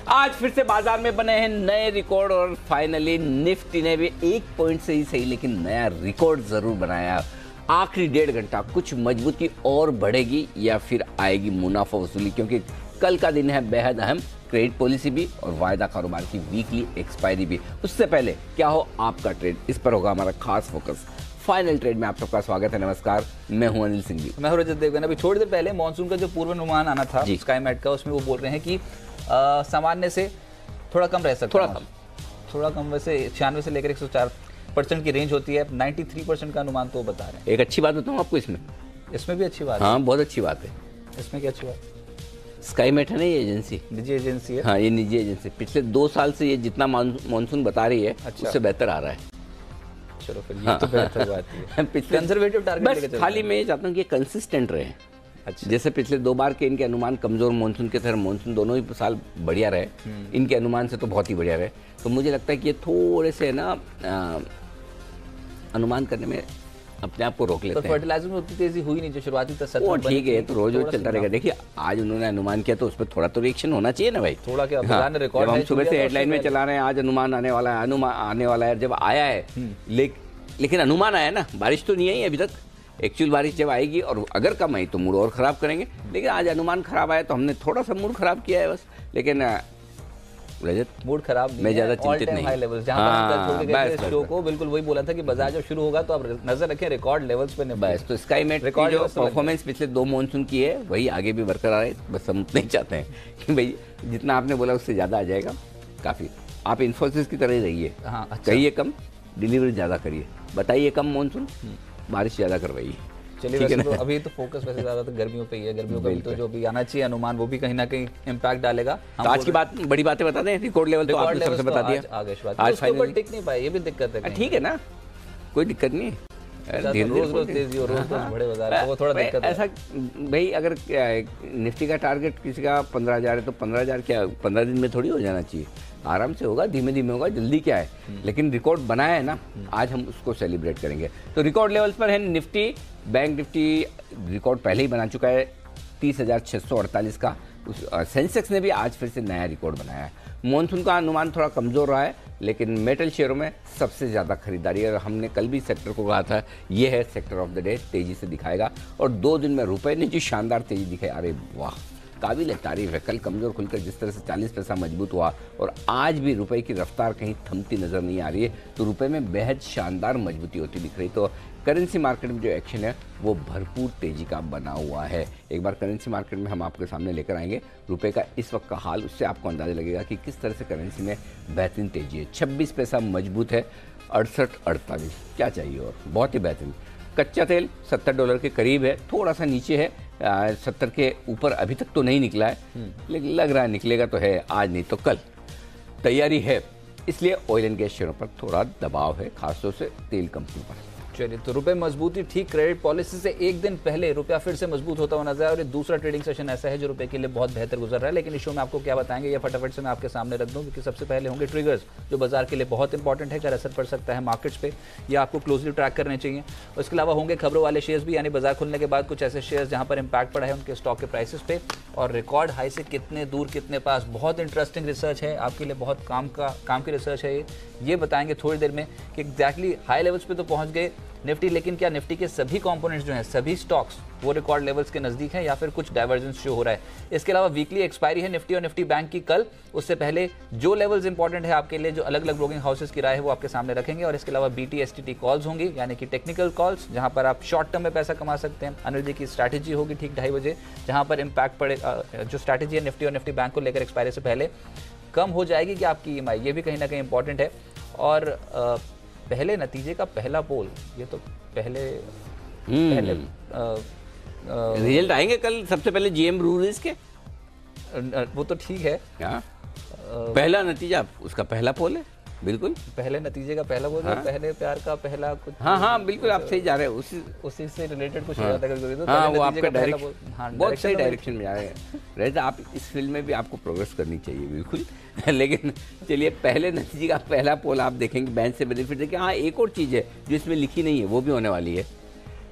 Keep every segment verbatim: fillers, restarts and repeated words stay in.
आज फिर से बाजार में बने हैं नए रिकॉर्ड और फाइनली निफ्टी ने भी एक पॉइंट से ही सही लेकिन नया रिकॉर्ड जरूर बनाया। आखिरी डेढ़ घंटा कुछ मजबूती और बढ़ेगी या फिर आएगी मुनाफा वसूली, क्योंकि कल का दिन है बेहद अहम। क्रेडिट पॉलिसी भी और वायदा कारोबार की वीकली एक्सपायरी भी। उससे पहले क्या हो आपका ट्रेड, इस पर होगा हमारा खास फोकस। फाइनल ट्रेड में आप सबका स्वागत है। नमस्कार, मैं हूं अनिल सिंह जी। मैं हूं रजत देवगन। अभी थोड़ी देर पहले मॉनसून का जो पूर्वानुमान आना था स्काई मैट का, उसमें वो बोल रहे हैं कि आ, सामान्य से थोड़ा कम रह सकता है। थोड़ा कम थोड़ा कम वैसे छियानवे से लेकर एक सौ चार परसेंट की रेंज होती है। तिरानवे परसेंट का अनुमान तो बता रहे हैं। एक अच्छी बात बताऊं आपको इसमें इसमें भी अच्छी बात हाँ है। बहुत अच्छी बात है। इसमें क्या अच्छी बात? स्काई मैट है ना, ये एजेंसी निजी एजेंसी है। हाँ, ये निजी एजेंसी पिछले दो साल से ये जितना मानसून बता रही है अच्छा। उससे बेहतर आ रहा है। चलो फिर ये तो बेहतर बात है। पिछले कंजर्वेटिव टारगेट लेके चल खाली मैं ये चाहता हूँ कि ये कंसिस्टेंट रहे। अच्छा। जैसे पिछले दो बार के इनके अनुमान कमजोर मानसून के तरह मानसून दोनों ही साल बढ़िया रहे, इनके अनुमान से तो बहुत ही बढ़िया रहे। तो मुझे लगता है कि ये थोड़े से ना आ, अनुमान करने में अपने आप को रोक लेते हैं। फर्टिलाइजर में उतनी तेजी हुई नहीं जो शुरुआती तक। वो ठीक है, तो रोज रोज चलता रहेगा। देखिए आज उन्होंने अनुमान किया तो उस पर थोड़ा तो रिएक्शन होना चाहिए ना भाई। थोड़ा क्या हाँ, रिकॉर्ड हम सुबह से हेडलाइन में चला रहे हैं आज अनुमान आने वाला है, अनुमान आने वाला है। जब आया है ले, लेकिन अनुमान आया ना, बारिश तो नहीं आई अभी तक। एक्चुअल बारिश जब आएगी और अगर कम आई तो मूड और खराब करेंगे, लेकिन आज अनुमान खराब आया तो हमने थोड़ा सा मूड खराब किया है बस। लेकिन रजत मूड खराब मैं ज्यादा चिंतित नहीं। हाई लेवल्स जहां पर हम छोड़ के गए थे शो को, बिल्कुल वही बोला था कि बाजार जब शुरू होगा तो आप नजर रखें रिकॉर्ड लेवल्स पे। बस तो स्काई मैट रिकॉर्ड जो परफॉर्मेंस पिछले दो मॉनसून की है वही आगे भी बरकरार है। बस हम नहीं चाहते हैं कि भाई जितना आपने बोला उससे ज्यादा आ जाएगा। काफी आप इन्फोसिस की तरह ही रहिए। हाँ, अच्छा। कहिए कम, डिलीवरी ज्यादा करिए, बताइए कम मॉनसून, बारिश ज्यादा करवाइए। चलिए वैसे तो अभी तो फोकस वैसे ज्यादा तो गर्मियों पे ही है। गर्मियों का भी तो जो भी आना चाहिए अनुमान वो भी कहीं ना कहीं इम्पैक्ट डालेगा। तो आज की बात बड़ी बातें बता दें। रिकॉर्ड लेवल तो आपने सबसे बता दिया। आज फाइनल टिक नहीं पाए, ये भी दिक्कत है। ठीक है ना, कोई दिक्कत नहीं है। रोज रोज तेजी और रोज रोज बड़े बाजार वो थोड़ा दिक्कत है। ऐसा भाई अगर निफ्टी का टारगेट किसी का पंद्रह हजार है तो पंद्रह हजार क्या पंद्रह दिन में थोड़ी हो जाना चाहिए। आराम से होगा, धीमे धीमे होगा, जल्दी क्या है। लेकिन रिकॉर्ड बनाया है ना, आज हम उसको सेलिब्रेट करेंगे। तो रिकॉर्ड लेवल्स पर है निफ्टी। बैंक निफ्टी रिकॉर्ड पहले ही बना चुका है तीस हजार छः सौ अड़तालीस का। सेंसेक्स ने भी आज फिर से नया रिकॉर्ड बनाया है। मॉनसून का अनुमान थोड़ा कमजोर रहा है, लेकिन मेटल शेयरों में सबसे ज़्यादा खरीदारी है। और हमने कल भी सेक्टर को कहा था ये है सेक्टर ऑफ द डे, तेजी से दिखाएगा। और दो दिन में रुपए ने जो शानदार तेजी दिखाई, अरे वाह, काबिल तारीफ है। कल कमजोर खुलकर जिस तरह से चालीस पैसा मजबूत हुआ और आज भी रुपए की रफ्तार कहीं थमती नजर नहीं आ रही है, तो रुपए में बेहद शानदार मजबूती होती दिख रही। तो करेंसी मार्केट में जो एक्शन है वो भरपूर तेजी का बना हुआ है। एक बार करेंसी मार्केट में हम आपके सामने लेकर आएंगे रुपए का इस वक्त का हाल, उससे आपको अंदाजा लगेगा कि किस तरह से करेंसी में बेहतरीन तेजी है। छब्बीस पैसा मजबूत है, अड़सठ अड़तालीस, क्या चाहिए और बहुत ही बेहतरीन। कच्चा तेल सत्तर डॉलर के करीब है, थोड़ा सा नीचे है, सत्तर के ऊपर अभी तक तो नहीं निकला है, लेकिन लग रहा है निकलेगा तो है, आज नहीं तो कल तैयारी है। इसलिए ऑयल एंड गैस शेयरों पर थोड़ा दबाव है, खासतौर से तेल कंपनी पर। चलिए, तो रुपए मजबूती ठीक क्रेडिट पॉलिसी से एक दिन पहले रुपया फिर से मजबूत होता हुआ नजर आया। और ये दूसरा ट्रेडिंग सेशन ऐसा है जो रुपए के लिए बहुत बेहतर गुजर रहा है। लेकिन इस शो में आपको क्या बताएंगे ये फटाफट से मैं आपके सामने रख दूं, क्योंकि सबसे पहले होंगे ट्रिगर्स जो बाजार के लिए बहुत इंपॉर्टेंट है। अगर असर पड़ सकता है मार्केट्स पे, या आपको क्लोजली ट्रैक करने चाहिए। उसके अलावा होंगे खबरों वाले शेयर्स भी, यानी बाजार खुलने के बाद कुछ ऐसे शेयर्स जहां पर इंपैक्ट पड़ा है उनके स्टॉक के प्राइसेस पे, और रिकॉर्ड हाई से कितने दूर कितने पास। बहुत इंटरेस्टिंग रिसर्च है, आपके लिए बहुत काम का काम की रिसर्च है ये ये बताएंगे थोड़ी देर में कि एग्जैक्टली हाई लेवल्स पे तो पहुंच गए निफ्टी, लेकिन क्या निफ्टी के सभी कंपोनेंट्स जो हैं, सभी स्टॉक्स वो रिकॉर्ड लेवल्स के नजदीक हैं या फिर कुछ डाइवर्जेंस शो हो रहा है। इसके अलावा वीकली एक्सपायरी है निफ्टी और निफ्टी बैंक की कल। उससे पहले जो लेवल्स इंपॉर्टेंट है आपके लिए, जो अलग अलग ब्रोकिंग हाउसेस की राय है वो आपके सामने रखेंगे। और इसके अलावा बीटी एसटीटी कॉल्स होंगी, यानी कि टेक्निकल कॉल्स, जहां पर आप शॉर्ट टर्म में पैसा कमा सकते हैं। अनिल जी की स्ट्रैटेजी होगी ठीक ढाई बजे, जहां पर इंपैक्ट पड़ेगा, जो स्ट्रैटेजी है निफ्टी और निफ्टी बैंक को लेकर एक्सपायरी से पहले कम हो जाएगी कि आपकी ई एम आई, ये भी कहीं ना कहीं इंपॉर्टेंट है। और आ, पहले नतीजे का पहला पोल, ये तो पहले पहले रिजल्ट आएंगे कल सबसे पहले जीएम ब्रूअरीज के, वो तो ठीक है। क्या पहला नतीजा उसका पहला पोल है, बिल्कुल पहले नतीजे का पहला पोल। हाँ? पहले प्यार का पहला कुछ। हाँ हाँ बिल्कुल, आप सही जा रहे हैं, उसी उसी से रिलेटेड कुछ हाँ, तो हाँ, वो आपका डायरेक्शन हाँ, बहुत सही डायरेक्शन में जा रहे हैं। रहता आप इस फील्ड में भी आपको प्रोग्रेस करनी चाहिए बिल्कुल। लेकिन चलिए, पहले नतीजे का पहला पोल आप देखेंगे, बैंक से बेनिफिट देखिए। हाँ, एक और चीज़ है जो इसमें लिखी नहीं है, वो भी होने वाली है।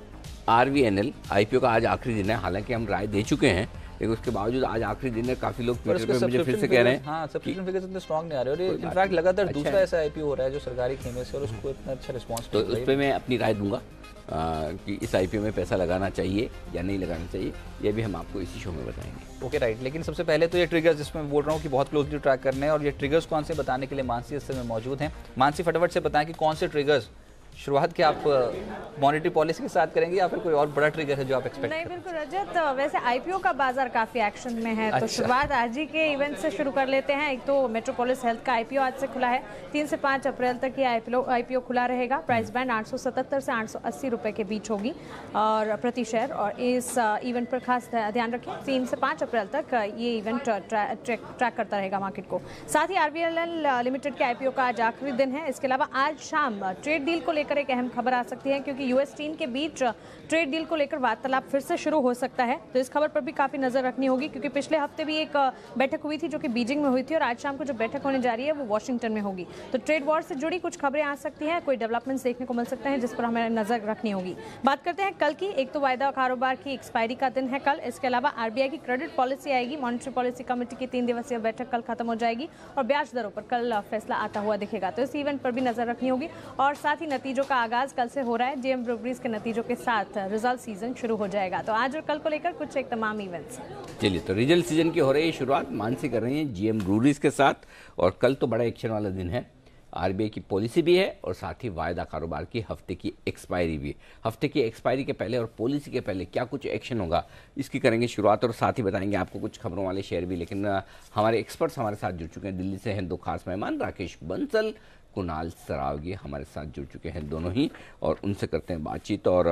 आरवीएनएल आईपीओ का आज आखिरी दिन है, हालांकि हम राय दे चुके हैं, लेकिन उसके बावजूद आज आखिरी दिन है। काफी लोग ट्विटर पे मुझे फिर से कह रहे हैं हाँ सब्सक्रिप्शन फिगर्स इतने स्ट्रांग नहीं आ रहे, और इनफैक्ट लगातार दूसरा ऐसा आईपीओ हो रहा है जो सरकारी खेमे से और उसको इतना अच्छा रिस्पांस। तो उस पर मैं अपनी राय दूंगा कि इस आईपीओ में पैसा लगाना चाहिए या नहीं लगाना चाहिए, ये भी हम आपको इसी शो में बताएंगे। ओके राइट, लेकिन सबसे पहले तो ये ट्रिगर्स जिसमें मैं बोल रहा हूँ कि बहुत क्लोजली ट्रैक करने हैं, और ये ट्रिगर्स कौन से बताने के लिए मानसी इस समय मौजूद हैं। मानसी फटाफट से बताएं कि कौन से ट्रिगर्स शुरुआत क्या आप मॉनेटरी पॉलिसी के साथ करेंगे या फिर कोई और बड़ा ट्रिगर है जो आप एक्सपेक्ट? नहीं बिल्कुल रजत, वैसे आईपीओ का बाजार काफी एक्शन में है। अच्छा। तो शुरुआत आज ही के इवेंट से शुरू कर लेते हैं। एक तो मेट्रोपोलिस हेल्थ का आईपीओ आज से खुला है, तीन से पाँच अप्रैल तक ये आईपीओ आईपीओ खुला रहेगा। प्राइस बैंड आठ सौ सतहत्तर से आठ सौ अस्सी रुपए के बीच होगी और प्रति शेयर। और इस इवेंट पर खास ध्यान रखें, तीन से पाँच अप्रैल तक ये इवेंट ट्रैक ट्रैक करता रहेगा मार्केट को। साथ ही आरबीएल लिमिटेड के आईपीओ का आज आखिरी दिन है। इसके अलावा आज शाम ट्रेड डील को लेकर एक अहम खबर आ सकती है, क्योंकि यूएस चीन के बीच ट्रेड डील को लेकर वार्तालाप फिर से शुरू हो सकता है। तो इस खबर पर भी काफी नजर रखनी होगी, क्योंकि पिछले हफ्ते भी एक बैठक हुई थी जो कि बीजिंग में हुई थी, और आज शाम को जो बैठक होने जा रही है वो वॉशिंगटन में होगी। तो ट्रेड वॉर से जुड़ी कुछ खबरें आ सकती हैं, कोई डेवलपमेंट्स देखने को मिल सकते हैं जिस पर हमें नजर रखनी होगी। बात करते हैं कल की। एक तो वायदा कारोबार की एक्सपायरी का दिन है कल। इसके अलावा आरबीआई की क्रेडिट पॉलिसी आएगी। मॉनेटरी पॉलिसी कमेटी की तीन दिवसीय बैठक कल खत्म हो जाएगी और ब्याज दरों पर कल फैसला आता हुआ दिखेगा। तो इस इवेंट पर भी नजर रखनी होगी। और साथ ही नतीजों का आगाज कल से हो रहा है। जेएम ब्रूवरीज के नतीजों के साथ रिजल्ट सीजन शुरू हो जाएगा। तो आज और कल को लेकर कुछ एक तमाम इवेंट्स। चलिए, तो रिजल्ट सीजन की हो रही है शुरुआत, मानसी कर रही है जेएम ब्रूवरीज के साथ, और कल तो बड़ा एक्शन वाला दिन है। आरबीआई की पॉलिसी भी है और साथ ही वायदा कारोबार की हफ्ते की एक्सपायरी भी। हफ्ते की एक्सपायरी के पहले और पॉलिसी के पहले क्या कुछ एक्शन होगा, इसकी करेंगे शुरुआत, और साथ ही बताएंगे आपको कुछ खबरों वाले शेयर भी। लेकिन हमारे एक्सपर्ट्स हमारे साथ जुड़ चुके हैं। दिल्ली से हैं दो खास मेहमान, राकेश बंसल, कुणाल सरावगी हमारे साथ जुड़ चुके हैं दोनों ही, और उनसे करते हैं बातचीत। और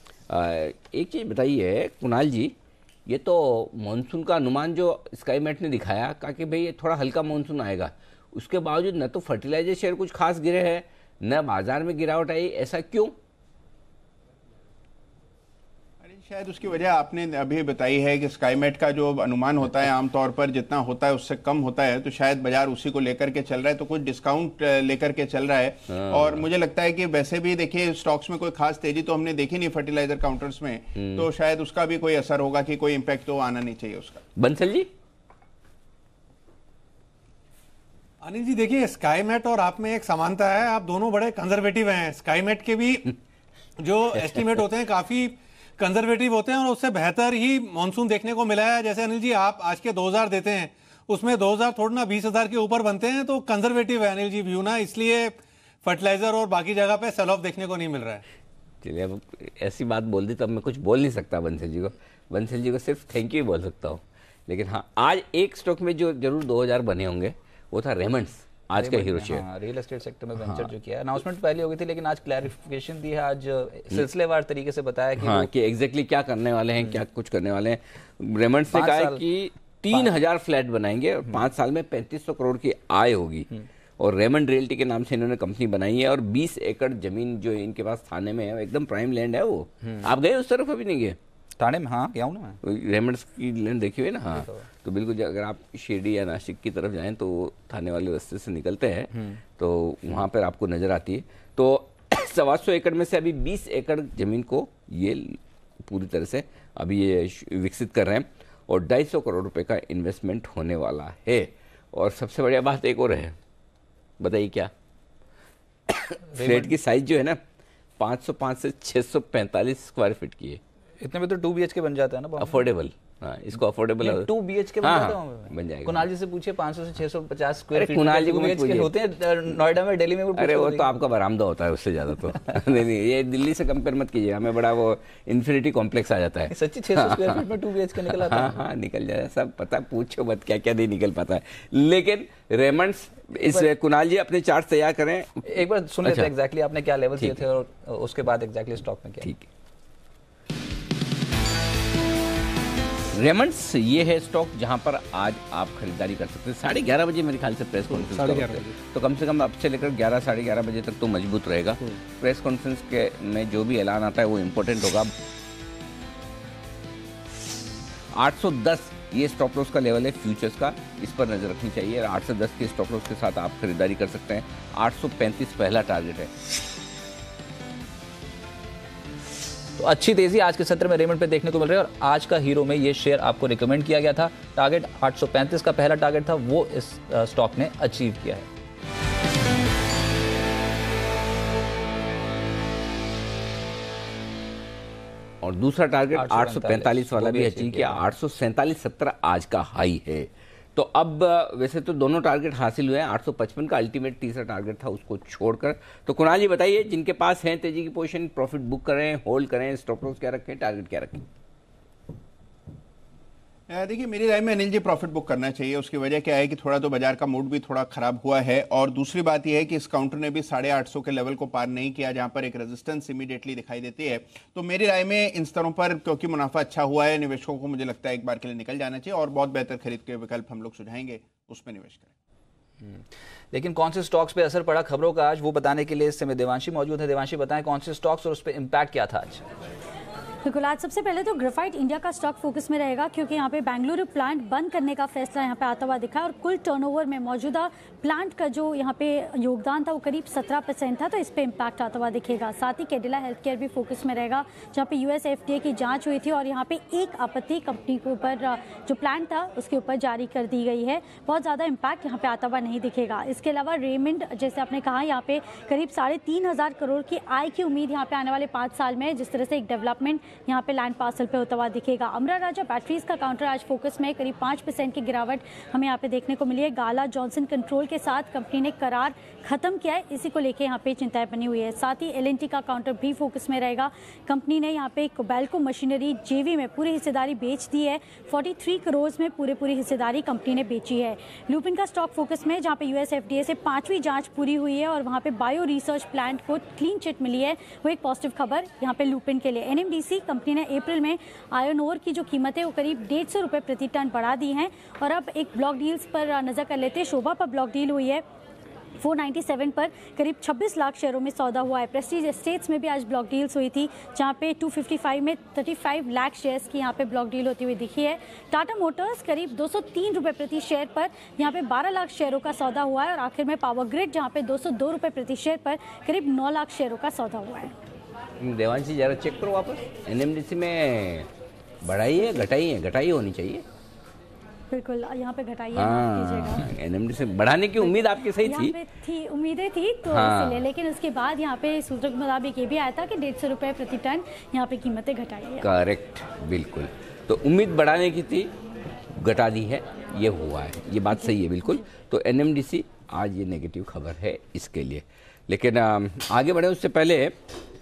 एक चीज़ बताइए कुणाल जी, ये तो मानसून का अनुमान जो स्काईमेट ने दिखाया, कहा कि भाई ये थोड़ा हल्का मानसून आएगा, उसके बावजूद न तो फर्टिलाइजर शेयर कुछ खास गिरे हैं, न बाजार में गिरावट आई, ऐसा क्यों? शायद उसकी वजह आपने अभी बताई है कि स्काईमेट का जो अनुमान होता है आमतौर पर जितना होता है उससे कम होता है, तो शायद बाजार उसी को लेकर के चल रहा है, तो कुछ डिस्काउंट लेकर के चल रहा है। और मुझे लगता है कि वैसे भी देखिए स्टॉक्स में कोई खास तेजी तो हमने देखी नहीं फर्टिलाइजर काउंटर्स में, तो शायद उसका भी कोई असर होगा कि कोई इम्पैक्ट तो आना नहीं चाहिए उसका। बंसल जी? अनिल जी देखिए, स्काईमेट और आप में एक समानता है, आप दोनों बड़े कंजर्वेटिव हैं। स्काईमेट के भी जो एस्टिमेट होते हैं काफी कंजर्वेटिव होते हैं और उससे बेहतर ही मॉनसून देखने को मिला है। जैसे अनिल जी आप आज के दो हज़ार देते हैं, उसमें दो हज़ार थोड़ा ना बीस हज़ार के ऊपर बनते हैं, तो कंजर्वेटिव है अनिल जी व्यू ना, इसलिए फर्टिलाइजर और बाकी जगह पे सेल ऑफ देखने को नहीं मिल रहा है। चलिए, अब ऐसी बात बोल दी तो अब मैं कुछ बोल नहीं सकता बंसल जी को। बंसल जी को सिर्फ थैंक यू बोल सकता हूँ। लेकिन हाँ, आज एक स्टॉक में जो जरूर दो हज़ार बने होंगे वो था रेमंड्स, आज का हीरो शेयर। हाँ, रियल एस्टेट सेक्टर में वेंचर हाँ। जो किया, अनाउंसमेंट पहले हो गई थी, लेकिन आज क्लैरिफिकेशन दी है, आज सिलसिलेवार तरीके से बताया कि हाँ, कि एग्जैक्टली क्या करने वाले हैं, क्या कुछ करने वाले हैं। रेमंड्स ने कहा कि तीन हजार फ्लैट बनाएंगे और पाँच साल में पैंतीस सौ करोड़ की आय होगी। और रेमंड रियल्टी के नाम से इन्होंने कंपनी बनाई है, और बीस एकड़ जमीन जो इनके पास थाने में है, एकदम प्राइम लैंड है वो। आप गए उस तरफ? अभी नहीं गए? थाने में? हाँ, क्या हूँ ना, रेमंड्स की लैंड देखी हुई ना। हाँ, तो बिल्कुल अगर आप शिरडी या नासिक की तरफ जाएं तो थाने वाले रास्ते से निकलते हैं तो वहाँ पर आपको नजर आती है। तो सवा सौ एकड़ में से अभी बीस एकड़ जमीन को ये पूरी तरह से अभी ये विकसित कर रहे हैं, और ढाई सौ करोड़ रुपए का इन्वेस्टमेंट होने वाला है। और सबसे बढ़िया बात एक और है, बताइए क्या? फ्लैट की साइज जो है ना पाँच सौ पाँच से छः सौ पैंतालीस स्क्वायर फीट की है। इतने में तो टू बी एच के बन जाता है ना, अफोर्डेबल। हाँ, इसको अफोर्डेबल टू बी एच के बन जाता है, बन जाएगा। कुणाल जी से पूछिए, पाँच सौ से छह सौ पचास स्क्वायर फीट कुणाल जी को होते हैं नोएडा में, दिल्ली में। अरे वो तो आपका बरामदा होता है उससे ज्यादा तो नहीं नहीं, ये दिल्ली से कंपेयर मत कीजिए, हमें बड़ा वो इन्फिनिटी कॉम्प्लेक्स आ जाता है। सच्ची छह सौ स्क्वायर फीट में टू बी एच के निकल आता है? हाँ हाँ, निकल जाए, सब पता, पूछो मत क्या क्या नहीं निकल पाता है। लेकिन रेमंड्स, इस कुणाल जी अपने चार्ट तैयार करें, एक बार सुन लेते हैं एग्जैक्टली आपने क्या लेवल दिए थे और उसके बाद एग्जैक्टली स्टॉक में क्या। ठीक है, रेमंड्स ये है स्टॉक जहां पर आज आप खरीदारी कर सकते हैं। साढ़े ग्यारह बजे मेरे ख्याल से प्रेस कॉन्फ्रेंस, साढ़े ग्यारह बजे, तो कम से कम अब से लेकर ग्यारह साढ़े ग्यारह बजे तक तो मजबूत रहेगा। प्रेस कॉन्फ्रेंस के में जो भी ऐलान आता है वो इम्पोर्टेंट होगा। आठ सौ दस ये स्टॉप लॉस का लेवल है फ्यूचर्स का, इस पर नजर रखनी चाहिए। आठ से दस के स्टॉप लॉस के साथ आप खरीदारी कर सकते हैं। आठ सौ पैंतीस पहला टारगेट है। तो अच्छी तेजी आज के सत्र में रेमंड पे देखने को मिल रही है और आज का हीरो में ये शेयर आपको रिकमेंड किया गया था। टारगेट आठ सौ पैंतीस का पहला टारगेट था, वो इस स्टॉक ने अचीव किया है। और दूसरा टारगेट आठ सौ पैंतालीस वाला भी अचीव किया। आठ सौ सैंतालीस सत्रह आज का हाई है। तो अब वैसे तो दोनों टारगेट हासिल हुए हैं। आठ सौ पचपन का अल्टीमेट तीसरा टारगेट था, उसको छोड़कर। तो कुणाल जी बताइए, जिनके पास हैं तेजी की पोजीशन, प्रॉफिट बुक करें, होल्ड करें, स्टॉप लॉस क्या रखें, टारगेट क्या रखें? देखिए, मेरी राय में अनिल जी प्रॉफिट बुक करना चाहिए। उसकी वजह क्या है कि थोड़ा तो बाजार का मूड भी थोड़ा खराब हुआ है, और दूसरी बात यह है कि इस काउंटर ने भी साढ़े आठ सौ के लेवल को पार नहीं किया, जहां पर एक रेजिस्टेंस इमीडिएटली दिखाई देती है। तो मेरी राय में इन स्तरों पर, क्योंकि मुनाफा अच्छा हुआ है, निवेशकों को मुझे लगता है एक बार के लिए निकल जाना चाहिए, और बहुत बेहतर खरीद के विकल्प हम लोग सुझाएंगे, उसमें निवेश करें। लेकिन कौन से स्टॉक्स पे असर पड़ा खबरों का आज, वो बताने के लिए इस समय देवांशी मौजूद है। देवांशी, बताएं कौन से स्टॉक्स और उस पर इम्पैक्ट क्या था आज? बिल्कुल, आज सबसे पहले तो ग्रेफाइट इंडिया का स्टॉक फोकस में रहेगा, क्योंकि यहाँ पे बेंगलुरु प्लांट बंद करने का फैसला यहाँ पे आता हुआ दिखा है और कुल टर्नओवर में मौजूदा प्लांट का जो यहाँ पे योगदान था वो करीब सत्रह परसेंट था, तो इस पे इम्पैक्ट आता हुआ दिखेगा। साथ ही कैडिला हेल्थ केयर भी फोकस में रहेगा, जहाँ पे यूएस एफडीए की जांच हुई थी और यहाँ पे एक आपत्ति कंपनी के ऊपर, जो प्लांट था उसके ऊपर जारी कर दी गई है। बहुत ज़्यादा इम्पैक्ट यहाँ पे आता हुआ नहीं दिखेगा। इसके अलावा रेमंड, जैसे आपने कहा, यहाँ पे करीब साढ़े तीन हज़ार करोड़ की आय की उम्मीद यहाँ पे आने वाले पाँच साल में, जिस तरह से एक डेवलपमेंट यहाँ पे लैंड पार्सल पे होता हुआ दिखेगा। अमरा राजा बैटरीज का काउंटर आज फोकस में, करीब पाँच परसेंट की गिरावट हमें यहाँ पे देखने को मिली है। गाला जॉनसन कंट्रोल के साथ कंपनी ने करार खत्म किया है, इसी को लेकर यहाँ पे चिंताएं बनी हुई है। साथ ही एल एन टी का काउंटर भी फोकस में रहेगा। कंपनी ने यहाँ पे कोबैल्को मशीनरी जेवी में पूरी हिस्सेदारी बेच दी है। तैंतालीस करोड़ में पूरे पूरी हिस्सेदारी कंपनी ने बेची है। लुपिन का स्टॉक फोकस में, जहाँ पे यूएस एफडीए से पांचवी जांच पूरी हुई है और वहाँ पे बायो रिसर्च प्लांट को क्लीन चिट मिली है, वो एक पॉजिटिव खबर यहाँ पे लुपिन के लिए। एनएमडीसी कंपनी ने अप्रैल में आयरन ओर की जो कीमत है वो करीब डेढ़ सौ रुपये प्रति टन बढ़ा दी हैं। और अब एक ब्लॉक डील्स पर नजर कर लेते हैं। शोभा पर ब्लॉक डील हुई है, चार सौ सत्तानवे पर करीब छब्बीस लाख शेयरों में सौदा हुआ है। प्रेस्टीज एस्टेट्स में भी आज ब्लॉक डील्स हुई थी, जहां पे दो सौ पचपन में पैंतीस लाख शेयर्स की यहां पे ब्लॉक डील होती हुई दिखी है। टाटा मोटर्स करीब दो सौ तीन रुपए प्रति शेयर पर यहां पे बारह लाख शेयरों का सौदा हुआ है। और आखिर में पावर ग्रिड, जहां पे दो सौ दो रुपए प्रति शेयर पर करीब नौ लाख शेयरों का सौदा हुआ है। देवांशी, जरा चेक करो वापस, एनएमडीसी में बढ़ाई है, घटाई है? घटाई होनी चाहिए। बिल्कुल, यहाँ पे घटाई है, हाँ, एनएमडीसी से बढ़ाने की उम्मीद आपकी सही थी, पे थी उम्मीदें थी तो हाँ। इसलिए, लेकिन उसके बाद यहाँ पे सूत्रों के मुताबिक ये भी आया था कि डेढ़ सौ रुपये प्रति टन यहाँ पे कीमतें घटाई है। करेक्ट, बिल्कुल। तो उम्मीद बढ़ाने की थी, घटा दी है, ये हुआ है, ये बात सही है बिल्कुल। तो एनएमडीसी आज ये नेगेटिव खबर है इसके लिए। लेकिन आगे बढ़े उससे पहले, आ,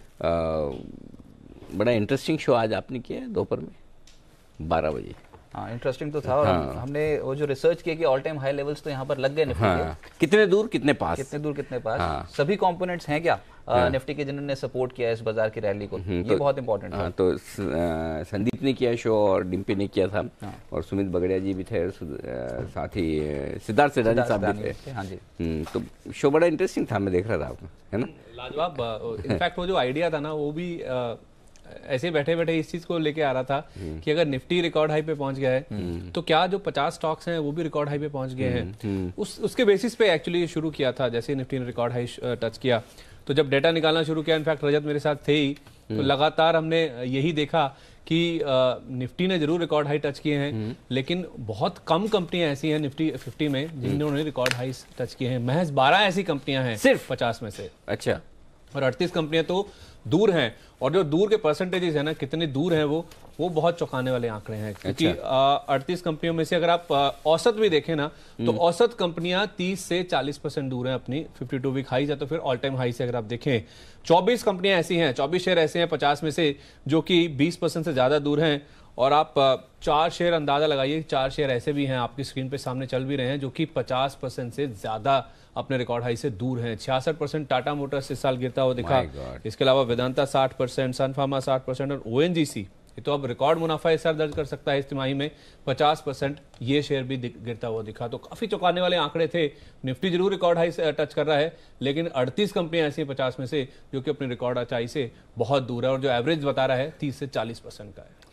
बड़ा इंटरेस्टिंग शो आज आपने किया है दोपहर में बारह बजे। हाँ, इंटरेस्टिंग तो था। और हाँ। हमने वो जो रिसर्च किया कि ऑल टाइम हाई लेवल्स तो यहाँ पर लग गए निफ्टी हाँ। के। कितने दूर कितने पास, कितने दूर कितने पास, हाँ। सभी कंपोनेंट्स हैं क्या हाँ। निफ्टी के जिन्होंने सपोर्ट किया है इस बाजार की रैली को, ये तो, बहुत इंपॉर्टेंट है। तो संदीप ने किया शो और डिम्पी ने किया था, हाँ। और सुमित बगड़िया जी भी थे, साथ ही सिद्धार्थ सेठानी साहब भी थे। हाँ जी। तो शो बड़ा इंटरेस्टिंग था, मैं देख रहा था आपको, है ना, लाजवाब। इनफैक्ट वो जो आइडिया था ना, वो भी ऐसे बैठे बैठे इस चीज को लेके आ रहा था कि अगर निफ्टी रिकॉर्ड हाई पे पहुंच गया है तो क्या जो पचास स्टॉक्स हैं वो भी रिकॉर्ड हाई पे पहुंच गए हैं। उस उसके बेसिस पे एक्चुअली शुरू किया था। जैसे निफ्टी ने रिकॉर्ड हाई टच किया तो जब डेटा निकालना शुरू किया, इनफैक्ट रजत मेरे साथ थे ही, तो लगातार हमने यही देखा कि निफ्टी ने जरूर रिकॉर्ड हाई टच किए हैं, लेकिन बहुत कम कंपनियां ऐसी हैं निफ्टी फिफ्टी में जिन्होंने रिकॉर्ड हाई टच किए हैं। महज बारह ऐसी कंपनियां हैं सिर्फ पचास में से। अच्छा। और अड़तीस कंपनियां तो दूर हैं, और जो दूर के परसेंटेजेस है ना, कितने दूर हैं वो वो बहुत चौंकाने वाले आंकड़े हैं। क्योंकि अड़तीस कंपनियों में से अगर आप आ, औसत भी देखें ना, तो औसत कंपनियां तीस से चालीस परसेंट दूर हैं अपनी बावन वीक हाई या तो फिर ऑल टाइम हाई से। अगर आप देखें, चौबीस कंपनियां ऐसी हैं, चौबीस शेयर ऐसे हैं पचास में से जो कि बीस परसेंट से ज्यादा दूर हैं। और आप चार शेयर अंदाजा लगाइए, चार शेयर ऐसे भी हैं आपकी स्क्रीन पे सामने चल भी रहे हैं जो कि पचास परसेंट से ज्यादा अपने रिकॉर्ड हाई से दूर हैं। छियासठ परसेंट टाटा मोटर्स इस साल गिरता हुआ दिखा। इसके अलावा वेदांता साठ परसेंट, सन फार्मा साठ परसेंट और ओएनजीसी, ये तो अब रिकॉर्ड मुनाफा इस साल दर्ज कर सकता है इस तिमाही में, पचास परसेंट ये शेयर भी गिरता हुआ दिखा। तो काफी चौंकाने वाले आंकड़े थे। निफ्टी जरूर रिकॉर्ड हाई से टच कर रहा है, लेकिन अड़तीस कंपनियां ऐसी हैं पचास में से जो कि अपनी रिकॉर्ड ऊंचाई से बहुत दूर है, और जो एवरेज बता रहा है तीस से चालीस परसेंट का है।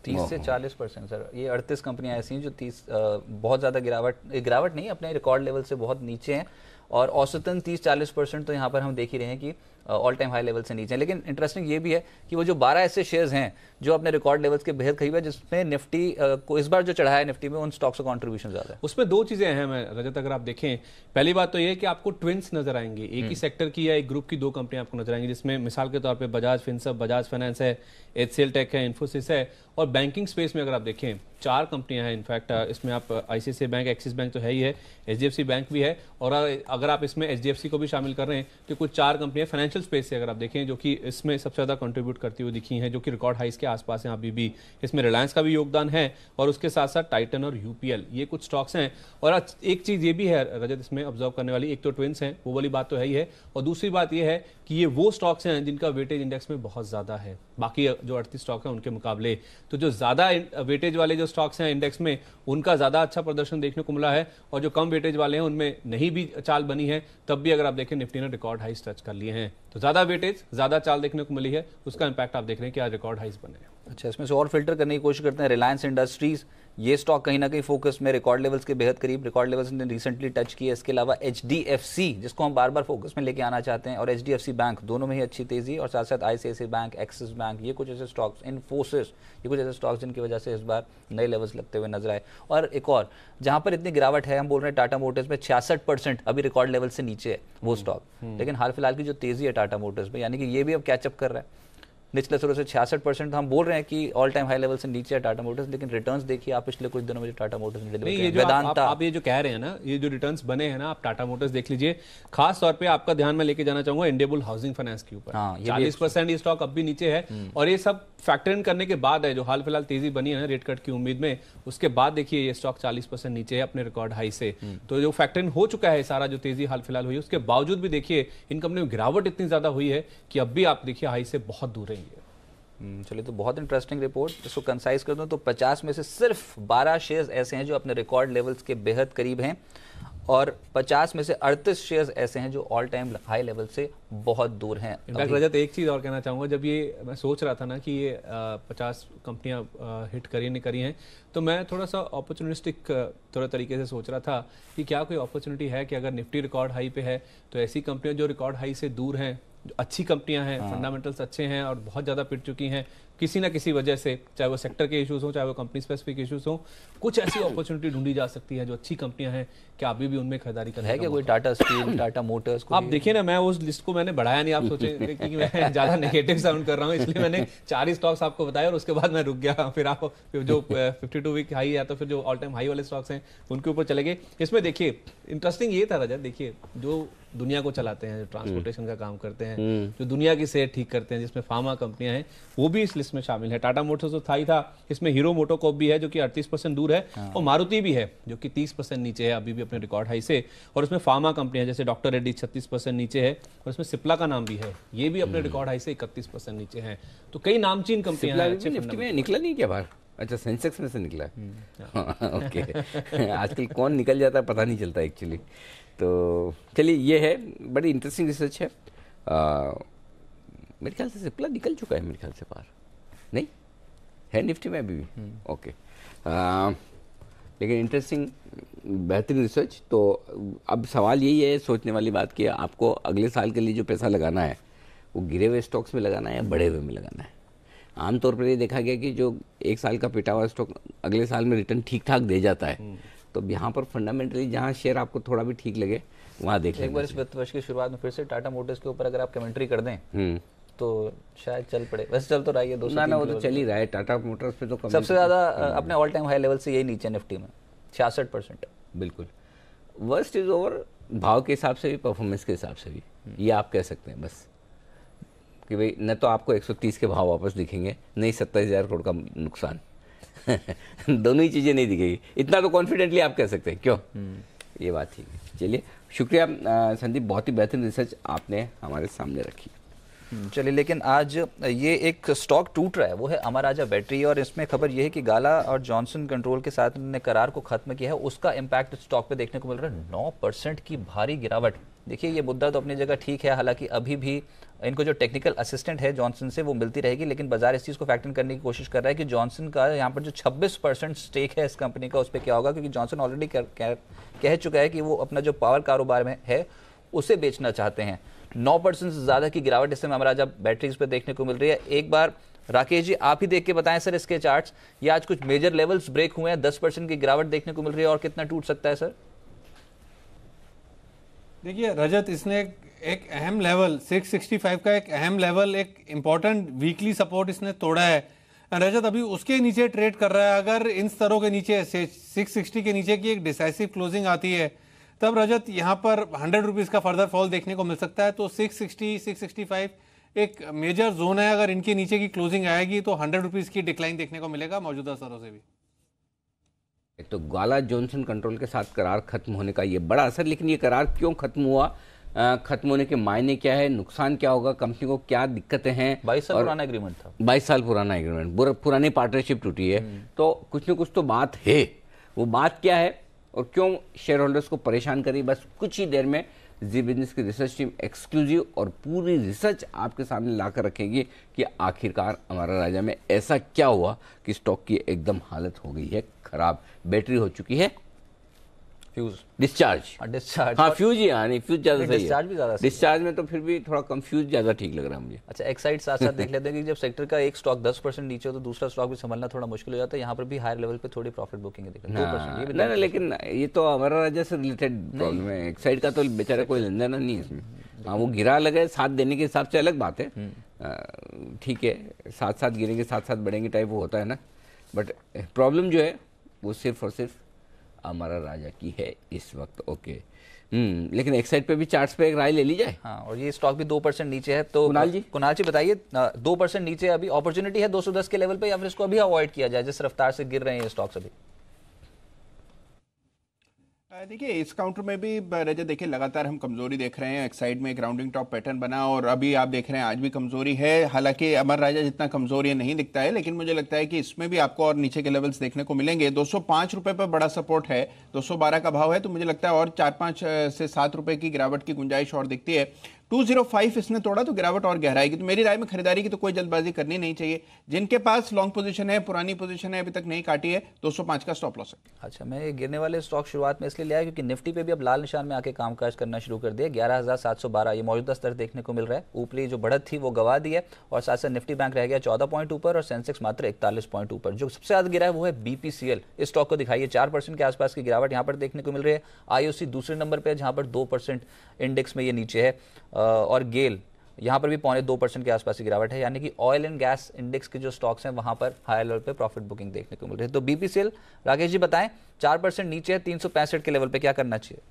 तीस से चालीस परसेंट सर। ये अड़तीस कंपनियां ऐसी हैं जो तीस बहुत ज़्यादा गिरावट गिरावट नहीं, अपने रिकॉर्ड लेवल से बहुत नीचे हैं, और औसतन तीस चालीस परसेंट तो यहाँ पर हम देख ही रहे हैं कि ऑल टाइम हाई लेवल से नीचे हैं। लेकिन इंटरेस्टिंग ये भी है कि वो जो बारह ऐसे शेयर्स हैं जो अपने रिकॉर्ड लेवल्स के बेहद करीब है, जिसमें निफ्टी को इस बार जो चढ़ा है निफ्टी में, उन स्टॉक्स का कंट्रीब्यूशन ज़्यादा है। उसमें दो चीज़ें अहम है रजत, अगर आप देखें, पहली बात तो ये है कि आपको ट्विंस नजर आएंगे, एक ही सेक्टर की या एक ग्रुप की दो कंपनियां आपको नजर आएंगी, जिसमें मिसाल के तौर पर बजाज फिनसर्व, बजाज फाइनेंस है, एचसीएल टेक है, इन्फोसिस है, और बैंकिंग स्पेस में अगर आप देखें चार कंपनियां हैं। इनफैक्ट इसमें आप आईसीआईसीआई बैंक, एक्सिस बैंक तो है ही है, एचडीएफसी बैंक भी है, और अगर आप इसमें एचडीएफसी को भी शामिल कर रहे हैं तो कुछ चार कंपनियां फाइनेंशियल स्पेस से अगर आप देखें जो कि इसमें सबसे ज़्यादा कंट्रीब्यूट करती हुई दिखी हैं, जो कि रिकॉर्ड हाइस के आसपास हैं अभी भी। इसमें रिलायंस का भी योगदान है, और उसके साथ साथ टाइटन और यूपीएल, ये कुछ स्टॉक्स हैं। और एक चीज़ ये भी है रजत इसमें ऑब्जर्व करने वाली, एक तो ट्विंस हैं, वो वाली बात तो है ही है, और दूसरी बात ये है कि ये वो स्टॉक्स हैं जिनका वेटेज इंडेक्स में बहुत ज़्यादा है बाकी जो अड़तीस स्टॉक हैं उनके मुकाबले। तो जो ज़्यादा वेटेज वाले जो स्टॉक्स हैं इंडेक्स में, उनका ज़्यादा अच्छा प्रदर्शन देखने को मिला है, और जो कम वेटेज वाले हैं उनमें नहीं भी चाल बनी है, तब भी अगर आप देखें निफ्टी ने रिकॉर्ड हाइस टच कर लिए हैं। तो ज़्यादा वेटेज, ज़्यादा चाल देखने को मिली है, उसका इंपैक्ट आप देख रहे हैं कि आज रिकॉर्ड हाइस बने। अच्छा, इसमें से और फिल्टर करने की कोशिश करते हैं। रिलायंस इंडस्ट्रीज, ये स्टॉक कहीं ना कहीं फोकस में, रिकॉर्ड लेवल्स के बेहद करीब, रिकॉर्ड लेवल्स ने रिसेंटली टच किया। इसके अलावा एचडीएफसी, जिसको हम बार बार फोकस में लेके आना चाहते हैं, और एचडीएफसी बैंक, दोनों में ही अच्छी तेजी, और साथ साथ आईसीआईसीआई बैंक, एक्सिस बैंक, ये कुछ ऐसे स्टॉक्स, इन्फोसिस, ये कुछ ऐसे स्टॉक्स जिनकी वजह से इस बार नए लेवल्स लगते हुए नजर आए। और एक और जहां पर इतनी गिरावट है, हम बोल रहे हैं टाटा मोटर्स में छियासठ परसेंट अभी रिकॉर्ड लेवल से नीचे है वो स्टॉक, लेकिन हाल फिलहाल की जो तेजी है टाटा मोटर्स में, यानी कि ये भी अब कैचअप कर रहा है निचले स्रोत से। छियासठ परसेंट हम बोल रहे हैं कि ऑल टाइम हाई लेवल से नीचे है टाटा मोटर्स, लेकिन रिटर्न्स देखिए आप पिछले कुछ दिनों में जो टाटा मोटर्स ने नहीं, ये जो आप, आप, आप ये जो कह रहे हैं ना, ये जो रिटर्न्स बने हैं ना, आप टाटा मोटर्स देख लीजिए। खास तौर पे आपका ध्यान में लेके जाना चाहूंगा इंडियाबुल हाउसिंग फाइनेंस के ऊपर। हाँ, चालीस परसेंट ये स्टॉक अब भी नीचे है, और ये सब फैक्टर इन करने के बाद है, जो हाल फिलहाल तेजी बनी है ना रेट कट की उम्मीद में, उसके बाद देखिए ये स्टॉक चालीस परसेंट नीचे है अपने रिकॉर्ड हाई से। तो जो फैक्टर इन हो चुका है सारा, जो तेजी हाल फिलहाल हुई है, उसके बावजूद भी देखिए इन कंपनियों में गिरावट इतनी ज्यादा हुई है कि अब भी आप देखिए हाई से बहुत दूर रहेंगे। चलिए, तो बहुत इंटरेस्टिंग रिपोर्ट। इसको कंसाइज कर दूं तो पचास में से सिर्फ बारह शेयर्स ऐसे हैं जो अपने रिकॉर्ड लेवल्स के बेहद करीब हैं, और पचास में से अड़तीस शेयर्स ऐसे हैं जो ऑल टाइम हाई लेवल से बहुत दूर हैं। इनफैक्ट रजत, एक चीज़ और कहना चाहूँगा, जब ये मैं सोच रहा था ना कि ये पचास कंपनियां हिट करी नहीं करी हैं, तो मैं थोड़ा सा अपॉर्चुनिस्टिक थोड़ा तरीके से सोच रहा था कि क्या कोई अपॉर्चुनिटी है कि अगर निफ्टी रिकॉर्ड हाई पे है तो ऐसी कंपनियां जो रिकॉर्ड हाई से दूर हैं, जो अच्छी कंपनियां हैं, फंडामेंटल्स अच्छे हैं और बहुत ज़्यादा पिट चुकी हैं किसी ना किसी वजह से, चाहे वो सेक्टर के इश्यूज हो, चाहे वो कंपनी स्पेसिफिक इश्यूज हो, कुछ ऐसी अपॉर्चुनिटी ढूंढी जा सकती है जो अच्छी कंपनियां हैं, क्या अभी भी उनमें खरीदारी करना है क्या? कोई टाटा स्टील, टाटा मोटर्स को आप देखिए ना, मैं उस लिस्ट को मैंने बढ़ाया नहीं, आप सोचे कि मैं ज़्यादा नेगेटिव साउंड कर रहा हूँ, इसलिए मैंने चार ही स्टॉक्स आपको बताया और उसके बाद मैं रुक गया। फिर आप फिर जो फिफ्टी टू वीक हाई है, तो फिर जो ऑल टाइम हाई वाले स्टॉक्स हैं उनके ऊपर चले गए। इसमें देखिए इंटरेस्टिंग ये था रजत, देखिए जो दुनिया को चलाते हैं, जो ट्रांसपोर्टेशन का काम करते हैं, जो दुनिया की सेहत ठीक करते हैं, जिसमें फार्मा कंपनियां हैं, वो भी इस लिस्ट में शामिल है। टाटा मोटर्स तो था ही था, इसमें हीरो मोटोकॉर्प भी है जो कि अड़तीस परसेंट दूर है, और मारुति भी है जो कि तीस परसेंट नीचे है अभी भी अपने रिकॉर्ड हाई से, और उसमें फार्मा कंपनियां जैसे डॉक्टर रेड्डी छत्तीस परसेंट नीचे है, और इसमें सिप्ला का नाम भी है, ये भी अपने रिकॉर्ड हाई से इकतीस परसेंट नीचे है। तो कई नामचीन कंपनियां हैं। निकला नहीं क्या बाहर? अच्छा, सेंसेक्स में से निकला है। ओके, आजकल कौन निकल जाता है पता नहीं चलता एक्चुअली। तो चलिए, ये है बड़ी इंटरेस्टिंग रिसर्च है। आ, मेरे ख्याल से सिप्ला निकल चुका है मेरे ख्याल से बाहर, नहीं है निफ्टी में अभी भी। ओके, आ, लेकिन इंटरेस्टिंग बेहतरीन रिसर्च। तो अब सवाल यही है, सोचने वाली बात कि आपको अगले साल के लिए जो पैसा लगाना है वो गिरे हुए स्टॉक्स में लगाना है या बढ़े हुए में लगाना है। आमतौर पर ये देखा गया कि जो एक साल का पिटा हुआ स्टॉक अगले साल में रिटर्न ठीक ठाक दे जाता है, तो यहाँ पर फंडामेंटली जहाँ शेयर आपको थोड़ा भी ठीक लगे वहाँ देख लें। एक बार इस वित्त वर्ष की शुरुआत में फिर से टाटा मोटर्स के ऊपर अगर आप कमेंट्री कर दें तो शायद चल पड़े। वैसे चल तो रहा है, दो ना ना वो तो चल ही रहा है। टाटा मोटर्स पे तो सबसे ज़्यादा अपने ऑल टाइम हाई लेवल से यही नीचे निफ्टी में छियासठ परसेंट। बिल्कुल, वर्स्ट इज ओवर। भाव के हिसाब से भी, परफॉर्मेंस के हिसाब से भी, ये आप कह सकते हैं बस कि भाई न तो आपको एक सौ तीस के भाव वापस दिखेंगे, नहीं सत्ताईस हज़ार करोड़ का नुकसान। दोनों ही चीज़ें नहीं दिखेगी, इतना तो कॉन्फिडेंटली आप कह सकते हैं। क्यों? ये बात ठीक है। चलिए, शुक्रिया संदीप, बहुत ही बेहतरीन रिसर्च आपने हमारे सामने रखी। चलिए, लेकिन आज ये एक स्टॉक टूट रहा है, वो है अमर राजा बैटरी, और इसमें खबर ये है कि गाला और जॉनसन कंट्रोल के साथ उन्होंने करार को खत्म किया है, उसका इम्पैक्ट स्टॉक पे देखने को मिल रहा है। नौ परसेंट की भारी गिरावट देखिए ये मुद्दा तो अपनी जगह ठीक है, हालांकि अभी भी इनको जो टेक्निकल असिस्टेंट है जॉनसन से वो मिलती रहेगी, लेकिन बाजार इस चीज़ को फैक्टर करने की कोशिश कर रहा है कि जॉनसन का यहाँ पर जो छब्बीस परसेंट स्टेक है इस कंपनी का, उस पर क्या होगा, क्योंकि जॉनसन ऑलरेडी कह चुका है कि वो अपना जो पावर कारोबार में है उसे बेचना चाहते हैं। नौ परसेंट से ज़्यादा की गिरावट इस समय हमारा जब बैटरीज पर देखने को मिल रही है। एक बार राकेश जी आप ही देख के बताएं सर इसके चार्ट्स, ये आज कुछ मेजर लेवल्स ब्रेक हुए हैं, दस परसेंट की गिरावट देखने को मिल रही है, और कितना टूट सकता है सर? देखिए रजत, इसने एक, एक अहम लेवल छह सौ पैंसठ का एक अहम लेवल, एक इंपॉर्टेंट वीकली सपोर्ट इसने तोड़ा है। रजत अभी उसके नीचे ट्रेड कर रहा है। अगर इन स्तरों के नीचे छह सौ साठ के नीचे की एक डिसाइसिव क्लोजिंग आती है तब रजत यहाँ पर हंड्रेड रुपीज का फर्दर फॉल देखने को मिल सकता है। तो छह सौ साठ, छह सौ पैंसठ एक मेजर जोन है। अगर इनके नीचे की क्लोजिंग आएगी तो हंड्रेड रुपीज की डिक्लाइन देखने को मिलेगा मौजूदा स्तरों से भी। तो गाला जॉनसन कंट्रोल के साथ करार खत्म होने का ये बड़ा असर, लेकिन ये करार क्यों खत्म हुआ, आ, खत्म होने के मायने क्या है, नुकसान क्या होगा, कंपनी को क्या दिक्कतें हैं? बाईस साल पुराना एग्रीमेंट था, बाईस साल पुराना एग्रीमेंट, पुरानी पार्टनरशिप टूटी है, तो कुछ न कुछ तो बात है। वो बात क्या है और क्यों शेयर होल्डर्स को परेशान करी, बस कुछ ही देर में जी बिजनेस की रिसर्च टीम एक्सक्लूसिव और पूरी रिसर्च आपके सामने लाकर रखेगी कि आखिरकार हमारा राजा में ऐसा क्या हुआ कि स्टॉक की एकदम हालत हो गई है खराब, बैटरी हो चुकी है फ्यूज, डिस्चार्ज डिस्चार्ज हाँ फ्यूज ही, हाँ नहीं फ्यूज ज्यादा सही डिस्चार्ज भी ज्यादा, डिस्चार्ज में तो फिर भी थोड़ा कंफ्यूज ज्यादा ठीक लग रहा है मुझे। अच्छा एक साइड साथ साथ देख लेते हैं कि जब सेक्टर का एक स्टॉक दस परसेंट नीचे हो तो दूसरा स्टॉक भी संभलना थोड़ा मुश्किल हो जाता है। यहाँ पर भी हायर लेवल पे थोड़ी प्रॉफिट बुकिंग है, देखो दो परसेंट ये भी नहीं, लेकिन ये तो हमारा राजा से रिलेटेड प्रॉब्लम है, एक साइड का तो बेचारा कोई लेन देना नहीं है इसमें। हाँ वो गिरा लगे साथ देने के हिसाब से अलग बात है, ठीक है, साथ साथ गिरेंगे साथ साथ बढ़ेंगे टाइप वो होता है ना, बट प्रॉब्लम जो है वो सिर्फ और सिर्फ हमारा राजा की है इस वक्त। ओके हम्म लेकिन एक साइड पे भी चार्ट्स पे एक राय ले ली जाए। हाँ और ये स्टॉक भी दो परसेंट नीचे है, तो कुणाल जी कुणाल जी बताइए दो परसेंट नीचे अभी अपॉर्चुनिटी है दो सौ दस के लेवल पे, या फिर इसको अभी अवॉइड किया जाए जिस रफ्तार से गिर रहे हैं ये स्टॉक्स अभी? देखिए इस काउंटर में भी रजत देखिए लगातार हम कमजोरी देख रहे हैं, एक साइड में एक राउंडिंग टॉप पैटर्न बना और अभी आप देख रहे हैं आज भी कमजोरी है। हालांकि अमर राजा जितना कमजोर ये नहीं दिखता है, लेकिन मुझे लगता है कि इसमें भी आपको और नीचे के लेवल्स देखने को मिलेंगे। दो सौ पांच रुपए पर बड़ा सपोर्ट है, दो सौ बारह का भाव है, तो मुझे लगता है और चार पांच से सात रुपए की गिरावट की गुंजाइश और दिखती है। दो सौ पाँच इसने तोड़ा तो गिरावट और गहराएगी, तो मेरी राय में खरीदारी की तो कोई जल्दबाजी करनी नहीं चाहिए। जिनके पास लॉन्ग पोजीशन है, पुरानी पोजीशन है, अभी तक नहीं काटी है, दो सौ पाँच का स्टॉप लॉस है। अच्छा मैं ये गिरने वाले स्टॉक शुरुआत में इसलिए लिया है क्योंकि निफ्टी पे भी अब लाल निशान में आके कामकाज करना शुरू कर दिया। ग्यारह हजार सात सौ बारह ये मौजूदा स्तर देखने को मिल रहा है, ऊपरी जो बढ़त थी वो गवा दी है, और साथ साथ निफ्टी बैंक रह गया चौदह पॉइंट ऊपर और सेंसेक्स मात्र इकतालीस पॉइंट ऊपर। जो सबसे ज्यादा गिरा है वो है बीपीसीएल, इस स्टॉक को दिखाइए, चार परसेंट के आसपास की गिरावट यहाँ पर देखने को मिल रही है। आईओसी दूसरे नंबर पर जहाँ पर दो परसेंट इंडेक्स में ये नीचे है, और गेल यहाँ पर भी पौने दो परसेंट के आसपास की गिरावट है, यानी कि ऑयल एंड गैस इंडेक्स के जो स्टॉक्स हैं वहां पर हाई लेवल पे प्रॉफिट बुकिंग देखने को मिल रही है। तो बीपीसीएल राकेश जी बताएं, चार परसेंट नीचे है, तीन सौ पैंसठ के लेवल पे क्या करना चाहिए?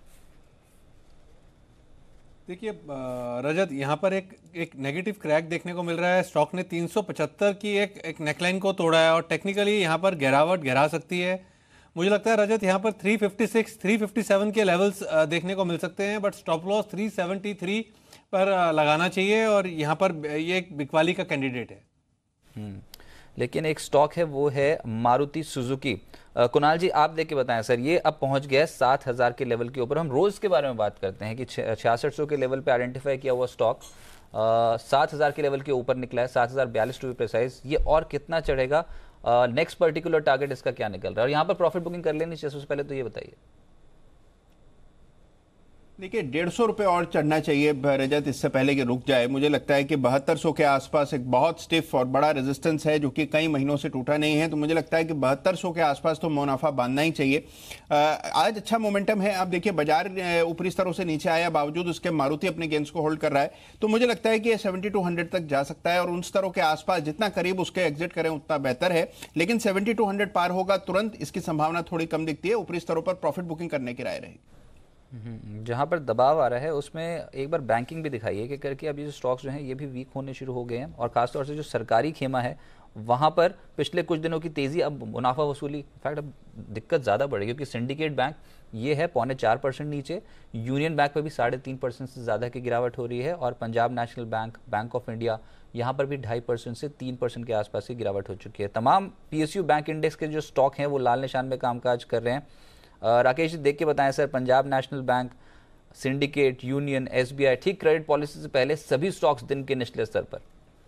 देखिए रजत, यहाँ पर एक एक नेगेटिव क्रैक देखने को मिल रहा है। स्टॉक ने तीन सौ पचहत्तर की एक एक नेकलाइन को तोड़ा है और टेक्निकली यहाँ पर गिरावट गिरा सकती है। मुझे लगता है रजत यहाँ पर तीन सौ छप्पन, तीन सौ सत्तावन के लेवल्स देखने को मिल सकते हैं, बट स्टॉप लॉस तीन सौ तिहत्तर पर लगाना चाहिए और यहाँ पर ये एक बिकवाली का कैंडिडेट है। लेकिन एक स्टॉक है वो है मारुति सुजुकी। कुणाल जी आप देख के बताएं सर, ये अब पहुंच गया सात हजार के लेवल के ऊपर। हम रोज के बारे में बात करते हैं कि छियासठ सौ के लेवल पे आइडेंटिफाई किया हुआ स्टॉक सात हजार के लेवल के ऊपर निकला है, सात हजार बयालीस टू बी प्रिसाइज। ये और कितना चढ़ेगा, नेक्स्ट पर्टिकुलर टारगेट इसका क्या निकल रहा है, और यहाँ पर प्रॉफिट बुकिंग कर लेनी चाहिए? सबसे पहले तो ये बताइए। देखिए डेढ़ सौ रुपये और चढ़ना चाहिए रजत, इससे पहले कि रुक जाए। मुझे लगता है कि बहत्तर सौ के आसपास एक बहुत स्टिफ और बड़ा रेजिस्टेंस है जो कि कई महीनों से टूटा नहीं है, तो मुझे लगता है कि बहत्तर सौ के आसपास तो मुनाफा बांधना ही चाहिए। आज अच्छा मोमेंटम है, आप देखिए बाजार ऊपरी स्तरों से नीचे आया, बावजूद उसके मारुति अपने गेंस को होल्ड कर रहा है, तो मुझे लगता है कि ये सेवेंटी टू हंड्रेड तक जा सकता है और उन स्तरों के आसपास जितना करीब उसके एग्जिट करें उतना बेहतर है। लेकिन सेवेंटी टू हंड्रेड पार होगा तुरंत, इसकी संभावना थोड़ी कम दिखती है। ऊपरी स्तरों पर प्रॉफिट बुकिंग करने की राय रहेगी। जहां पर दबाव आ रहा है उसमें एक बार बैंकिंग भी दिखाइए कि करके अब ये जो स्टॉक्स जो हैं ये भी वीक होने शुरू हो गए हैं, और खासतौर से जो सरकारी खेमा है वहां पर पिछले कुछ दिनों की तेजी, अब मुनाफा वसूली इनफैक्ट अब दिक्कत ज़्यादा बढ़ी, क्योंकि सिंडिकेट बैंक ये है पौने चार परसेंट नीचे, यूनियन बैंक पर भी साढ़े तीन परसेंट से ज़्यादा की गिरावट हो रही है, और Punjab national bank, bank of India यहाँ पर भी ढाई परसेंट से तीन परसेंट के आसपास की गिरावट हो चुकी है। तमाम पीएसयू बैंक इंडेक्स के जो स्टॉक हैं वो लाल निशान में कामकाज कर रहे हैं। राकेश जी देख के बताएं sir, Punjab national bank Syndicate, union, SBI, ठीक क्रेडिट पॉलिसी से पहले सभी स्टॉक्स दिन के निचले स्तर पर।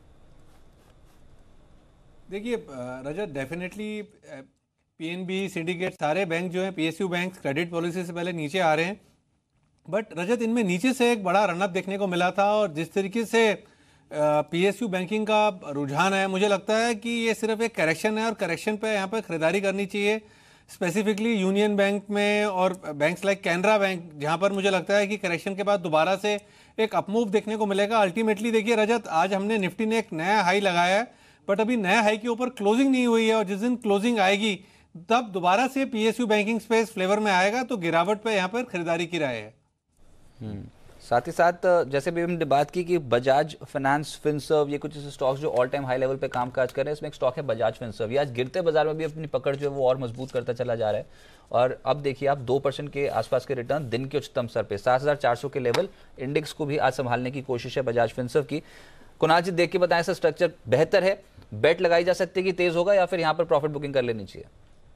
देखिए रजत, डेफिनेटली पीएनबी, सिंडिकेट, सारे बैंक जो हैं, पीएसयू बैंक क्रेडिट पॉलिसी से पहले नीचे आ रहे हैं। बट रजत, इनमें नीचे से एक बड़ा रनअप देखने को मिला था और जिस तरीके से पीएसयू बैंकिंग का रुझान है, मुझे लगता है कि ये सिर्फ एक करेक्शन है और करेक्शन पे यहाँ पे खरीदारी करनी चाहिए। स्पेसिफिकली यूनियन बैंक में और बैंक्स लाइक कैनरा बैंक, जहाँ पर मुझे लगता है कि करेक्शन के बाद दोबारा से एक अपमूव देखने को मिलेगा। अल्टीमेटली देखिए रजत, आज हमने निफ्टी ने एक नया हाई लगाया है, बट अभी नया हाई के ऊपर क्लोजिंग नहीं हुई है और जिस दिन क्लोजिंग आएगी तब दोबारा से पीएसयू बैंकिंग स्पेस फ्लेवर में आएगा, तो गिरावट पे यहाँ पर खरीदारी की राय है। साथ ही साथ जैसे भी हमने बात की कि बजाज फाइनेंस, फिनसर्व, ये कुछ स्टॉक्स जो ऑल टाइम हाई लेवल पे कामकाज कर रहे हैं, इसमें एक स्टॉक है बजाज फिनसर्व। ये आज गिरते बाजार में भी अपनी पकड़ जो है वो और मजबूत करता चला जा रहा है और अब देखिए आप दो परसेंट के आसपास के रिटर्न दिन के उच्चतम स्तर पे सात हजार चार सौ के लेवल इंडेक्स को भी आज संभालने की कोशिश है बजाज फिनसर्व की। कुणाल जी, देख के बताएं, सर स्ट्रक्चर बेहतर है, बेट लगाई जा सकती है कि तेज होगा या फिर यहाँ पर प्रॉफिट बुकिंग कर लेनी चाहिए?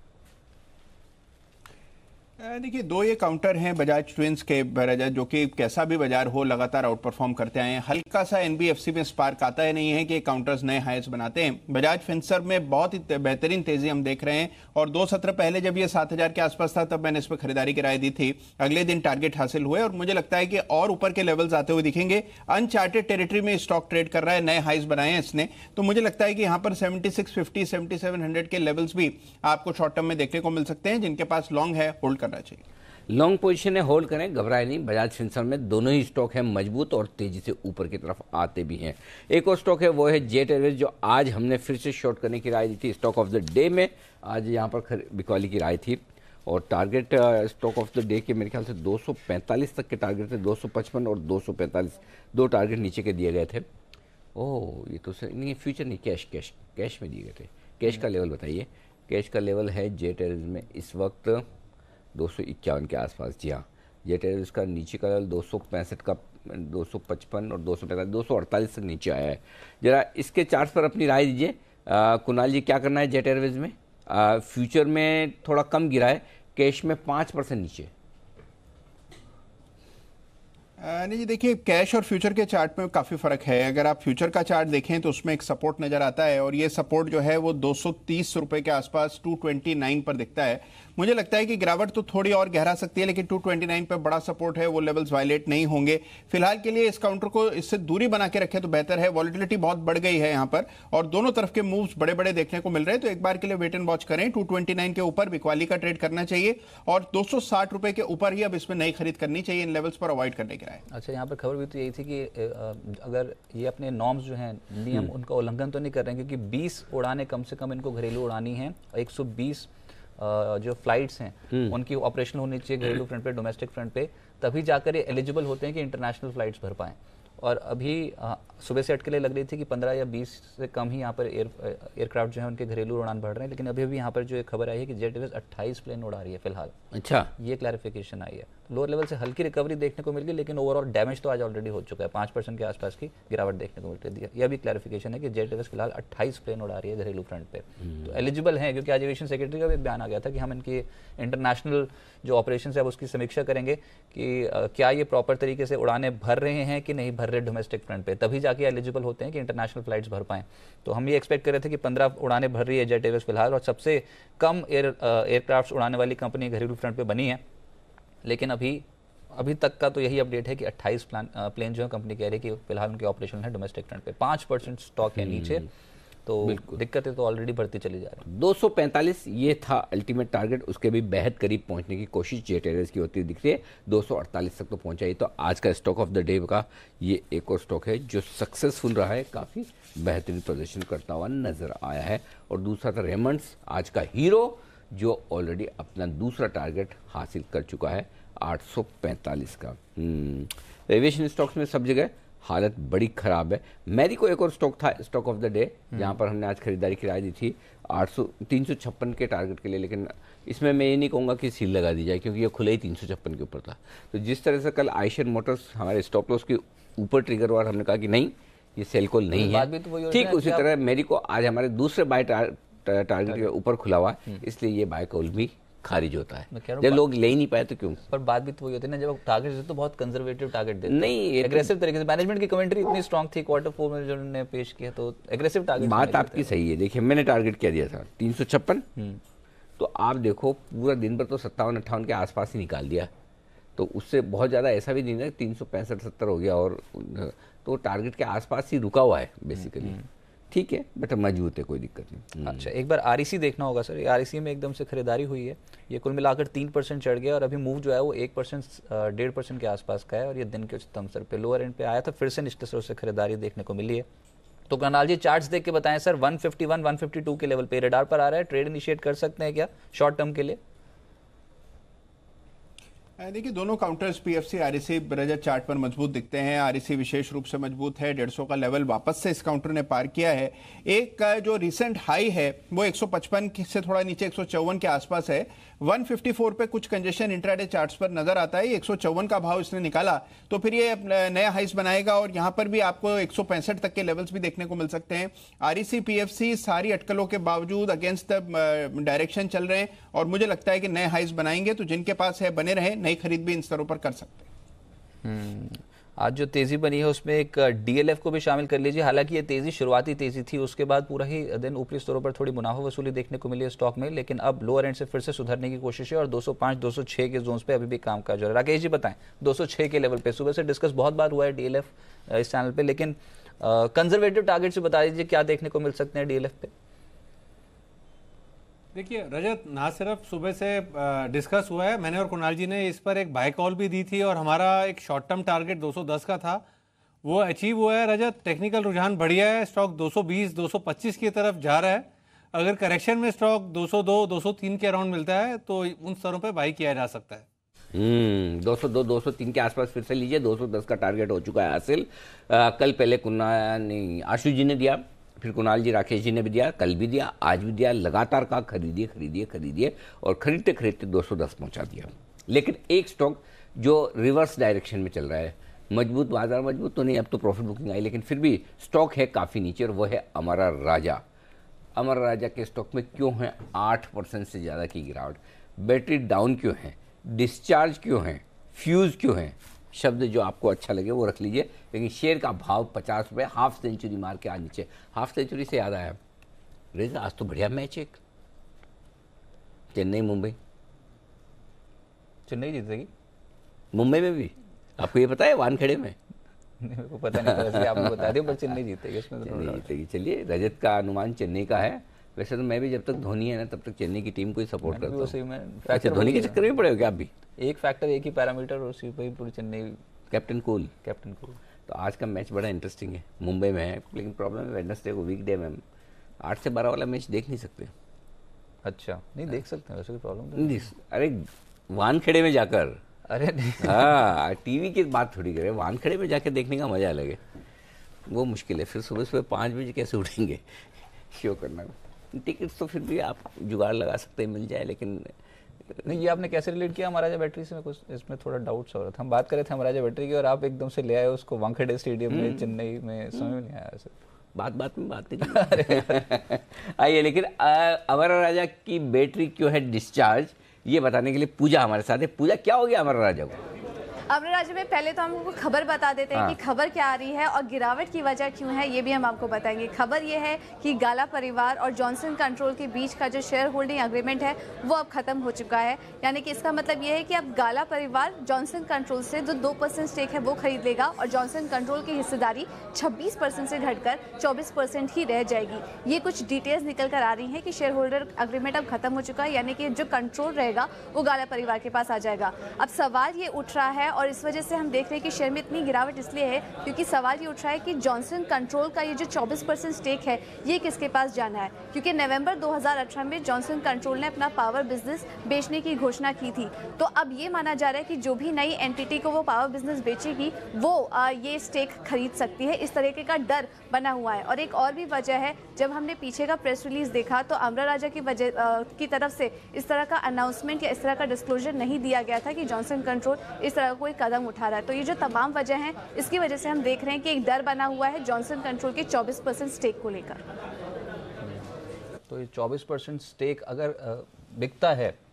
देखिए, दो ये काउंटर हैं बजाज ट्विंस के बजाज, जो कि कैसा भी बाजार हो लगातार आउट परफॉर्म करते आए हैं। हल्का सा एनबीएफसी में स्पार्क आता है, नहीं है कि काउंटर्स नए हाईस बनाते हैं। बजाज फिनसर्व में बहुत ही बेहतरीन तेजी हम देख रहे हैं और दो सत्र पहले जब ये सात हजार के आसपास था तब मैंने इस पर खरीदारी की राय दी थी। अगले दिन टारगेट हासिल हुए और मुझे लगता है कि और ऊपर के लेवल्स आते हुए दिखेंगे। अनचार्टेड टेरिटरी में स्टॉक ट्रेड कर रहा है, नए हाईस बनाए हैं इसने, तो मुझे लगता है कि यहाँ पर seventy six fifty, seventy seven hundred के लेवल्स भी आपको शॉर्ट टर्म में देखने को मिल सकते हैं। जिनके पास लॉन्ग है, होल्ड करना चाहिए। लॉन्ग पोजीशन है, होल्ड करें, घबराए नहीं। बजाज फिनसर्व में दोनों ही स्टॉक हैं मजबूत और तेजी से ऊपर की तरफ आते भी हैं। एक और स्टॉक है वो है जेट एयरवेज, जो आज हमने फिर से शॉर्ट करने की राय दी थी स्टॉक ऑफ द डे में। आज यहाँ पर बिकवाली की राय थी और target stock of the day के मेरे ख्याल से दो सौ पैंतालीस तक के टारगेट थे, दो सौ पचपन और दो सौ पैंतालीस, दो टारगेट नीचे के दिए गए थे। ओह, ये तो सर नहीं, फ्यूचर नहीं, कैश कैश कैश में दिए गए थे। कैश का लेवल बताइए। कैश का लेवल है जेट एयरवेज में इस वक्त दो सौ इक्यावन के आसपास। जी हाँ, जेट एयरवेज का नीचे का लेवल दो सौ पैंसठ का, दो सौ पचपन और दो सौ पैंतालीस, दो सौ अड़तालीस तक नीचे आया है। जरा इसके चार्ट पर अपनी राय दीजिए कुणाल जी, क्या करना है जेट एयरवेज में? आ, फ्यूचर में थोड़ा कम गिरा है, कैश में पाँच परसेंट नीचे। नहीं जी, देखिए कैश और फ्यूचर के चार्ट में काफ़ी फ़र्क है। अगर आप फ्यूचर का चार्ट देखें तो उसमें एक सपोर्ट नज़र आता है और ये सपोर्ट जो है वो दो सौ तीस रुपए के आसपास दो सौ उनतीस पर दिखता है। मुझे लगता है कि गिरावट तो थोड़ी और गहरा सकती है, लेकिन दो सौ उनतीस पर बड़ा सपोर्ट है, वो लेवल्स वायलेट नहीं होंगे। फिलहाल के लिए इस काउंटर को इससे दूरी बना के रखें तो बेहतर है। वॉलिटिलिटी बहुत बढ़ गई है यहाँ पर और दोनों तरफ के मूव्स बड़े बड़े देखने को मिल रहे हैं, तो एक बार के लिए वेट एंड वॉच करें। दो सौ उनतीस के ऊपर बिकवाली का ट्रेड करना चाहिए और दो सौ साठ रुपए के ऊपर ही अब इसमें नई खरीद करनी चाहिए, इन लेवल्स पर अवॉइड करने की राय। अच्छा, यहाँ पर खबर भी तो यही थी कि अगर ये अपने नॉर्म्स जो हैं, नियम, उनका उल्लंघन तो नहीं कर रहे हैं, क्योंकि बीस उड़ानें कम से कम इनको घरेलू उड़ानी है। एक सौ बीस जो फ्लाइट्स हैं उनकी ऑपरेशनल होनी चाहिए घरेलू फ्रंट पे, डोमेस्टिक फ्रंट पे, तभी जाकर ये एलिजिबल होते हैं कि इंटरनेशनल फ्लाइट्स भर पाएं। और अभी सुबह से अटकलें लग रही थी कि पंद्रह या बीस से कम ही यहाँ पर एयर एयरक्राफ्ट जो है उनके घरेलू उड़ान बढ़ रहे हैं, लेकिन अभी अभी यहाँ पर जो एक खबर आई है कि जेट एयरवेज अट्ठाईस प्लेन उड़ा रही है फिलहाल। अच्छा, ये क्लैरिफिकेशन आई है। लोअर लेवल से हल्की रिकवरी देखने को मिल गई, लेकिन ओवरऑल डैमेज तो आज ऑलरेडी हो चुका है, पाँच परसेंट के आसपास की गिरावट देखने को मिल रही है। यह भी क्लैरिफिकेशन है कि जेट एयरवेज फिलहाल अट्ठाईस प्लेन उड़ा रही है घरेलू फ्रंट पे, तो एलिजिबल है, क्योंकि आज एविएशन सेक्रेटरी का भी बयान आ गया था कि हम इनकी इंटरनेशनल जो ऑपरेशन है उसकी समीक्षा करेंगे कि क्या ये प्रॉपर तरीके से उड़ाने भर रहे हैं कि नहीं भर रहे डोमेस्टिक फ्रंट पे, तभी जाके एलिजिबल होते हैं कि इंटरनेशनल फ्लाइट्स भर पाएं। तो हम ये एक्सपेक्ट कर रहे थे कि पंद्रह उड़ानें भर रही है जेट एयरवेज फिलहाल, और सबसे कम एयर एयरक्राफ्ट उड़ाने वाली कंपनी घरेलू फ्रंट पे बनी है। लेकिन अभी अभी तक का तो यही अपडेट है कि अट्ठाईस प्लान प्लेन जो है कंपनी कह रही है कि फिलहाल उनके ऑपरेशन है डोमेस्टिक फ्रंट पे। पाँच परसेंट स्टॉक है नीचे, तो दिक्कतें तो ऑलरेडी बढ़ती चली जा रही है। दो सौ पैंतालीस ये था अल्टीमेट टारगेट, उसके भी बेहद करीब पहुंचने की कोशिश जेट एयरवेज की होती दिख रही है। दो सौ अड़तालीस तक तो पहुंचा ही। तो आज का स्टॉक ऑफ द डे का ये एक और स्टॉक है जो सक्सेसफुल रहा है, काफ़ी बेहतरीन प्रदर्शन करता हुआ नजर आया है। और दूसरा था रेमंड्स, आज का हीरो, जो ऑलरेडी अपना दूसरा टारगेट हासिल कर चुका है आठ सौ पैंतालीस का। एविएशन स्टॉक्स में सब जगह हालत बड़ी खराब है। मैरिको एक और स्टॉक था स्टॉक ऑफ द डे, जहां पर हमने आज खरीदारी की राय दी थी आठ सौ तीन सौ छप्पन के टारगेट के लिए, लेकिन इसमें मैं ये नहीं कहूँगा कि सील लगा दी जाए, क्योंकि ये खुले ही तीन सौ छप्पन के ऊपर था। तो जिस तरह से कल आयशर मोटर्स हमारे स्टॉप लॉस के ऊपर ट्रिगर हुआ, हमने कहा कि नहीं ये सेल कॉल नहीं है, ठीक उसी तरह मैरिको आज हमारे दूसरे बाय टारगेट के ऊपर खुला हुआ है, इसलिए ये बाय कॉल भी खारिज होता है। मैं कह रहा हूँ जब बा- लोग ले ही नहीं पाए तो क्यों? पर बात भी तो वही होती है ना, जब टारगेट देते तो बहुत कंजर्वेटिव टारगेट देते नहीं, ये तो- एग्रेसिव तरीके से। मैनेजमेंट की कमेंट्री इतनी स्ट्रांग थी क्वार्टर फोर में जो उन्होंने पेश किया, तो एग्रेसिव टारगेट। बात आपकी सही है। देखिए मैंने टारगेट क्या दिया था, तीन सौ छप्पन, तो आप देखो पूरा दिन भर तो सत्तावन अट्ठावन के आसपास ही निकाल दिया, तो उससे बहुत ज़्यादा ऐसा भी नहीं है, तीन सौ पैंसठ सत्तर हो गया, और तो टारगेट के आसपास ही रुका हुआ है बेसिकली। ठीक है, बट मजबूत है, कोई दिक्कत नहीं। अच्छा, एक बार आरईसी देखना होगा सर। आरईसी में एकदम से खरीदारी हुई है, ये कुल मिलाकर तीन परसेंट चढ़ गया और अभी मूव जो है वो एक परसेंट डेढ़ परसेंट के आसपास का है, और ये दिन के उच्चतम स्तर पे लोअर एंड पे आया था, फिर से निश्चित रूप से खरीदारी देखने को मिली है। तो करनाल जी चार्ट्स देख के बताएं sir, one fifty one, one fifty two के लेवल पे रडार पर आ रहा है, ट्रेड इनिशिएट कर सकते हैं क्या शॉर्ट टर्म के लिए? देखिए दोनों counters PFC REC Rajat chart पर मजबूत दिखते हैं। आरईसी विशेष रूप से मजबूत है, डेढ़ सौ का लेवल वापस से इस काउंटर ने पार किया है। एक का जो रिसेंट हाई है वो एक सौ पचपन से थोड़ा नीचे एक सौ चौवन के आसपास है। एक सौ चौवन पे कुछ कंजेशन इंट्राडे चार्ट्स पर नजर आता है। एक सौ चौवन का भाव इसने निकाला तो फिर ये नया हाइस बनाएगा, और यहां पर भी आपको एक सौ पैंसठ तक के लेवल्स भी देखने को मिल सकते हैं। आरईसी पीएफसी सारी अटकलों के बावजूद अगेंस्ट द डायरेक्शन चल रहे हैं, और मुझे लगता है कि नए हाइस बनाएंगे, तो जिनके पास है बने रहे, नई खरीद भी इन स्तरों पर कर सकते हैं। आज जो तेजी बनी है उसमें एक डीएलएफ को भी शामिल कर लीजिए। हालांकि ये तेजी शुरुआती तेजी थी, उसके बाद पूरा ही दिन ऊपरी स्तरों पर थोड़ी मुनाफा वसूली देखने को मिली है स्टॉक में, लेकिन अब लोअर एंड से फिर से सुधरने की कोशिश है और दो सौ पाँच दो सौ छह के जोन्स पे अभी भी काम काज हो रहा है। राकेश जी बताएं, दो सौ छह के लेवल पे सुबह से डिस्कस बहुत बार हुआ है डीएलएफ इस चैनल पे, लेकिन कंजर्वेटिव टारगेट से बता दीजिए क्या देखने को मिल सकते हैं डीएलएफ पे? देखिए रजत, ना सिर्फ सुबह से डिस्कस हुआ है, मैंने और कुणाल जी ने इस पर एक बाय कॉल भी दी थी, और हमारा एक शॉर्ट टर्म टारगेट दो सौ दस का था, वो अचीव हुआ है। रजत, टेक्निकल रुझान बढ़िया है, स्टॉक दो सौ बीस दो सौ पच्चीस की तरफ जा रहा है। अगर करेक्शन में स्टॉक दो सौ दो दो सौ तीन के अराउंड मिलता है तो उन स्तरों पे बाई किया जा सकता है। हम्म दो सौ दो दो सौ तीन के आसपास फिर से लीजिए। दो सौ दस का टारगेट हो चुका है हासिल। आ, कल पहले कुणाल नहीं आशु जी ने दिया, फिर कुणाल जी राकेश जी ने भी दिया, कल भी दिया, आज भी दिया। लगातार का खरीदिए खरीदिए खरीदिए और खरीदते खरीदते दो सौ दस पहुंचा दिया। लेकिन एक स्टॉक जो रिवर्स डायरेक्शन में चल रहा है, मजबूत बाजार, मजबूत तो नहीं, अब तो प्रॉफिट बुकिंग आई, लेकिन फिर भी स्टॉक है काफ़ी नीचे, और वो है अमरा राजा। अमर राजा के स्टॉक में क्यों है आठ परसेंट से ज़्यादा की गिरावट? बैटरी डाउन क्यों है, डिस्चार्ज क्यों है, फ्यूज़ क्यों है? शब्द जो आपको अच्छा लगे वो रख लीजिए, लेकिन शेयर का भाव पचास रुपये, हाफ सेंचुरी मार के आज नीचे। हाफ सेंचुरी से याद आया, रेजा आज तो बढ़िया मैच, एक चेन्नई मुंबई। चेन्नई जीतेगी मुंबई में भी, आपको ये पता है वानखेड़े में? मेरे को पता नहीं था, इसलिए आपको बता दिया, पर चेन्नई जीतेगी इसमें तो चेन्नई जीतेगी। चलिए, रजत का अनुमान चेन्नई का है। वैसे तो मैं भी जब तक धोनी है ना तब तक चेन्नई की टीम को ही सपोर्ट करता हूँ। अच्छा, धोनी के चक्कर में पड़े हो क्या आप भी? एक फैक्टर, एक ही पैरामीटर, और उसी पर पूरी Chennai. Captain cool, captain cool. तो आज का मैच बड़ा इंटरेस्टिंग है, मुंबई में है, लेकिन प्रॉब्लम है वेडनेसडे को, वीकडे में आठ से बारह वाला मैच देख नहीं सकते। अच्छा, नहीं देख सकते हैं, वैसे कोई प्रॉब्लम नहीं। अरे वानखेड़े में जाकर, अरे नहीं, हाँ टीवी की बात थोड़ी करें, वानखेड़े में जाकर देखने का मजा अलग है, वो मुश्किल है। फिर सुबह सुबह पाँच बजे कैसे उठेंगे शो करना? टिकट्स तो फिर भी आप जुगाड़ लगा सकते हैं, मिल जाए, लेकिन नहीं। ये आपने कैसे रिलेट किया महाराजा बैटरी से? मैं कुछ इसमें थोड़ा डाउट हो रहा था। हम बात कर रहे थे महाराजा बैटरी की और आप एकदम से ले आए उसको वानखेड़े स्टेडियम में, चेन्नई में, समझ में नहीं आया वैसे। बात बात में बात नहीं आइए, लेकिन अमर राजा की बैटरी क्यों है डिस्चार्ज, ये बताने के लिए पूजा हमारे साथ है। पूजा, क्या हो गया अमर राजा को? अमर राजा में पहले तो हम आपको खबर बता देते हैं हाँ। कि खबर क्या आ रही है और गिरावट की वजह क्यों है, ये भी हम आपको बताएंगे। खबर ये है कि गाला परिवार और जॉनसन कंट्रोल के बीच का जो शेयर होल्डिंग एग्रीमेंट है वो अब खत्म हो चुका है। यानी कि इसका मतलब ये है कि अब गाला परिवार जॉनसन कंट्रोल से जो दो परसेंट स्टेक है वो खरीद लेगा, और जॉनसन कंट्रोल की हिस्सेदारी छब्बीस परसेंट से घटकर चौबीस परसेंट ही रह जाएगी। ये कुछ डिटेल्स निकल कर आ रही है कि शेयर होल्डर एग्रीमेंट अब खत्म हो चुका है, यानी कि जो कंट्रोल रहेगा वो गाला परिवार के पास आ जाएगा। अब सवाल ये उठ रहा है, और इस वजह से हम देख रहे हैं कि शेयर में इतनी गिरावट इसलिए है क्योंकि सवाल ये उठ रहा है कि जॉनसन कंट्रोल का ये जो चौबीस परसेंट स्टेक है ये किसके पास जाना है, क्योंकि नवंबर दो हज़ार अठारह में जॉनसन कंट्रोल ने अपना पावर बिजनेस बेचने की घोषणा की थी। तो अब ये माना जा रहा है कि जो भी नई एंटिटी को वो पावर बिजनेस बेचेगी वो आ, ये स्टेक खरीद सकती है। इस तरीके का डर बना हुआ है। और एक और भी वजह है, जब हमने पीछे का प्रेस रिलीज देखा तो अमरा राजा की वजह आ, की तरफ से इस तरह का अनाउंसमेंट या इस तरह का डिस्क्लोजर नहीं दिया गया था कि जॉनसन कंट्रोल इस तरह का कोई कदम उठा रहा है। तो ये जो तमाम वजह हैं, इसकी वजह से हम देख रहे हैं कि एक डर बना हुआ है जॉनसन कंट्रोल के चौबीस परसेंट स्टेक को लेकर। तो ये चौबीस परसेंट स्टेक अगर बिकता है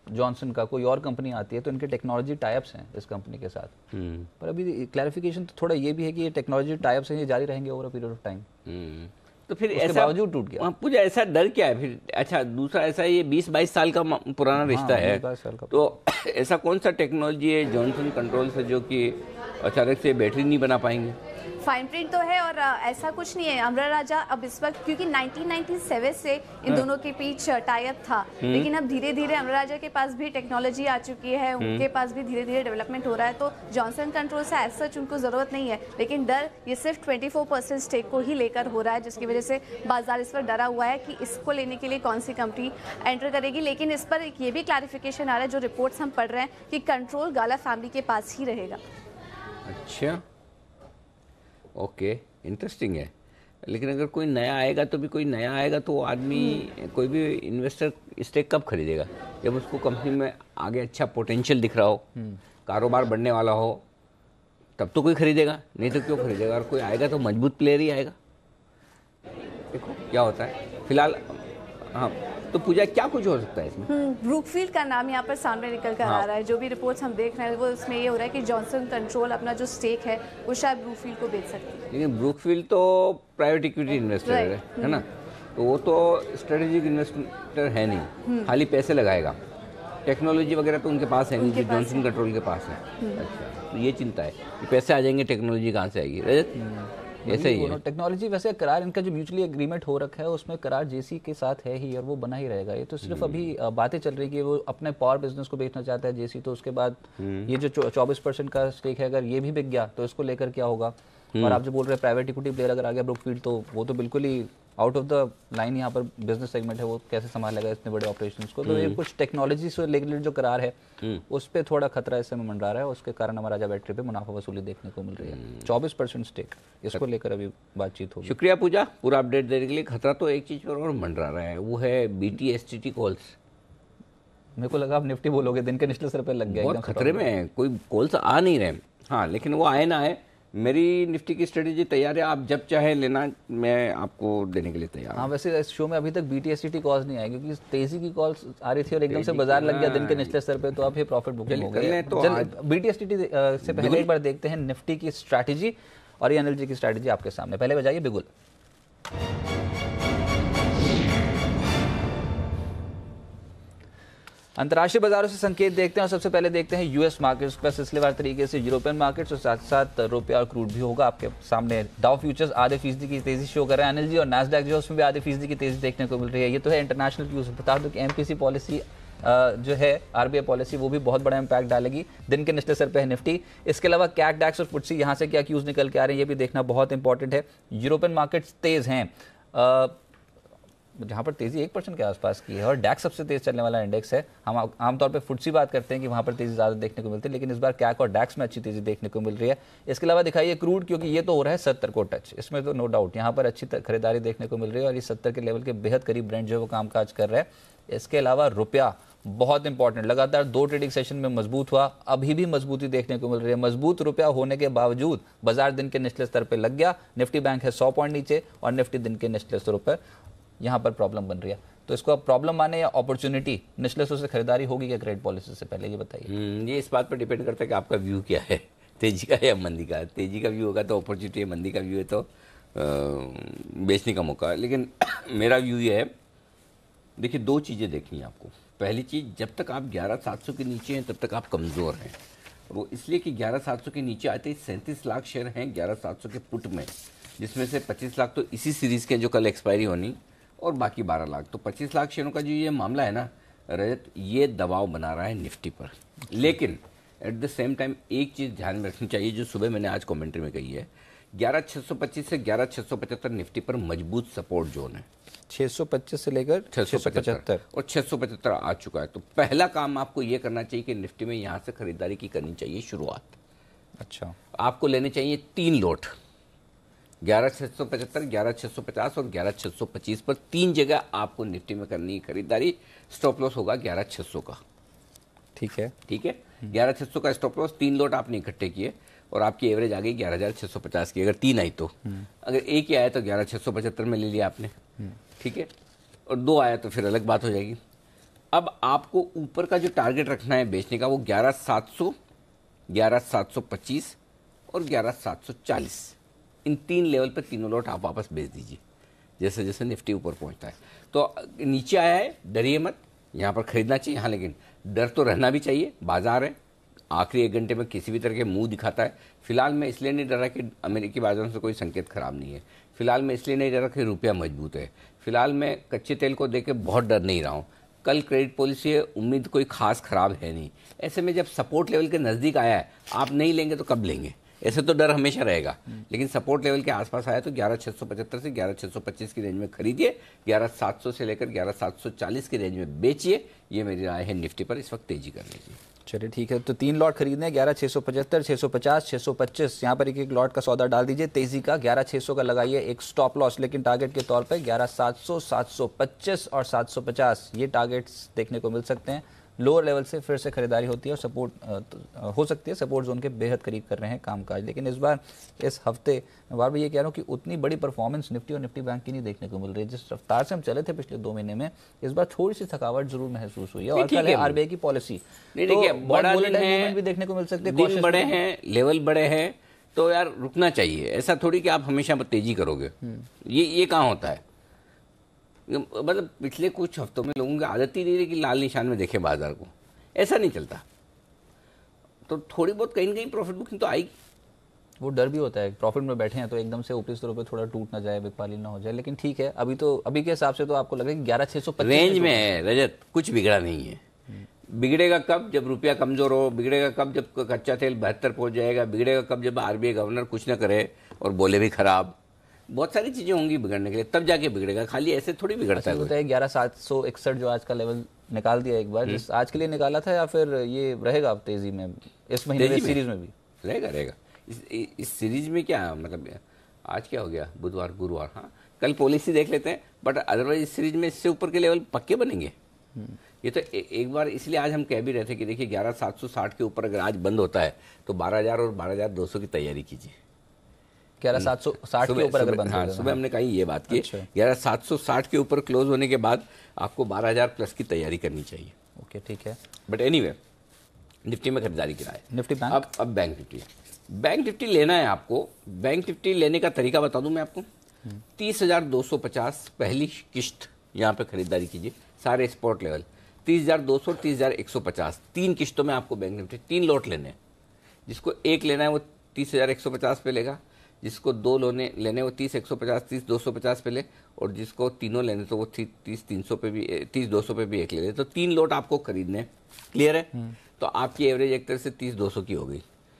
जॉनसन का कोई और कंपनी आती है तो इनके टेक्नोलॉजी टाइप्स हैं इस कंपनी के साथ, पर अभी क्लैरिफिकेशन तो थोड़ा ये भी है कि ये टेक्नोलॉजी टाइप्स हैं, ये जारी रहेंगे over a period of time. तो फिर उसके ऐसा बावजूद टूट गया पूजा, ऐसा डर क्या है फिर? अच्छा, दूसरा ऐसा ये बीस बाईस साल का पुराना रिश्ता है, तो ऐसा कौन सा टेक्नोलॉजी है जॉनसन कंट्रोल से जो कि अचानक से बैटरी नहीं बना पाएंगे? फाइन प्रिंट तो है और ऐसा कुछ नहीं है। अमरा राजा अब इस वक्त, क्योंकि नाइनटीन नाइंटी सेवन से इन दोनों के बीच टाई-अप था, लेकिन अब धीरे धीरे अमरा राजा के पास भी टेक्नोलॉजी आ चुकी है, उनके पास भी धीरे धीरे डेवलपमेंट हो रहा है, तो जॉनसन कंट्रोल से एज सच उनको जरूरत नहीं है। लेकिन डर ये सिर्फ चौबीस परसेंट स्टेक को ही लेकर हो रहा है, जिसकी वजह से बाजार इस वक्त डरा हुआ है कि इसको लेने के लिए कौन सी कंपनी एंटर करेगी। लेकिन इस पर ये भी क्लैरिफिकेशन आ रहा है, जो रिपोर्ट्स हम पढ़ रहे हैं, कि कंट्रोल गाला फैमिली के पास ही रहेगा। अच्छा, ओके, इंटरेस्टिंग है। लेकिन अगर कोई नया आएगा तो भी कोई नया आएगा तो आदमी, कोई भी इन्वेस्टर स्टेक कब खरीदेगा? जब उसको कंपनी में आगे अच्छा पोटेंशियल दिख रहा हो, कारोबार बढ़ने वाला हो, तब तो कोई खरीदेगा, नहीं तो क्यों खरीदेगा? और कोई आएगा तो मजबूत प्लेयर ही आएगा। देखो क्या होता है फिलहाल। हाँ, तो पूजा क्या कुछ हो सकता है इसमें? ब्रूकफील्ड का नाम यहाँ पर सामने निकल कर हाँ। आ रहा है। जो भी रिपोर्ट्स हम देख रहे हैं वो उसमें ये हो रहा है कि जॉनसन कंट्रोल अपना जो स्टेक है वो शायद ब्रूकफील्ड को बेच सकती है। लेकिन ब्रूकफील्ड तो प्राइवेट इक्विटी इन्वेस्टर है, है ना, तो वो तो स्ट्रेटेजिक इन्वेस्टर है नहीं, खाली पैसे लगाएगा। टेक्नोलॉजी वगैरह तो उनके पास है नहीं, जो जॉनसन कंट्रोल के पास है। अच्छा, तो ये चिंता है कि पैसे आ जाएंगे, टेक्नोलॉजी कहाँ से आएगी? रजत, ऐसे ही है टेक्नोलॉजी। वैसे करार इनका जो म्यूचुअली एग्रीमेंट हो रखा है उसमें करार जेसी के साथ है ही और वो बना ही रहेगा। ये तो सिर्फ अभी बातें चल रही कि वो अपने पावर बिजनेस को बेचना चाहता है जेसी, तो उसके बाद ये जो चौबीस परसेंट का स्टेक है अगर ये भी बिक गया तो इसको लेकर क्या होगा? और आप जो बोल रहे हैं प्राइवेट इक्विटी प्लेयर अगर आ गया ब्रूकफील्ड, तो वो तो बिल्कुल ही आउट ऑफ द लाइन यहाँ पर बिजनेस सेगमेंट है, वो कैसे संभालेगा इतने बड़े ऑपरेशंस को? तो ये कुछ टेक्नोलॉजी से रिलेटेड जो करार है उस पर थोड़ा खतरा इस समय मंडरा रहा है, उसके कारण हमारा राजा बैटरी पे मुनाफा वसूली देखने को मिल रही है। चौबीस परसेंट स्टेक, इसको लेकर अभी बातचीत होगी। शुक्रिया पूजा पूरा अपडेट देने के लिए। खतरा तो एक चीज पर और मंडरा रहा है, वो है बीटी एसटीटी कॉल्स। मेरे को लगा आप निफ्टी बोलोगे, दिन के निचले सर पे लग गया, बहुत खतरे में है, कोई कॉल्स आ नहीं रहे। हाँ, लेकिन वो आए ना आए, मेरी निफ्टी की स्ट्रेटेजी तैयार है, आप जब चाहे लेना, मैं आपको देने के लिए तैयार। हाँ, वैसे इस शो में अभी तक बीटीएसटी कॉल्स नहीं आई क्योंकि तेजी की कॉल्स आ रही थी और एकदम से बाजार लग गया दिन के निचले स्तर पे, तो अब ये प्रॉफिट बुकिंग हो गई। तो बीटीएसटी से पहले एक बार देखते हैं निफ्टी की स्ट्रैटेजी, और ये अनिल जी की स्ट्रैटेजी आपके सामने। पहले बजाइए बिगुल। अंतर्राष्ट्रीय बाजारों से संकेत देखते हैं और सबसे पहले देखते हैं यूएस मार्केट्स पर सिलसिलेवार तरीके से यूरोपियन मार्केट्स और साथ साथ रुपया और क्रूड भी होगा आपके सामने। डाउ फ्यूचर्स आधे फीसदी की तेजी शो कर रहे हैं अनिल जी, और नैस्डैक जो उसमें भी आधे फीसदी की तेजी देखने को मिल रही है। ये तो है इंटरनेशनल व्यूज। बता दो कि एमपीसी पॉलिसी जो है आरबीआई पॉलिसी, वो भी बहुत बड़ा इंपैक्ट डालेगी। दिन के निचले सर पे है निफ्टी। इसके अलावा कैट डैक्स और फुटसी यहाँ से क्या क्यूज निकल के आ रहे हैं ये भी देखना बहुत इंपॉर्टेंट है। यूरोपियन मार्केट्स तेज हैं, जहाँ पर तेजी एक परसेंट के आसपास की है, और डैक्स सबसे तेज चलने वाला इंडेक्स है। हम आमतौर पे फुटसी बात करते हैं कि वहाँ पर तेजी ज़्यादा देखने को मिलती है, लेकिन इस बार कैक और डैक्स में अच्छी तेजी देखने को मिल रही है। इसके अलावा दिखाइए क्रूड, क्योंकि ये तो हो रहा है सत्तर को टच, इसमें तो नो डाउट यहाँ पर अच्छी खरीदारी देखने को मिल रही है, और ये सत्तर के लेवल के बेहद करीब ब्रांड जो है वो कामकाज कर रहा है। इसके अलावा रुपया बहुत इंपॉर्टेंट, लगातार दो ट्रेडिंग सेशन में मजबूत हुआ, अभी भी मजबूती देखने को मिल रही है। मजबूत रुपया होने के बावजूद बाजार दिन के निचले स्तर पर लग गया। निफ्टी बैंक है सौ पॉइंट नीचे, और निफ्टी दिन के निचले स्तरों पर यहाँ पर प्रॉब्लम बन रही है। तो इसको आप प्रॉब्लम माने या अपॉर्चुनिटी? निचले स्तर से खरीदारी होगी क्या क्रेडिट पॉलिसी से पहले, ये बताइए। ये इस बात पर डिपेंड करता है कि आपका व्यू क्या है, तेजी का या मंदी का। तेजी का व्यू होगा तो अपॉर्चुनिटी है, मंदी का व्यू है तो बेचने का मौका है। लेकिन मेरा व्यू ये है, देखिए दो चीज़ें देखनी है आपको। पहली चीज़, जब तक आप ग्यारह सात सौ के नीचे हैं तब तक आप कमज़ोर हैं। वो इसलिए कि ग्यारह सात सौ के नीचे आते ही सैंतीस लाख शेयर हैं ग्यारह सात सौ के पुट में, जिसमें से पच्चीस लाख तो इसी सीरीज़ के जो कल एक्सपायरी होनी, और बाकी बारह लाख। तो पच्चीस लाख शेयरों का जो ये मामला है ना रजत, ये दबाव बना रहा है निफ्टी पर। लेकिन एट द सेम टाइम एक चीज़ ध्यान में रखनी चाहिए, जो सुबह मैंने आज कमेंट्री में कही है, ग्यारह छः सौ पच्चीस से ग्यारह छः सौ पचहत्तर निफ्टी पर मजबूत सपोर्ट जोन है। छः सौ पच्चीस से लेकर छः सौ पचहत्तर और छः सौ पचहत्तर आ चुका है। तो पहला काम आपको ये करना चाहिए कि निफ्टी में यहाँ से खरीदारी की करनी चाहिए शुरुआत। अच्छा, आपको लेने चाहिए तीन लोट, ग्यारह छः सौ पचहत्तर, ग्यारह छः सौ पचास और ग्यारह छः सौ पच्चीस पर तीन जगह आपको निफ्टी में करनी है खरीदारी। स्टॉप लॉस होगा ग्यारह छः सौ का। ठीक है, ठीक है, ग्यारह छः सौ का स्टॉप लॉस। तीन लोट आपने इकट्ठे किए और आपकी एवरेज आ गई ग्यारह हज़ार छः सौ पचास की। अगर तीन आई तो, अगर एक ही आया तो ग्यारह छः सौ पचहत्तर में ले लिया आपने, ठीक है, और दो आया तो फिर अलग बात हो जाएगी। अब आपको ऊपर का जो टारगेट रखना है बेचने का वो ग्यारह सात सौ, ग्यारह सात सौ पच्चीस और ग्यारह सात सौ चालीस, इन तीन लेवल पर तीनों लॉट आप वापस बेच दीजिए जैसे जैसे निफ्टी ऊपर पहुंचता है। तो नीचे आया है, डरिए मत, यहाँ पर खरीदना चाहिए। हाँ, लेकिन डर तो रहना भी चाहिए। बाजार है, आखिरी एक घंटे में किसी भी तरह के मुंह दिखाता है। फिलहाल मैं इसलिए नहीं डरा कि अमेरिकी बाजारों से कोई संकेत खराब नहीं है। फिलहाल मैं इसलिए नहीं डरा कि रुपया मजबूत है। फिलहाल मैं कच्चे तेल को देख के बहुत डर नहीं रहा हूँ। कल क्रेडिट पॉलिसी है, उम्मीद कोई खास खराब है नहीं। ऐसे में जब सपोर्ट लेवल के नज़दीक आया है, आप नहीं लेंगे तो कब लेंगे? ऐसे तो डर हमेशा रहेगा, लेकिन सपोर्ट लेवल के आसपास आया तो ग्यारह छः सौ पचहत्तर से ग्यारह छः सौ पच्चीस की रेंज में खरीदिए, ग्यारह सात सौ से लेकर ग्यारह सात सौ चालीस की रेंज में बेचिए। ये मेरी राय है निफ्टी पर इस वक्त तेजी करने की। चलिए ठीक है, तो तीन लॉट खरीदने, ग्यारह छः सौ पचहत्तर, छः सौ पचास, छः सौ पच्चीस, यहाँ पर एक एक लॉट का सौदा डाल दीजिए तेजी का। ग्यारह छः सौ का लगाइए एक स्टॉप लॉस, लेकिन टारगेट के तौर पे ग्यारह सात सौ, सात सौ पच्चीस और सात सौ पचास ये टारगेट्स देखने को मिल सकते हैं। लोअर लेवल से फिर से खरीदारी होती है और सपोर्ट हो सकती है, सपोर्ट जोन के बेहद करीब कर रहे हैं कामकाज। लेकिन इस बार इस हफ्ते बार भी ये कह रहा हूँ कि उतनी बड़ी परफॉर्मेंस निफ्टी और निफ्टी बैंक की नहीं देखने को मिल रही है। जिस रफ्तार से हम चले थे पिछले दो महीने में, इस बार थोड़ी सी थकावट जरूर महसूस हुई है। और कल है आरबीआई की पॉलिसी, बड़ा भी देखने को मिल सकते हैं, दिन बड़े हैं, लेवल बड़े हैं, तो यार रुकना चाहिए। ऐसा थोड़ी कि आप हमेशा तेजी करोगे, ये ये कहाँ होता है। मतलब पिछले कुछ हफ्तों में लोगों की आदत ही नहीं रही कि लाल निशान में देखें बाजार को, ऐसा नहीं चलता। तो थोड़ी बहुत कहीं ना कहीं प्रॉफिट बुकिंग तो आएगी। वो डर भी होता है, प्रॉफिट में बैठे हैं तो एकदम से ऊपरी स्तरों पे थोड़ा टूट ना जाए, बिकवाली ना हो जाए। लेकिन ठीक है, अभी तो अभी के हिसाब से तो आपको लगे ग्यारह छः सौ रेंज में है रजत, कुछ बिगड़ा नहीं है। बिगड़ेगा कब? जब रुपया कमजोर हो, बिगड़ेगा कब? जब कच्चा तेल बहत्तर पहुंच जाएगा, बिगड़ेगा कब? जब आरबीआई गवर्नर कुछ ना करे और बोले भी खराब। बहुत सारी चीजें होंगी बिगड़ने के लिए, तब जाके बिगड़ेगा, खाली ऐसे थोड़ी बिगड़ता है। होता है ग्यारह सात सौ इकसठ जो आज का लेवल निकाल दिया एक बार, जिस आज के लिए निकाला था, या फिर ये रहेगा अब तेजी में इस महीने में सीरीज में भी रहेगा? रहेगा इस, इस सीरीज में क्या मतलब, आज क्या हो गया, बुधवार गुरुवार, हाँ कल पॉलिसी देख लेते हैं, बट अदरवाइज इस सीरीज में इससे ऊपर के लेवल पक्के बनेंगे। ये तो ए, एक बार इसलिए आज हम कह भी रहे थे कि देखिए ग्यारह सात सौ साठ के ऊपर अगर आज बंद होता है तो बारह हजार और बारह हजार दो सौ की तैयारी कीजिए। ग्यारह सात सौ साठ के ऊपर अगर बंद हाँ, सुबह हमने कही ये बात की, ग्यारह सात सौ साठ के ऊपर क्लोज होने के बाद आपको बारह हजार प्लस की तैयारी करनी चाहिए। ओके ठीक है, बट एनीवे निफ्टी में खरीदारी की राय। निफ्टी बैंक अब अब बैंक निफ्टी, बैंक निफ्टी लेना है आपको। बैंक निफ्टी लेने का तरीका बता दूं मैं आपको। तीस हजार दो सौ पचास पहली किश्त यहाँ पे खरीदारी कीजिए, सारे स्पॉट लेवल तीस हजार दो सौ, तीस हजार एक सौ पचास, तीन किश्तों में आपको बैंक निफ्टी तीन लॉट लेने हैं। जिसको एक लेना है वो तीस हजार एक सौ पचास पे लेगा, जिसको दो लोने लेने वो तीस एक सौ पचास, तीस दो सौ पचास पे ले, और जिसको तीनों लेने तो वो तीस तीन सौ पे भी, तीस दो सौ पे भी एक ले ले। तो तीन लोट आपको खरीदने, क्लियर है? तो आपकी एवरेज एक तरह से तीस दो सौ की हो गई।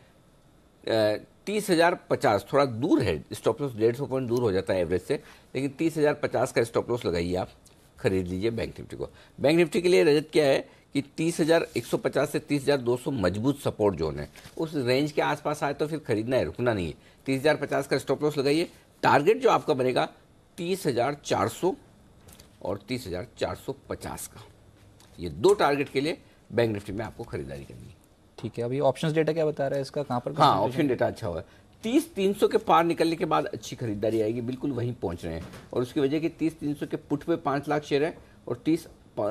तीस हजार पचास थोड़ा दूर है, स्टॉप लॉस डेढ़ सौ पॉइंट दूर हो जाता है एवरेज से, लेकिन तीस हजार पचास का स्टॉप लॉस लगाइए, आप खरीद लीजिए बैंक निफ्टी को। बैंक निफ्टी के लिए रजत क्या है कि तीस हजार एक सौ पचास से तीस हजार दो सौ मजबूत सपोर्ट जोन है। उस रेंज के आसपास आए तो फिर खरीदना है, रुकना नहीं है। तीस हजार पचास का स्टॉप लॉस लगाइए। टारगेट जो आपका बनेगा तीस हजार चार सौ और तीस हजार चार सौ पचास का, ये दो टारगेट के लिए बैंक निफ्टी में आपको खरीदारी करनी है। ठीक है, अभी ऑप्शंस डेटा क्या बता रहा है इसका, कहाँ पर? हाँ, ऑप्शन डेटा अच्छा हुआ है। तीस तीन सौ के पार निकलने के बाद अच्छी खरीदारी आएगी, बिल्कुल वहीं पहुंच रहे हैं। और उसकी वजह कि तीस तीन सौ के पुट पे पाँच लाख शेयर है और तीस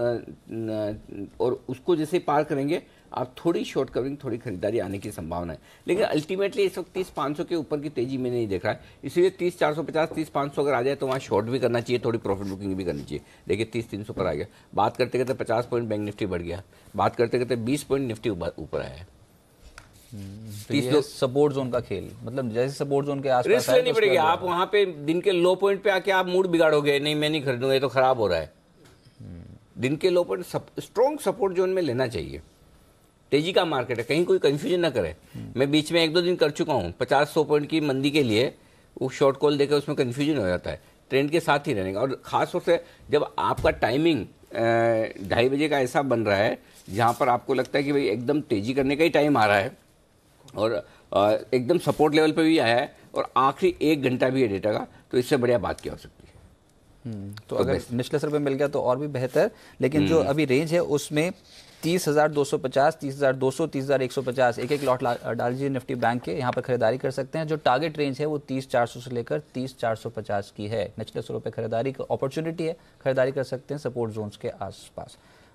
और उसको जैसे पार करेंगे आप थोड़ी शॉर्ट कवरिंग, थोड़ी खरीदारी आने की संभावना है। लेकिन अल्टीमेटली इस वक्त तीस पाँच सौ के ऊपर की तेजी में नहीं देख रहा है, इसलिए तीस चार सौ पचास, तीस पाँच सौ अगर आ जाए तो वहाँ शॉर्ट भी करना चाहिए, थोड़ी प्रॉफिट बुकिंग भी करनी चाहिए। देखिए तीस तीन सौ पर आ गया, बात करते करते पचास पॉइंट बैंक निफ्टी बढ़ गया, बात करते करते बीस पॉइंट निफ्टी ऊपर आया है। तो सपोर्ट जोन का खेल, मतलब जैसे सपोर्ट जोन के आसपास रिस्क लेनी पड़ेगी। आप वहाँ पे दिन के लो पॉइंट पे आके आप मूड बिगाड़ोगे, नहीं मैं नहीं खरीदूंगा, ये तो खराब हो रहा है। दिन के low point strong support zone में लेना चाहिए। तेजी का मार्केट है, कहीं कोई कंफ्यूजन ना करे। मैं बीच में एक दो दिन कर चुका हूँ, पचास सौ पॉइंट की मंदी के लिए वो शॉर्ट कॉल देकर उसमें कंफ्यूजन हो जाता है। ट्रेंड के साथ ही रहने का, और खासतौर से जब आपका टाइमिंग ढाई बजे का ऐसा बन रहा है जहाँ पर आपको लगता है कि भाई एकदम तेजी करने का ही टाइम आ रहा है और एकदम सपोर्ट लेवल पे भी आया है और आखिरी एक घंटा भी है डेटा का, तो इससे बढ़िया बात क्या हो सकती है। तो, तो अगर निचले स्तर पे मिल गया तो और भी बेहतर। लेकिन जो अभी रेंज है उसमें तीस हजार दो सौ पचास, तीस हजार दो सौ, तीस हजार एक सौ पचास एक एक लॉट डाल दीजिए निफ्टी बैंक के, यहाँ पर खरीदारी कर सकते हैं। जो टारगेट रेंज है वो तीस चार सौ से लेकर तीस चार सौ पचास की है। निचले स्तरों पे खरीदारी की अपॉर्चुनिटी है, खरीदारी कर सकते हैं सपोर्ट जोन्स के आसपास।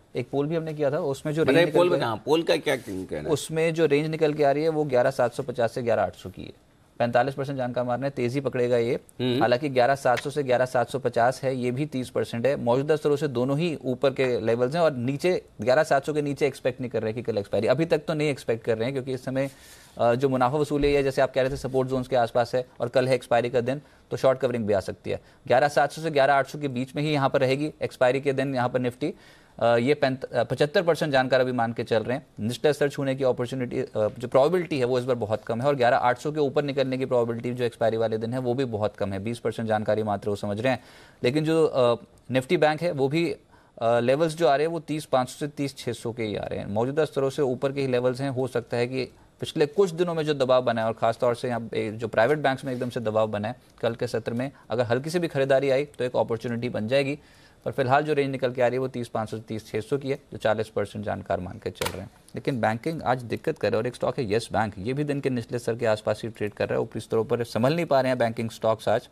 एक पोल भी हमने किया था, उसमें जो रेंज पोल में कहाँ, पोल का क्या कहना है? उसमें जो रेंज निकल के आ रही है वो ग्यारह सात सौ पचास से ग्यारह आठ सौ की है। पैंतालीस परसेंट जानकार मारना है, तेजी पकड़ेगा ये। हालांकि ग्यारह सात सौ से ग्यारह सात सौ पचास है, ये भी तीस परसेंट है। मौजूदा स्तरों से दोनों ही ऊपर के लेवल्स हैं और नीचे ग्यारह सात सौ के नीचे एक्सपेक्ट नहीं कर रहे हैं कि कल एक्सपायरी, अभी तक तो नहीं एक्सपेक्ट कर रहे हैं, क्योंकि इस समय जो मुनाफा वसूली है जैसे आप कह रहे थे सपोर्ट जोन्स के आसपास है और कल है एक्सपायरी का दिन, तो शॉर्ट कवरिंग भी आ सकती है। ग्यारह सात सौ से ग्यारह आठ सौ के बीच में ही यहाँ पर रहेगी एक्सपायरी के दिन यहाँ पर निफ्टी। ये पचहत्तर परसेंट जानकार अभी मान के चल रहे हैं। निचला स्तर छूने की अपॉर्चुनिटी जो प्रोबेबिलिटी है वो इस बार बहुत कम है और ग्यारह आठ सौ के ऊपर निकलने की प्रोबेबिलिटी जो एक्सपायरी वाले दिन है वो भी बहुत कम है, बीस परसेंट जानकारी मात्र वो समझ रहे हैं। लेकिन जो निफ्टी बैंक है वो भी लेवल्स जो आ रहे हैं वो तीस पाँच सौ से तीस छः सौ के ही आ रहे हैं। मौजूदा स्तरों से ऊपर के ही लेवल्स हैं। हो सकता है कि पिछले कुछ दिनों में जो दबाव बना है और खासतौर से यहाँ जो प्राइवेट बैंक्स में एकदम से दबाव बना है, कल के सत्र में अगर हल्की से भी खरीदारी आई तो एक अपॉर्चुनिटी बन जाएगी। पर फिलहाल जो रेंज निकल के आ रही है वो तीस पाँच सौ तीस छः सौ की है, जो चालीस परसेंट जानकार मान के चल रहे हैं। लेकिन बैंकिंग आज दिक्कत कर रहा है और एक स्टॉक है येस बैंक, ये भी दिन के निचले स्तर के आसपास ही ट्रेड कर रहा है। ऊपरी स्तरों पर संभल नहीं पा रहे हैं बैंकिंग स्टॉक्स आज,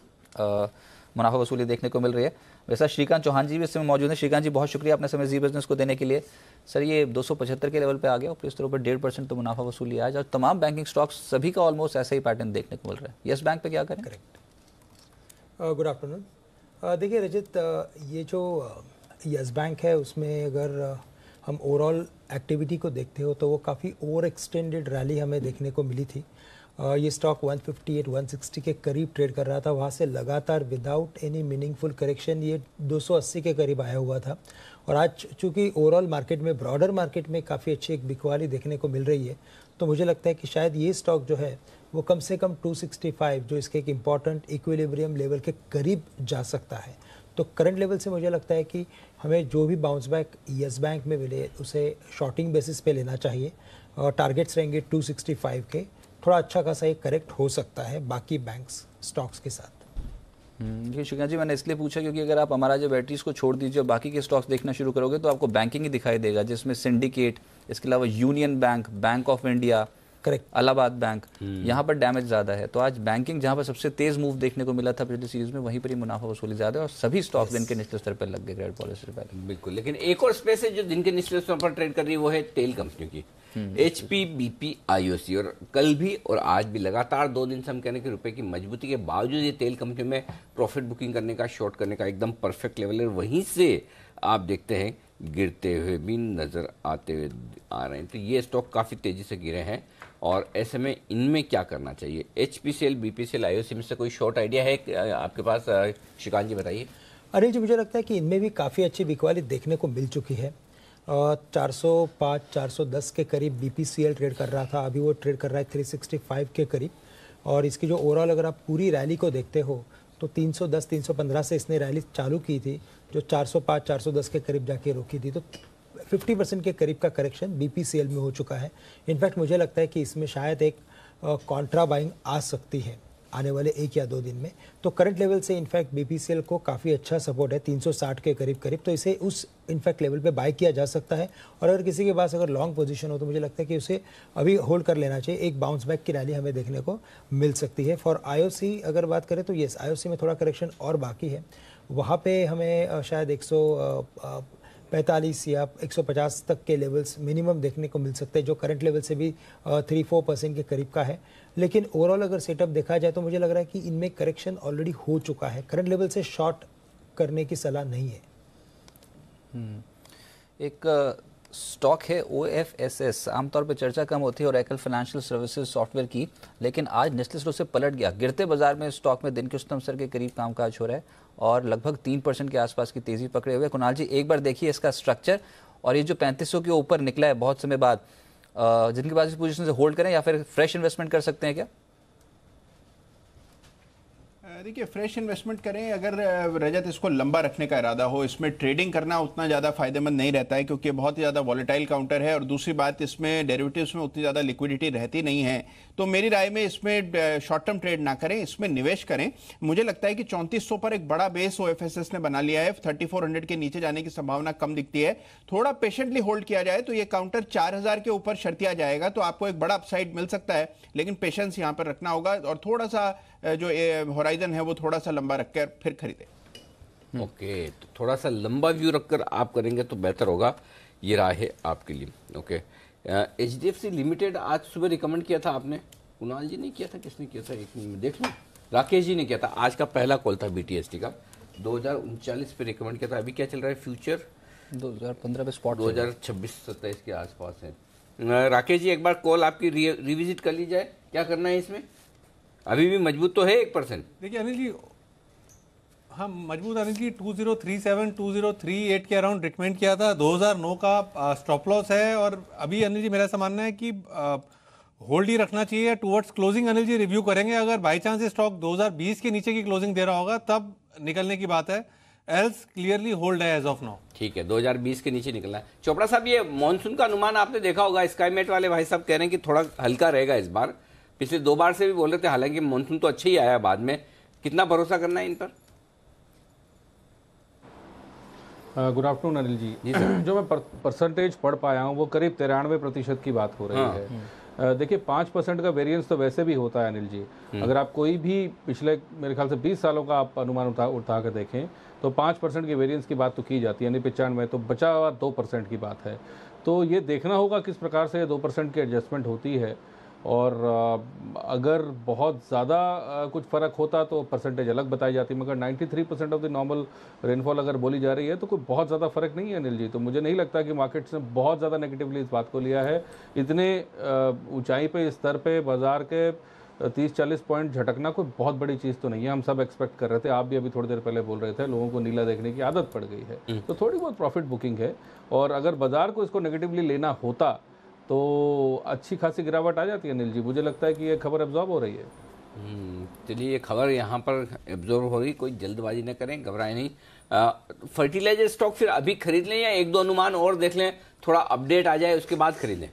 मुनाफा वसूली देखने को मिल रही है। वैसा श्रीकांत चौहान जी भी इस समय मौजूद है। श्रीकांत जी बहुत शुक्रिया अपने समय जी बिजनेस को देने के लिए। सर ये दो सौ पचहत्तर के लेवल पे आ गया, ऊपरी स्तरों पर डेढ़ परसेंट तो मुनाफा वसूली आज और तमाम बैंकिंग स्टॉक्स सभी का ऑलमोस्ट ऐसा ही पैटर्न देखने को मिल रहा है। येस बैंक पे क्या करें? करेक्ट। Good afternoon. देखिए रजत, ये जो येस बैंक है उसमें अगर हम ओवरऑल एक्टिविटी को देखते हो तो वो काफ़ी ओवर एक्सटेंडेड रैली हमें देखने को मिली थी। Uh, ये स्टॉक एक सौ अट्ठावन एक सौ साठ के करीब ट्रेड कर रहा था, वहाँ से लगातार विदाउट एनी मीनिंगफुल करेक्शन ये दो सौ अस्सी के करीब आया हुआ था। और आज चूंकि ओवरऑल मार्केट में, ब्रॉडर मार्केट में काफ़ी अच्छी एक बिकवाली देखने को मिल रही है, तो मुझे लगता है कि शायद ये स्टॉक जो है वो कम से कम दो सौ पैंसठ जो इसके एक इम्पॉर्टेंट इक्विलिब्रियम लेवल के करीब जा सकता है। तो करंट लेवल से मुझे लगता है कि हमें जो भी बाउंस बैक येस बैंक में मिले उसे शॉर्टिंग बेसिस पे लेना चाहिए और टारगेट्स रहेंगे दो सौ पैंसठ के। थोड़ा अच्छा खासा एक करेक्ट हो सकता है बाकी बैंक्स स्टॉक्स के साथ। ये श्रीकांत जी मैंने इसलिए पूछा क्योंकि अगर आप हमारा जो बैटरीज को छोड़ दीजिए और बाकी के स्टॉक्स देखना शुरू करोगे तो आपको बैंकिंग ही दिखाई देगा, जिसमें सिंडिकेट, इसके अलावा union bank, bank of India, correct, Allahabad bank, यहाँ पर डैमेज ज़्यादा है। तो आज बैंकिंग जहाँ पर सबसे तेज मूव देखने को मिला था पिछली सीरीज में, वहीं पर ही मुनाफा वसूली ज़्यादा है और सभी स्टॉक्स दिन के निचले स्तर पर लग गए क्रेडिट पॉलिसी से पहले। बिल्कुल। लेकिन एक और स्पेस है जो दिन के निचले स्तर पर ट्रेड कर रही है, वो है तेल कंपनियों की, H P, B P, I O C. और कल भी और आज भी लगातार दो दिन से हम कहने के रुपए की मजबूती के बावजूद ये तेल कंपनियों में प्रॉफिट बुकिंग करने का, शॉर्ट करने का एकदम परफेक्ट लेवल है। वहीं से आप देखते हैं गिरते हुए भी नजर आते हुए आ रहे हैं। तो ये स्टॉक काफ़ी तेजी से गिरे हैं और ऐसे में इनमें क्या करना चाहिए? H P C L, B P C L, I O C में से कोई शॉर्ट आइडिया है आपके पास? श्रीकांत जी बताइए। अरे जी, मुझे लगता है कि इनमें भी काफ़ी अच्छी बिकवाली देखने को मिल चुकी है। चार सौ पाँच चार सौ दस के करीब B P C L trade कर रहा था, अभी वो ट्रेड कर रहा है तीन सौ पैंसठ के करीब। और इसकी जो ओवरऑल अगर आप पूरी रैली को देखते हो तो तीन सौ दस तीन सौ पंद्रह से इसने रैली चालू की थी, जो चार सौ पाँच चार सौ दस के करीब जाके रोकी थी। तो पचास परसेंट के करीब का correction B P C L में हो चुका है। इनफैक्ट मुझे लगता है कि इसमें शायद एक कॉन्ट्रा बाइंग आ सकती है आने वाले एक या दो दिन में। तो करंट लेवल से in fact B P C L को काफ़ी अच्छा सपोर्ट है तीन सौ साठ के करीब करीब, तो इसे उस इनफैक्ट लेवल पे बाय किया जा सकता है। और अगर किसी के पास अगर लॉन्ग पोजीशन हो तो मुझे लगता है कि उसे अभी होल्ड कर लेना चाहिए। एक बाउंस बैक की रैली हमें देखने को मिल सकती है। फॉर आई ओ सी अगर बात करें तो येस, आई ओ सी में थोड़ा करेक्शन और बाकी है, वहाँ पर हमें शायद एक सौ पैंतालीस या एक सौ पचास तक के लेवल्स मिनिमम देखने को मिल सकते हैं, जो करंट लेवल से भी थ्री फोर परसेंट के करीब का है। लेकिन ओवरऑल अगर सेटअप देखा जाए तो मुझे लग रहा है कि इनमें करेक्शन ऑलरेडी हो चुका है, करंट लेवल से शॉर्ट करने की सलाह नहीं है। एक स्टॉक है ओ एफ एस एस, आमतौर पर चर्चा कम होती है ओरेकल फाइनेंशियल सर्विसेज सॉफ्टवेयर की, लेकिन आज निचले स्तर से पलट गया। गिरते बाजार में स्टॉक में दिन के उच्चतम स्तर के करीब कामकाज हो रहा है और लगभग तीन परसेंट के आसपास की तेजी पकड़े हुए। कुणाल जी एक बार देखिए इसका स्ट्रक्चर, और ये जो पैंतीस सौ के ऊपर निकला है बहुत समय बाद, जिनके पास इस पोजीशन से होल्ड करें या फिर फ्रेश इन्वेस्टमेंट कर सकते हैं क्या? देखिए, फ्रेश इन्वेस्टमेंट करें अगर रजत इसको लंबा रखने का इरादा हो। इसमें ट्रेडिंग करना उतना ज़्यादा फायदेमंद नहीं रहता है क्योंकि बहुत ज़्यादा वॉलेटाइल काउंटर है और दूसरी बात इसमें डेरिवेटिव्स में उतनी ज़्यादा लिक्विडिटी रहती नहीं है। तो मेरी राय में इसमें शॉर्ट टर्म ट्रेड ना करें, इसमें निवेश करें। मुझे लगता है कि चौंतीस सौ पर एक बड़ा base O F S S ने बना लिया है, थर्टी फोर हंड्रेड के नीचे जाने की संभावना कम दिखती है। थोड़ा पेशेंटली होल्ड किया जाए तो ये काउंटर चार हज़ार के ऊपर शर्तिया जाएगा तो आपको एक बड़ा अपसाइड मिल सकता है, लेकिन पेशेंस यहाँ पर रखना होगा और थोड़ा सा जो होराइजन है वो थोड़ा सा लंबा रखकर फिर खरीदे। ओके, तो थोड़ा सा लंबा व्यू रखकर आप करेंगे तो बेहतर होगा, ये राय है आपके लिए। Okay, H D F C limited आज सुबह रिकमेंड किया था आपने, कुणाल जी ने किया था, किसने किया था, एक मिनट देख लो, राकेश जी ने किया था। आज का पहला कॉल था बी टी एस टी का, दो हज़ार उनचालीस पे रिकमेंड किया था। अभी क्या चल रहा है फ्यूचर? दो हज़ार पंद्रह पे स्पॉट दो हज़ार छब्बीस सत्ताईस के आसपास है। राकेश जी एक बार कॉल आपकी रिविजिट कर ली जाए, क्या करना है इसमें? अभी भी मजबूत तो है एक परसेंट। देखिए अनिल जी, हाँ मजबूत Anil ji, two zero three seven two zero three eight के अराउंड रिकमेंड किया था। दो हज़ार नौ का स्टॉप लॉस है और अभी अनिल जी मेरा ऐसा मानना है कि होल्ड ही रखना चाहिए। Towards closing Anil ji review करेंगे, अगर बाई चांस स्टॉक दो हज़ार बीस के नीचे की क्लोजिंग दे रहा होगा तब निकलने की बात है, एल्स क्लियरली होल्ड है एज ऑफ नाउ। ठीक है, दो हज़ार बीस के नीचे निकलना है। चोपड़ा साहब, ये मॉनसून का अनुमान आपने देखा होगा, स्काईमेट वाले भाई साहब कह रहे हैं कि थोड़ा हल्का रहेगा इस बार, पिछले दो बार से भी बोल रहे थे, हालांकि मॉनसून तो अच्छा ही आया बाद में। कितना भरोसा करना है इन पर? गुड आफ्टरनून अनिल जी, जी जो मैं परसेंटेज पढ़ पाया हूँ वो करीब तिरानवे प्रतिशत की बात हो रही हाँ। है। देखिए पाँच परसेंट का वेरिएंस तो वैसे भी होता है अनिल जी, अगर आप कोई भी पिछले मेरे ख्याल से बीस सालों का आप अनुमान उठा उठा कर देखें तो पाँच परसेंट की वेरिएंस की बात तो की जाती है, यानी पचानवे, तो बचा हुआ दो परसेंट की बात है। तो ये देखना होगा किस प्रकार से दो परसेंट की एडजस्टमेंट होती है, और अगर बहुत ज़्यादा कुछ फ़र्क होता तो परसेंटेज अलग बताई जाती, मगर तिरानवे percent of the normal rainfall अगर बोली जा रही है तो कोई बहुत ज़्यादा फ़र्क नहीं है अनिल जी। तो मुझे नहीं लगता कि मार्केट्स ने बहुत ज़्यादा नेगेटिवली इस बात को लिया है। इतने ऊंचाई पे, इस स्तर पे बाज़ार के तीस चालीस पॉइंट झटकना कोई बहुत बड़ी चीज़ तो नहीं है। हम सब एक्सपेक्ट कर रहे थे, आप भी अभी थोड़ी देर पहले बोल रहे थे, लोगों को नीला देखने की आदत पड़ गई है, तो थोड़ी बहुत प्रॉफिट बुकिंग है। और अगर बाज़ार को इसको नेगेटिवली लेना होता तो अच्छी खासी गिरावट आ जाती है अनिल जी। मुझे लगता है कि ये खबर एब्जॉर्ब हो रही है। चलिए, ये खबर यहाँ पर एब्जॉर्ब हो रही, कोई जल्दबाजी न करें, घबराएं नहीं। फर्टिलाइजर स्टॉक फिर अभी खरीद लें या एक दो अनुमान और देख लें, थोड़ा अपडेट आ जाए उसके बाद खरीदें?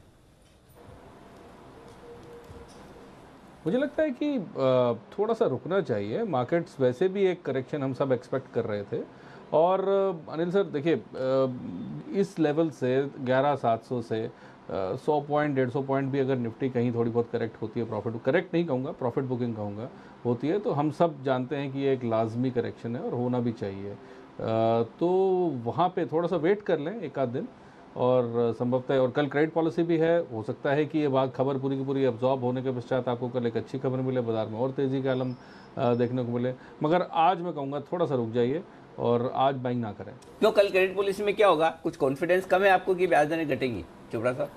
मुझे लगता है कि थोड़ा सा रुकना चाहिए। मार्केट्स वैसे भी एक करेक्शन हम सब एक्सपेक्ट कर रहे थे, और अनिल सर देखिए इस लेवल से ग्यारह सात सौ से सौ पॉइंट डेढ़ सौ पॉइंट भी अगर निफ्टी कहीं थोड़ी बहुत करेक्ट होती है, प्रॉफिट करेक्ट नहीं कहूँगा, प्रॉफिट बुकिंग कहूँगा, होती है, तो हम सब जानते हैं कि ये एक लाजमी करेक्शन है और होना भी चाहिए। तो वहाँ पे थोड़ा सा वेट कर लें एक आध दिन, और संभवतः, और कल क्रेडिट पॉलिसी भी है, हो सकता है कि ये बात खबर पूरी की पूरी एब्जॉर्ब होने के पश्चात आपको कल एक अच्छी खबर मिले, बाजार में और तेज़ी का आलम देखने को मिले। मगर आज मैं कहूँगा थोड़ा सा रुक जाइए और आज बाइंग ना करें। क्यों, कल क्रेडिट पॉलिसी में क्या होगा? कुछ कॉन्फिडेंस कम है आपको कि ब्याज दरें घटेंगी चोपड़ा साहब?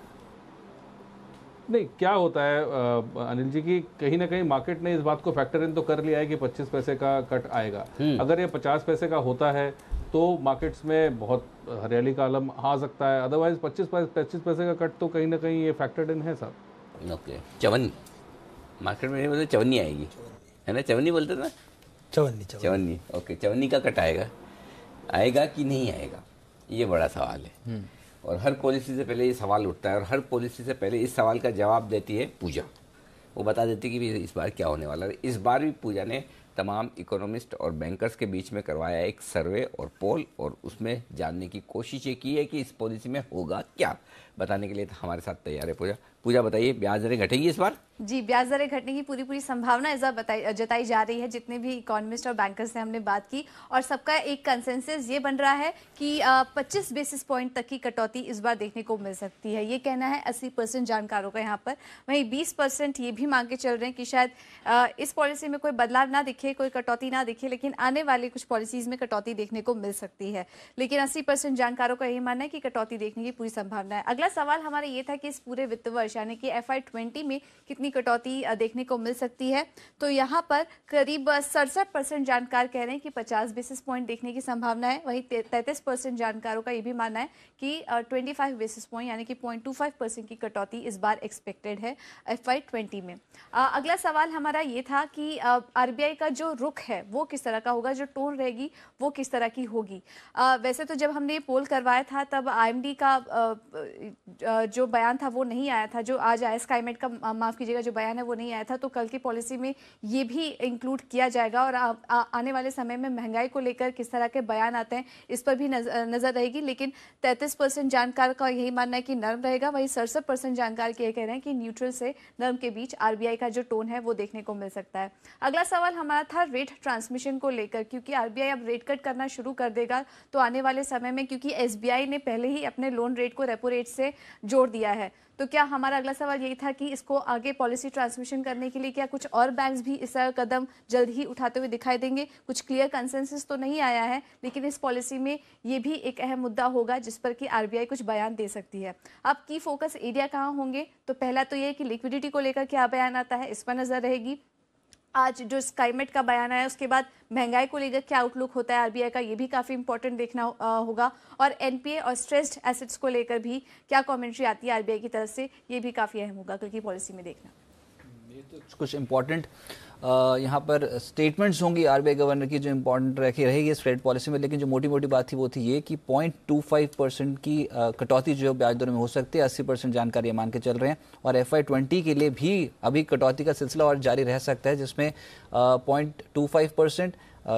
नहीं, क्या होता है अनिल जी की कहीं ना कहीं मार्केट ने इस बात को फैक्टर इन तो कर लिया है कि पच्चीस पैसे का कट आएगा। अगर ये पचास पैसे का होता है तो मार्केट्स में बहुत हरियाली का आलम आ सकता है, अदरवाइज पच्चीस पच्चीस पैसे का कट तो कहीं ना कहीं ये फैक्टर्ड इन है साहब। ओके, चवन्नी मार्केट में बोलते चवन्नी आएगी, है ना? चवन्नी बोलते ना, चवन्नी चवन्नी ओके, चवन्नी का कट आएगा, आएगा कि नहीं आएगा, ये बड़ा सवाल है। और हर पॉलिसी से पहले ये सवाल उठता है, और हर पॉलिसी से पहले इस सवाल का जवाब देती है पूजा। वो बता देती है कि इस बार क्या होने वाला है। इस बार भी पूजा ने तमाम इकोनॉमिस्ट और बैंकर्स के बीच में करवाया एक सर्वे और पोल, और उसमें जानने की कोशिश ये की है कि इस पॉलिसी में होगा क्या। बताने के लिए तो हमारे साथ तैयार है पूजा। पूजा बताइए, ब्याज दरें घटेगी इस बार? जी, ब्याज दरें घटने की पूरी पूरी संभावना इस बार बताई जताई जा रही है। जितने भी इकोनॉमिस्ट और बैंकर्स से हमने बात की, और सबका एक कंसेंसस ये बन रहा है कि पच्चीस बेसिस पॉइंट तक की कटौती इस बार देखने को मिल सकती है। ये कहना है अस्सी परसेंट जानकारों का यहाँ पर। वहीं बीस परसेंट ये भी मांग के चल रहे हैं कि शायद आ, इस पॉलिसी में कोई बदलाव ना दिखे, कोई कटौती ना दिखे, लेकिन आने वाली कुछ पॉलिसीज में कटौती देखने को मिल सकती है। लेकिन अस्सी परसेंट जानकारों का यही मानना है कि कटौती देखने की पूरी संभावना है। अगला सवाल हमारा ये था कि इस पूरे वित्त वर्ष यानी कि एफ आई ट्वेंटी में कितनी कटौती देखने को मिल सकती है। तो यहाँ पर करीब सड़सठ परसेंट जानकार कह रहे हैं कि पचास बेसिस पॉइंट देखने की संभावना है। वहीं तैंतीस परसेंट जानकारों का ये भी मानना है कि पच्चीस बेसिस पॉइंट यानी कि पॉइंट टू फाइव परसेंट की कटौती इस बार एक्सपेक्टेड है एफ आई ट्वेंटी में। आ, अगला सवाल हमारा ये था कि आर बी आई का जो रुख है वो किस तरह का होगा, जो टोन रहेगी वो किस तरह की होगी। आ, वैसे तो जब हमने ये पोल करवाया था तब आई एम डी का आ, जो बयान था वो नहीं आया था, जो आज आया स्काईमेट का, माफ़ कीजिएगा, जो बयान है वो नहीं आया था, तो कल की पॉलिसी में ये भी इंक्लूड किया जाएगा। और आ, आ, आने वाले समय में महंगाई को लेकर किस तरह के बयान आते हैं इस पर भी नजर, नजर रहेगी। लेकिन तैंतीस परसेंट जानकार का यही मानना है कि नर्म रहेगा, वही सड़सठ परसेंट जानकार ये कह रहे हैं कि न्यूट्रल से नर्म के बीच आरबीआई का जो टोन है वो देखने को मिल सकता है। अगला सवाल हमारा था रेट ट्रांसमिशन को लेकर, क्योंकि आरबीआई अब रेट कट करना शुरू कर देगा तो आने वाले समय में, क्योंकि एसबीआई ने पहले ही अपने लोन रेट को रेपो रेट से जोड़ दिया है, तो क्या हमारा अगला सवाल यही था कि इसको आगे पॉलिसी ट्रांसमिशन करने के लिए क्या कुछ और बैंक्स भी इस कदम जल्द ही उठाते हुए दिखाई देंगे? कुछ क्लियर कंसेंसस तो नहीं आया है, लेकिन इस पॉलिसी में ये भी एक अहम मुद्दा होगा जिस पर कि आरबीआई कुछ बयान दे सकती है। अब की फोकस एरिया कहाँ होंगे? तो पहला तो ये है कि लिक्विडिटी को लेकर क्या बयान आता है, इस पर नजर रहेगी। आज जो स्काईमेट का बयान आया उसके बाद महंगाई को लेकर क्या आउटलुक होता है आरबीआई का, ये भी काफ़ी इंपॉर्टेंट देखना होगा। और एनपीए और स्ट्रेस्ड एसेट्स को लेकर भी क्या कमेंट्री आती है आरबीआई की तरफ से, ये भी काफ़ी अहम होगा कल की पॉलिसी में देखना। ये तो कुछ इंपॉर्टेंट यहाँ पर स्टेटमेंट्स होंगी आरबीआई गवर्नर की जो इंपॉर्टेंट रखी रहेगी इस रेट पॉलिसी में। लेकिन जो मोटी मोटी बात थी वो थी ये कि पॉइंट टू फाइव परसेंट की कटौती जो है ब्याज दरों में हो सकती है, अस्सी परसेंट जानकारी ये मान के चल रहे हैं। और एफ आई ट्वेंटी के लिए भी अभी कटौती का सिलसिला और जारी रह सकता है, जिसमें point two five percent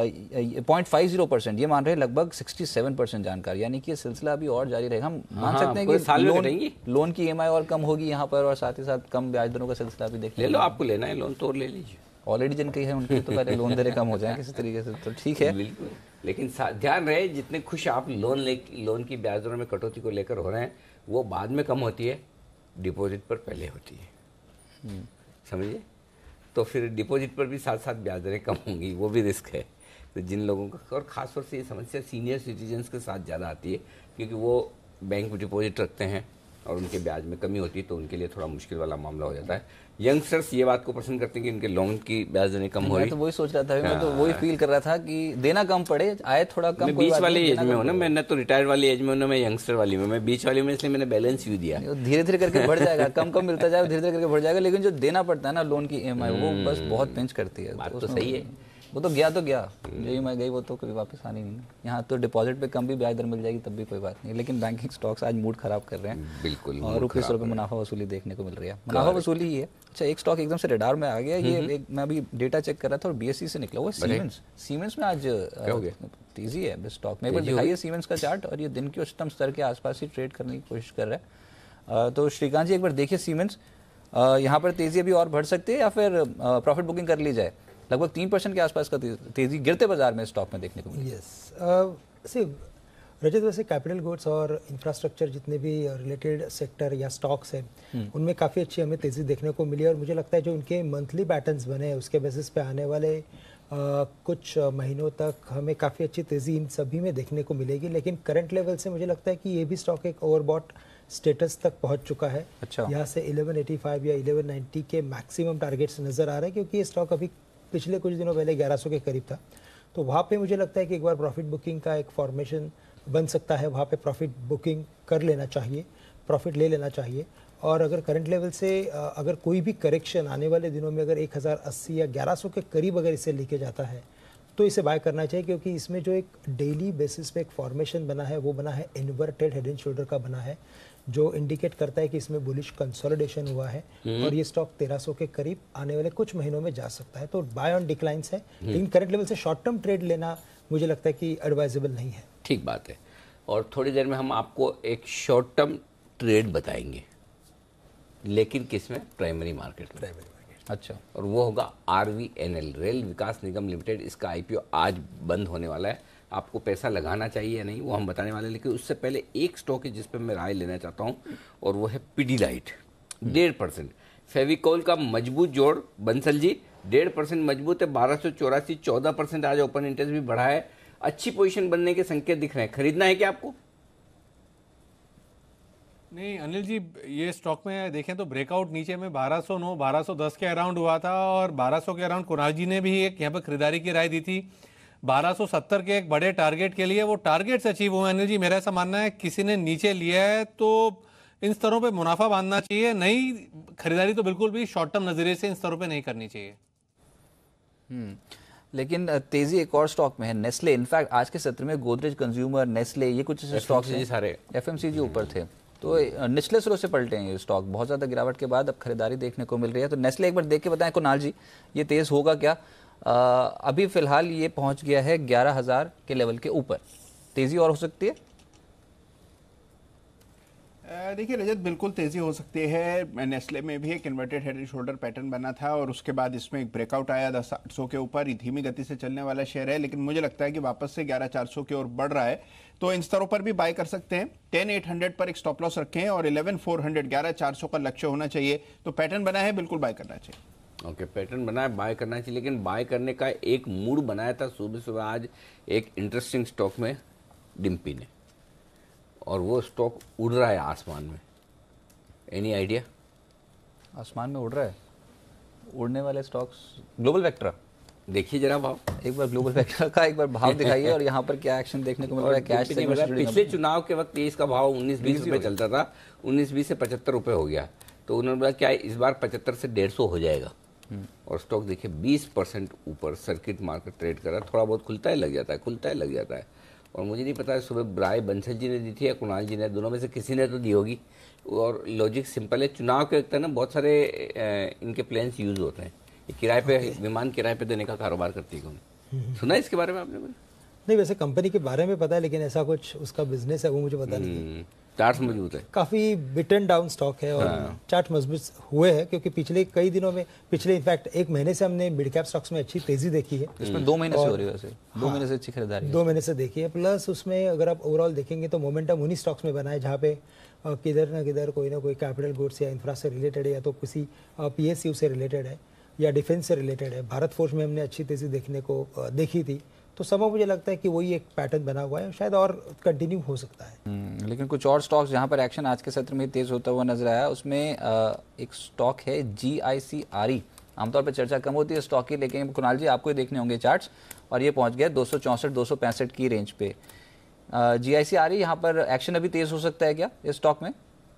point five zero percent ये मान रहे हैं, लगभग सिक्सटी सेवन परसेंट जानकारी, यानी कि ये सिलसिला अभी और जारी रहेगा। हम मान सकते हैं कि लोन, लोन की ईएमआई और कम होगी यहाँ पर, और साथ ही साथ कम ब्याज दरों का सिलसिला भी देख ले लो। आपको लेना है लोन तो ले लीजिए, ऑलरेडी जिनकी है उनके तो पहले लोन दे कम हो जाए किसी तरीके से, तो ठीक है। बिल्कुल, लेकिन ध्यान रहे जितने खुश आप लोन ले लोन की ब्याज दरों में कटौती को लेकर हो रहे हैं, वो बाद में कम होती है, डिपॉजिट पर पहले होती है, समझिए। तो फिर डिपॉजिट पर भी साथ साथ ब्याज दरें कम होंगी, वो भी रिस्क है। तो जिन लोगों का, और ख़ासतौर से ये समस्या सीनियर सिटीजन्स के साथ ज़्यादा आती है, क्योंकि वो बैंक में डिपॉजिट रखते हैं और उनके ब्याज में कमी होती है, तो उनके लिए थोड़ा मुश्किल वाला मामला हो जाता है। यंगस्टर्स ये बात को पसंद करते हैं कि उनके लोन की ब्याज दरें कम हो रही। मैं तो वही सोच रहा था, मैं तो वही फील कर रहा था कि देना कम पड़े, आए थोड़ा कम। मैं बीच वाली एज में हूँ ना, मैंने तो रिटायर्ड वाली एज में हूँ, मैं यंगस्टर वाली में, मैं बीच वाली में, इसलिए मैंने बैलेंस यू दिया। धीरे धीरे करके बढ़ जाएगा, कम कम मिलता जाएगा, धीरे धीरे करके बढ़ जाएगा। लेकिन जो देना पड़ता है ना लोन की ईएमआई, वो बस बहुत पिंच करती है। बात तो सही है, वो तो गया तो गया, जो ईएमआई गई वो तो कभी वापस आनी नहीं। यहाँ तो डिपॉजिट पे कम भी ब्याज दर मिल जाएगी तब भी कोई बात नहीं। लेकिन बैंकिंग स्टॉक्स आज मूड खराब कर रहे हैं, बिल्कुल, और रुपये सौ रुपये मुनाफा वसूली देखने को मिल रही है। मुनाफा वसूली ही है। अच्छा, एक स्टॉक एकदम से रडार में आ गया, ये एक मैं अभी डेटा चेक कर रहा था और बीएससी से निकला हुआ सीमेंस। सीमेंस में आज तेजी है स्टॉक में, एक बार दिखाइए सीमेंस का चार्ट, और ये दिन के उच्चतम स्तर के आसपास ही ट्रेड करने की कोशिश कर रहा है। तो श्रीकांत जी एक बार देखिए सीमेंस, यहाँ पर तेजी अभी और बढ़ सकती है या फिर प्रॉफिट बुकिंग कर ली जाए? लगभग तीन परसेंट के आसपास का तेजी गिरते बाजार में स्टॉक में देखने को मिली। यस सी रजत, वैसे कैपिटल गुड्स और इंफ्रास्ट्रक्चर जितने भी रिलेटेड सेक्टर या स्टॉक्स हैं उनमें काफ़ी अच्छी हमें तेज़ी देखने को मिली, और मुझे लगता है जो उनके मंथली पैटर्न्स बने हैं उसके बेसिस पे आने वाले आ, कुछ महीनों तक हमें काफ़ी अच्छी तेज़ी इन सभी में देखने को मिलेगी। लेकिन करंट लेवल से मुझे लगता है कि ये भी स्टॉक एक ओवरबॉट स्टेटस तक पहुंच चुका है। अच्छा, यहाँ से इलेवन एटी फाइव या इलेवन नाइंटी के मैक्सिमम टारगेट्स नज़र आ रहे हैं, क्योंकि ये स्टॉक अभी पिछले कुछ दिनों पहले ग्यारह सौ के करीब था। तो वहाँ पे मुझे लगता है कि एक बार प्रॉफिट बुकिंग का एक फॉर्मेशन बन सकता है, वहाँ पे प्रॉफिट बुकिंग कर लेना चाहिए, प्रॉफिट ले लेना चाहिए। और अगर करंट लेवल से अगर कोई भी करेक्शन आने वाले दिनों में अगर एक हज़ार अस्सी या ग्यारह सौ के करीब अगर इसे लेके जाता है तो इसे बाय करना चाहिए, क्योंकि इसमें जो एक डेली बेसिस पे एक फॉर्मेशन बना है वो बना है इन्वर्टेड हेड एंड शोल्डर का बना है, जो इंडिकेट करता है कि इसमें बुलिश कंसोलिडेशन हुआ है और ये स्टॉक तेरह सौ के करीब आने वाले कुछ महीनों में जा सकता है। तो बाय ऑन डिक्लाइंस है, लेकिन करंट लेवल से शॉर्ट टर्म ट्रेड लेना मुझे लगता है कि एडवाइजेबल नहीं है। ठीक बात है, और थोड़ी देर में हम आपको एक शॉर्ट टर्म ट्रेड बताएंगे, लेकिन किस में? प्राइमरी मार्केट में। प्राइमरी मार्केट, अच्छा, और वो होगा RVNL, rail Vikas Nigam limited. इसका आईपीओ आज बंद होने वाला है। आपको पैसा लगाना चाहिए या नहीं वो हम बताने वाले हैं, लेकिन उससे पहले एक स्टॉक है जिस पर मैं राय लेना चाहता हूँ, और वो है पीडीलाइट। डेढ़ परसेंट फेविकॉल का मजबूत जोड़, बंसल जी डेढ़ परसेंट मजबूत है, बारह सौ चौरासी, चौदह परसेंट आज ओपन इंटरेस्ट भी बढ़ा है, अच्छी पोजीशन बनने के संकेत दिख रहे हैं। खरीदना है क्या आपको? नहीं अनिल जी, ये स्टॉक में देखें तो ब्रेकआउट नीचे में बारह सौ नौ, बारह सौ दस के अराउंड हुआ था, और बारह सौ के अराउंड कुणाल जी ने भी एक यहाँ पर खरीदारी की राय दी थी। बारह सौ सत्तर के एक बड़े टारगेट के लिए वो टारगेट्स अचीव हुए। अनिल जी, मेरा ऐसा मानना है किसी ने नीचे लिया है तो इन स्तरों पे मुनाफा बांधना चाहिए, नई खरीदारी तो बिल्कुल भी शॉर्ट टर्म नजरिए से इन स्तरों पे नहीं करनी चाहिए। हम्म लेकिन तेजी एक और स्टॉक में है, नेस्ले। इनफैक्ट आज के सत्र में गोदरेज कंज्यूमर, नेस्ले, ये कुछ स्टॉक्स हैं, सारे एफएमसीजी ऊपर थे। तो निचले स्रोत से पलटे हैं ये स्टॉक, बहुत ज़्यादा गिरावट के बाद अब खरीदारी देखने को मिल रही है। तो नेस्ले एक बार देख के बताएं कुणाल जी, ये तेज़ होगा क्या? आ, अभी फिलहाल ये पहुंच गया है ग्यारह हज़ार के लेवल के ऊपर, तेज़ी और हो सकती है? देखिए रजत, बिल्कुल तेजी हो सकती है। नेस्ले में भी एक inverted head and shoulder pattern बना था और उसके बाद इसमें एक ब्रेकआउट आया दस आठ सौ के ऊपर। धीमी गति से चलने वाला शेयर है, लेकिन मुझे लगता है कि वापस से ग्यारह चार सौ की ओर बढ़ रहा है, तो इन स्तरों पर भी बाय कर सकते हैं। टेन एट हंड्रेड पर एक स्टॉप लॉस रखें और इलेवन फोर हंड्रेड ग्यारह चार सौ का लक्ष्य होना चाहिए। तो पैटर्न बना है, बिल्कुल बाय करना चाहिए। ओके okay, पैटर्न बना है, बाय करना चाहिए, लेकिन बाय करने का एक मूड बनाया था सुबह सुबह आज एक इंटरेस्टिंग स्टॉक में, डिम्पी ने, और वो स्टॉक उड़ रहा है आसमान में। Any idea? आसमान में उड़ रहा है, उड़ने वाले स्टॉक्स, ग्लोबल वेक्टर देखिए जरा भाव, एक बार ग्लोबल वेक्टर का एक बार भाव दिखाइए और यहाँ पर क्या एक्शन देखने को मिल रहा है। कैश से पिछले चुनाव के वक्त ये इसका भाव उन्नीस बीस रुपए चलता था, उन्नीस बीस से पचहत्तर रुपए हो गया, तो उन्होंने बोला क्या इस बार पचहत्तर से डेढ़ सौ हो जाएगा, और स्टॉक देखिए बीस परसेंट ऊपर सर्किट मार्केट ट्रेड कर रहा है। थोड़ा बहुत खुलता है लग जाता है, खुलता है लग जाता है। और मुझे नहीं पता सुबह ब्राय बंसल जी ने दी थी या कुणाल जी ने, दोनों में से किसी ने तो दी होगी। और लॉजिक सिंपल है, चुनाव के वक्त ना बहुत सारे इनके प्लान्स यूज होते हैं, किराए पे विमान किराए पे देने का कारोबार करती है। सुना इसके बारे में आपने? नहीं, वैसे कंपनी के बारे में पता है, लेकिन ऐसा कुछ उसका बिजनेस है वो मुझे पता नहीं है। चार्ट मजबूत है, काफी बिटन डाउन स्टॉक है और हाँ। चार्ट मजबूत हुए हैं क्योंकि पिछले कई दिनों में, पिछले इनफैक्ट एक महीने से हमने मिड कैप स्टॉक्स में अच्छी तेजी देखी है। इसमें दो महीने से हो रही है वैसे, दो महीने से अच्छी खरीदारी, दो महीने से देखी है। प्लस उसमें अगर आप ओवरऑल देखेंगे तो मोमेंटम उन्हीं स्टॉक्स में बना है जहाँ पे किधर ना किधर कोई ना कोई कैपिटल गुड्स या इंफ्रा से रिलेटेड है, या तो किसी पीएसयू से रिलेटेड है, या डिफेंस से रिलेटेड है। भारत फोर्स में हमने अच्छी तेजी देखने को देखी थी, तो समय मुझे लगता है कि वही एक पैटर्न बना हुआ है, शायद और कंटिन्यू हो सकता है। लेकिन कुछ और स्टॉक्स जहां पर एक्शन आज के सत्र में तेज होता हुआ नजर आया, उसमें एक स्टॉक है जी आई सी आर ई। आमतौर पर चर्चा कम होती है स्टॉक की, लेकिन कुणाल जी आपको ही देखने होंगे चार्ट्स, और ये पहुंच गया दो सौ चौंसठ दो सौ पैंसठ की रेंज पे। जी आई सी आर ई यहाँ पर एक्शन अभी तेज हो सकता है क्या इस स्टॉक में?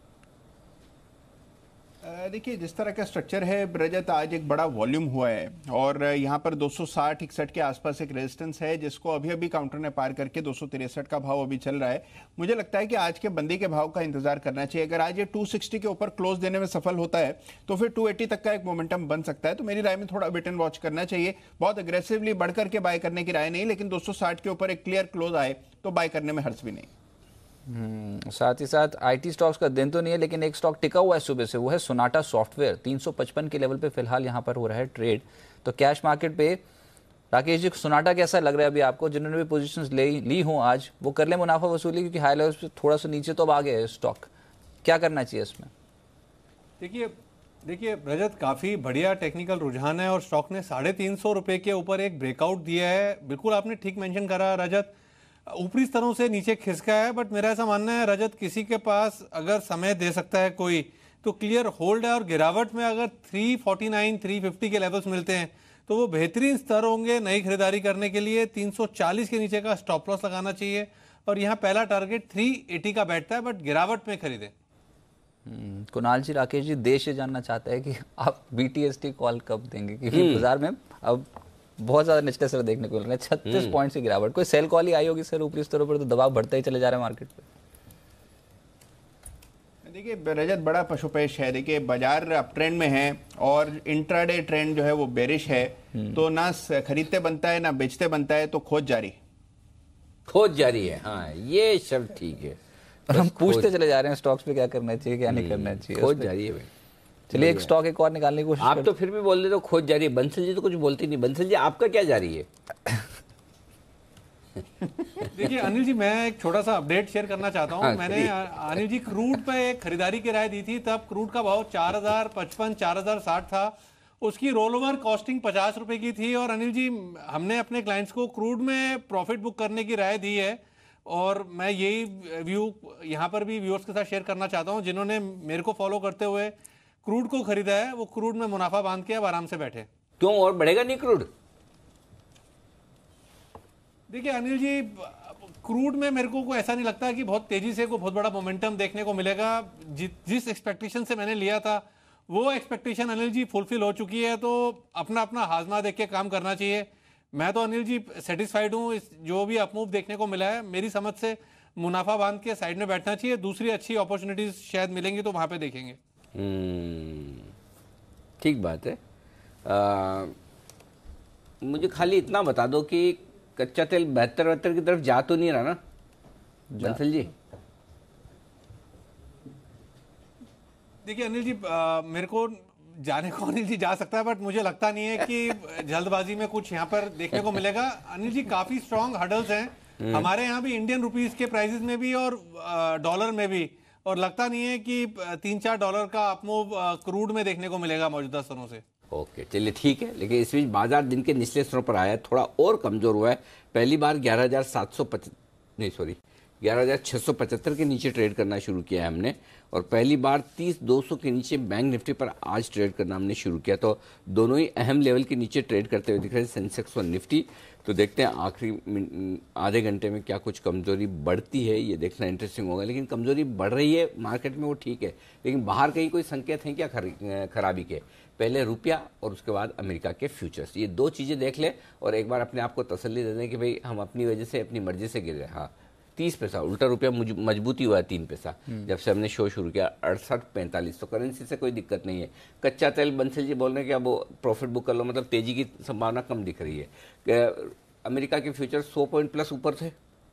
देखिए जिस तरह का स्ट्रक्चर है रजत, आज एक बड़ा वॉल्यूम हुआ है और यहाँ पर दो सौ साठ इकसठ के आसपास एक रेजिस्टेंस है, जिसको अभी अभी काउंटर ने पार करके दो सौ तिरसठ का भाव अभी चल रहा है। मुझे लगता है कि आज के बंदी के भाव का इंतजार करना चाहिए। अगर आज ये दो सौ साठ के ऊपर क्लोज देने में सफल होता है तो फिर दो सौ अस्सी तक का एक मोमेंटम बन सकता है। तो मेरी राय में थोड़ा वेट एंड वॉच करना चाहिए, बहुत अग्रेसिवली बढ़ करके बाय करने की राय नहीं, लेकिन दो सौ साठ के ऊपर एक क्लियर क्लोज आए तो बाय करने में हर्ज भी नहीं। हम्म, साथ ही साथ आईटी स्टॉक्स का दिन तो नहीं है, लेकिन एक स्टॉक टिका हुआ है सुबह से, वो है सोनाटा सॉफ्टवेयर। तीन सौ पचपन के लेवल पे फिलहाल यहाँ पर हो रहा है ट्रेड। तो कैश मार्केट पे राकेश जी, सोनाटा कैसा लग रहा है अभी आपको? जिन्होंने भी पोजीशंस ले ली हों आज, वो कर ले मुनाफा वसूली, क्योंकि हाई लेवल पे थोड़ा सा नीचे तो अब आ गया है स्टॉक, क्या करना चाहिए इसमें? देखिए देखिए रजत, काफ़ी बढ़िया टेक्निकल रुझान है और स्टॉक ने साढ़े तीन सौ रुपये के ऊपर एक ब्रेकआउट दिया है। बिल्कुल आपने ठीक मेंशन करा रजत, ऊपरी स्तरों से नीचे खिसका है, बट मेरा ऐसा मानना है रजत, किसी के पास अगर समय दे सकता है कोई तो क्लियर होल्ड है। और गिरावट में अगर तीन सौ उनचास तीन सौ पचास के लेवल्स मिलते हैं तो वो बेहतरीन स्तर होंगे नई खरीदारी करने के लिए। तीन सौ चालीस के नीचे का स्टॉप लॉस लगाना चाहिए और यहाँ पहला टारगेट तीन सौ अस्सी का बैठता है, बट गिरावट में खरीदें। कुणाल जी, राकेश जी देश ये जानना चाहता है कि आप B T S T call कब देंगे, क्योंकि बाजार में अब बहुत ज्यादा निचले स्तर देखने को मिल रहा है, छत्तीस पॉइंट की गिरावट। कोई सेल कॉल ही आई होगी सर ऊपरी स्तरों पर, तो दबाव बढ़ता ही चले जा रहा है मार्केट पे। देखिए रजत, बड़ा पशुपेश है। देखिए बाजार अप ट्रेंड में है और इंट्राडे ट्रेंड जो है वो बेरिश है, तो ना खरीदते बनता है ना बेचते बनता है, तो खोज जारी खोज जारी है। हाँ, ये शब्द ठीक है। हम पूछते चले जा रहे हैं स्टॉक्स पे क्या करना चाहिए क्या नहीं करना चाहिए, खोज जारी है भाई। चलिए एक स्टॉक एक और निकालने की कोशिश। आप तो फिर भी बोल रहे हो खोज जारी है, बंसल जी तो कुछ बोलती नहीं। बंसल जी आपका क्या जारी है? देखिए अनिल जी, मैं एक छोटा सा अपडेट शेयर करना चाहता हूँ। हाँ, मैंने अनिल जी क्रूड पे एक खरीदारी की राय दी थी, तब क्रूड का भाव चार हजार पचपन चार हजार साठ था, उसकी रोल ओवर कॉस्टिंग पचास रुपए की थी। और अनिल जी, हमने अपने क्लाइंट्स को क्रूड में प्रॉफिट बुक करने की राय दी है और मैं यही व्यू यहाँ पर भी व्यूअर्स के साथ शेयर करना चाहता हूँ। जिन्होंने मेरे को फॉलो करते हुए क्रूड को खरीदा है, वो क्रूड में मुनाफा बांध के अब आराम से बैठे। क्यों, और बढ़ेगा नहीं क्रूड? देखिए अनिल जी, क्रूड में मेरे को कोई ऐसा नहीं लगता कि बहुत तेजी से कोई बहुत बड़ा मोमेंटम देखने को मिलेगा। जि, जिस एक्सपेक्टेशन से मैंने लिया था वो एक्सपेक्टेशन अनिल जी फुलफिल हो चुकी है, तो अपना अपना हाजमा देख के काम करना चाहिए। मैं तो अनिल जी सेटिस्फाइड हूँ, जो भी अपमूव देखने को मिला है मेरी समझ से मुनाफा बांध के साइड में बैठना चाहिए। दूसरी अच्छी अपॉर्चुनिटीज शायद मिलेंगी तो वहां पे देखेंगे। ठीक बात है। आ, मुझे खाली इतना बता दो कि कच्चा तेल बहत्तर बहत्तर की तरफ जा तो नहीं रहा ना बंसल जी? देखिए अनिल जी, आ, मेरे को जाने को अनिल जी जा सकता है, बट मुझे लगता नहीं है कि जल्दबाजी में कुछ यहाँ पर देखने को मिलेगा। अनिल जी, काफी स्ट्रॉन्ग हर्डल्स हैं हमारे यहाँ भी, इंडियन रुपीस के प्राइसेस में भी और डॉलर में भी, और लगता नहीं है कि तीन चार डॉलर का अपमूव क्रूड में देखने को मिलेगा मौजूदा स्तरों से। ओके okay, चलिए ठीक है। लेकिन इस बीच बाजार दिन के निचले स्तरों पर आया है, थोड़ा और कमजोर हुआ है। पहली बार ग्यारह हजार सात सौ पच नहीं सॉरी ग्यारह हजार छः सौ पचहत्तर के नीचे ट्रेड करना शुरू किया है हमने, और पहली बार तीस दो सौ के नीचे बैंक निफ्टी पर आज ट्रेड करना हमने शुरू किया। तो दोनों ही अहम लेवल के नीचे ट्रेड करते हुए दिख रहे हैं सेंसेक्स और निफ्टी। तो देखते हैं आखिरी आधे घंटे में क्या कुछ कमजोरी बढ़ती है, ये देखना इंटरेस्टिंग होगा। लेकिन कमजोरी बढ़ रही है मार्केट में, वो ठीक है, लेकिन बाहर कहीं कोई संकेत हैं क्या खराबी के? पहले रुपया और उसके बाद अमेरिका के फ्यूचर्स, ये दो चीज़ें देख लें और एक बार अपने आप को तसल्ली दे दें कि भाई हम अपनी वजह से अपनी मर्जी से गिर रहे हैं। हाँ, तीस पैसा उल्टा रुपया मजबूती हुआ है तीन पैसा जब से हमने शो शुरू किया, अड़सठ पैंतालीस। तो करेंसी से कोई दिक्कत नहीं है। कच्चा तेल बंसल जी बोल रहे हैं कि अब वो प्रॉफिट बुक कर लो, मतलब तेजी की संभावना कम दिख रही है। अमेरिका के फ्यूचर सौ पॉइंट प्लस ऊपर थे,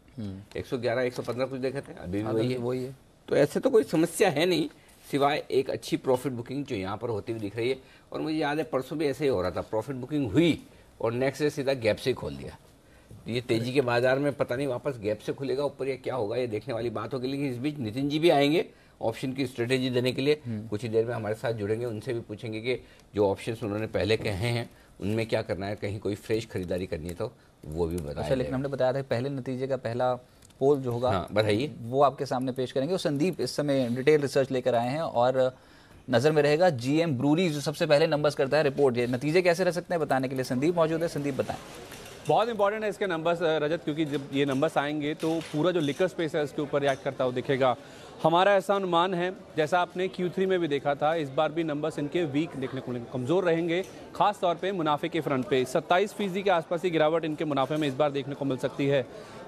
एक सौ ग्यारह एक सौ पंद्रह कुछ देखे थे, अभी भी वही है वही है। तो ऐसे तो कोई समस्या है नहीं, सिवाय एक अच्छी प्रॉफिट बुकिंग जो यहाँ पर होती हुई दिख रही है। और मुझे याद है परसों भी ऐसे ही हो रहा था, प्रॉफिट बुकिंग हुई और नेक्स्ट डे सीधा गैप से ही खोल दिया। ये तेजी के बाजार में पता नहीं वापस गैप से खुलेगा ऊपर या क्या होगा, ये देखने वाली बात होगी। लेकिन इस बीच नितिन जी भी आएंगे ऑप्शन की स्ट्रेटेजी देने के लिए, कुछ ही देर में हमारे साथ जुड़ेंगे। उनसे भी पूछेंगे कि जो ऑप्शंस उन्होंने पहले कहे हैं उनमें क्या करना है, कहीं कोई फ्रेश खरीदारी करनी है तो वो भी बताया। अच्छा, लेकिन हमने बताया था पहले नतीजे का पहला पोल जो होगा, हाँ, बताइए, वो आपके सामने पेश करेंगे। और संदीप इस समय डिटेल रिसर्च लेकर आए हैं और नजर में रहेगा जीएम ब्रूरी जो सबसे पहले नंबर्स करता है रिपोर्ट। ये नतीजे कैसे रह सकते हैं बताने के लिए संदीप मौजूद है। संदीप बताएं। बहुत इंपॉर्टेंट है इसके नंबर्स रजत, क्योंकि जब ये नंबर्स आएंगे तो पूरा जो लिकर स्पेस है उसके ऊपर रिएक्ट करता हुआ दिखेगा। हमारा ऐसा अनुमान है, जैसा आपने क्यू थ्री में भी देखा था, इस बार भी नंबर्स इनके वीक देखने को मिलेंगे, कमज़ोर रहेंगे, खास तौर पे मुनाफे के फ्रंट पे। सत्ताईस फीसदी के आसपास ही गिरावट इनके मुनाफे में इस बार देखने को मिल सकती है।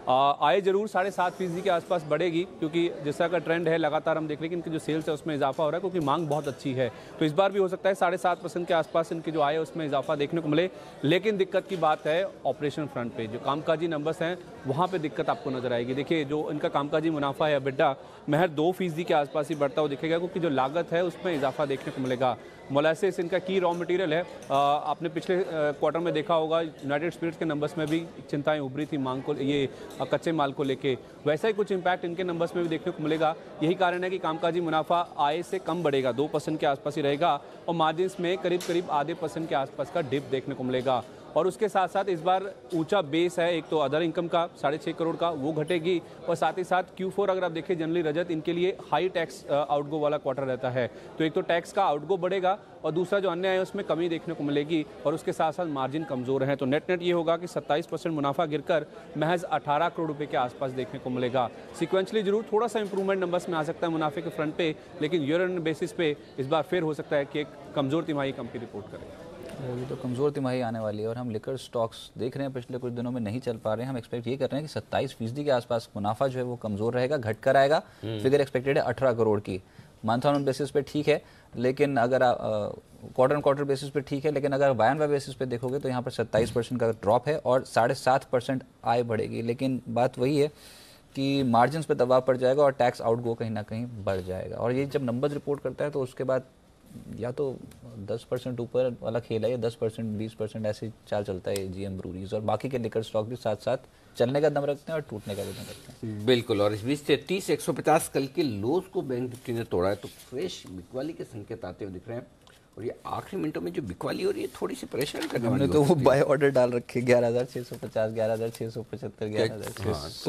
आय जरूर साढ़े सात फीसदी के आसपास बढ़ेगी, क्योंकि जिस तरह का ट्रेंड है लगातार हम देख रहे हैं कि इनकी जो सेल्स है उसमें इजाफा हो रहा है, क्योंकि मांग बहुत अच्छी है। तो इस बार भी हो सकता है साढ़े सात परसेंट के आसपास इनकी जो आय है उसमें इजाफा देखने को मिले। लेकिन दिक्कत की बात है ऑपरेशन फ्रंट पे, जो कामकाजी नंबर्स हैं वहाँ पे दिक्कत आपको नजर आएगी। देखिए, जो इनका कामकाजी मुनाफा है बिड्डा महज दो फीसदी के आसपास ही बढ़ता हुआ दिखेगा, क्योंकि जो लागत है उसमें इजाफा देखने को मिलेगा। मोलासेस इनका की रॉ मटेरियल है। आ, आपने पिछले क्वार्टर में देखा होगा यूनाइटेड स्पिरिट्स के नंबर्स में भी चिंताएं उभरी थी मांग को, ये कच्चे माल को लेके। वैसा ही कुछ इंपैक्ट इनके नंबर्स में भी देखने को मिलेगा। यही कारण है कि कामकाजी मुनाफा आय से कम बढ़ेगा, दो परसेंट के आसपास ही रहेगा, और मार्जिन्स में करीब करीब आधे परसेंट के आसपास का डिप देखने को मिलेगा। और उसके साथ साथ इस बार ऊंचा बेस है, एक तो अदर इनकम का साढ़े छः करोड़ का, वो घटेगी। और साथ ही साथ क्यू फोर अगर आप देखें जनरली रजत इनके लिए हाई टैक्स आउटगो वाला क्वार्टर रहता है, तो एक तो टैक्स का आउटगो बढ़ेगा और दूसरा जो अन्य है उसमें कमी देखने को मिलेगी, और उसके साथ साथ मार्जिन कमजोर है। तो नेट नेट ये होगा कि सत्ताईस परसेंट मुनाफा गिरकर महज अठारह करोड़ रुपए के आसपास देखने को मिलेगा। सिक्वेंशली जरूर थोड़ा सा इंप्रूवमेंट नंबर्स में आ सकता है मुनाफे के फ्रंट पे, लेकिन ईयर एंड बेसिस पे इस बार फिर हो सकता है कि एक कमजोर तिमाही कंपनी रिपोर्ट करे। अभी तो कमज़ोर तिमाही आने वाली है और हम लिकर स्टॉक्स देख रहे हैं पिछले कुछ दिनों में नहीं चल पा रहे हैं। हम एक्सपेक्ट ये कर रहे हैं कि सत्ताईस फीसदी के आसपास मुनाफा जो है वो कमज़ोर रहेगा, घट कर आएगा। फिगर एक्सपेक्टेड है अठारह करोड़ की। मंथ ऑन बेसिस पे ठीक है, लेकिन अगर क्वार्टर ऑन क्वार्टर बेसिस पे ठीक है, लेकिन अगर वाई ऑन वाई बेसिस पे देखोगे तो यहाँ पर सत्ताईस परसेंट का ड्रॉप है और साढ़े सात परसेंट आय बढ़ेगी। लेकिन बात वही है कि मार्जिन पे दबाव पड़ जाएगा और टैक्स आउटगो कहीं ना कहीं बढ़ जाएगा। और ये जब नंबर्स रिपोर्ट करता है तो उसके बाद या तो दस परसेंट ऊपर वाला खेल है या दस परसेंट बीस परसेंट ऐसे चाल चलता है जीएम ब्रूरीज, और बाकी के लिकर स्टॉक भी साथ साथ चलने का दम रखते हैं और टूटने का भी दम रखते हैं। बिल्कुल। और इस बीच तैतीस एक सौ पचास कल के लोज को बैंक निफ्टी ने तोड़ा है, तो फ्रेश बिकवाली के संकेत आते हुए दिख रहे हैं। और ये आखिरी मिनटों में जो बिकवाली हो रही है थोड़ी सी परेशान करने वाली है। तो वो बाय ऑर्डर डाल रखे ग्यारह हजार छः सौ पचास, ग्यारह हजार छः सौ पचहत्तर, ग्यारह हजार छः सौ,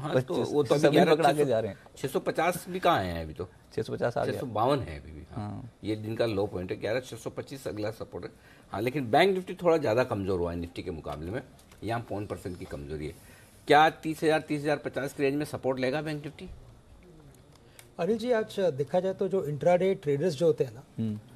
वो तो अभी पकड़ा के जा रहे हैं। छः सौ पचास भी कहाँ है अभी, तो छः सौ पचास छः सौ बावन है अभी भी। हाँ, ये दिन का लो पॉइंट है, ग्यारह छः सौ पच्चीस अगला सपोर्ट है। हाँ, लेकिन बैंक निफ्टी थोड़ा ज़्यादा कमजोर हुआ है निफ्टी के मुकाबले में, यहाँ पौन परसेंट की कमजोरी है। क्या तीस हजार तीस हजार पचास की रेंज में सपोर्ट लेगा बैंक निफ्टी? अनिल जी, आज देखा जाए तो जो इंट्राडे ट्रेडर्स जो होते हैं ना,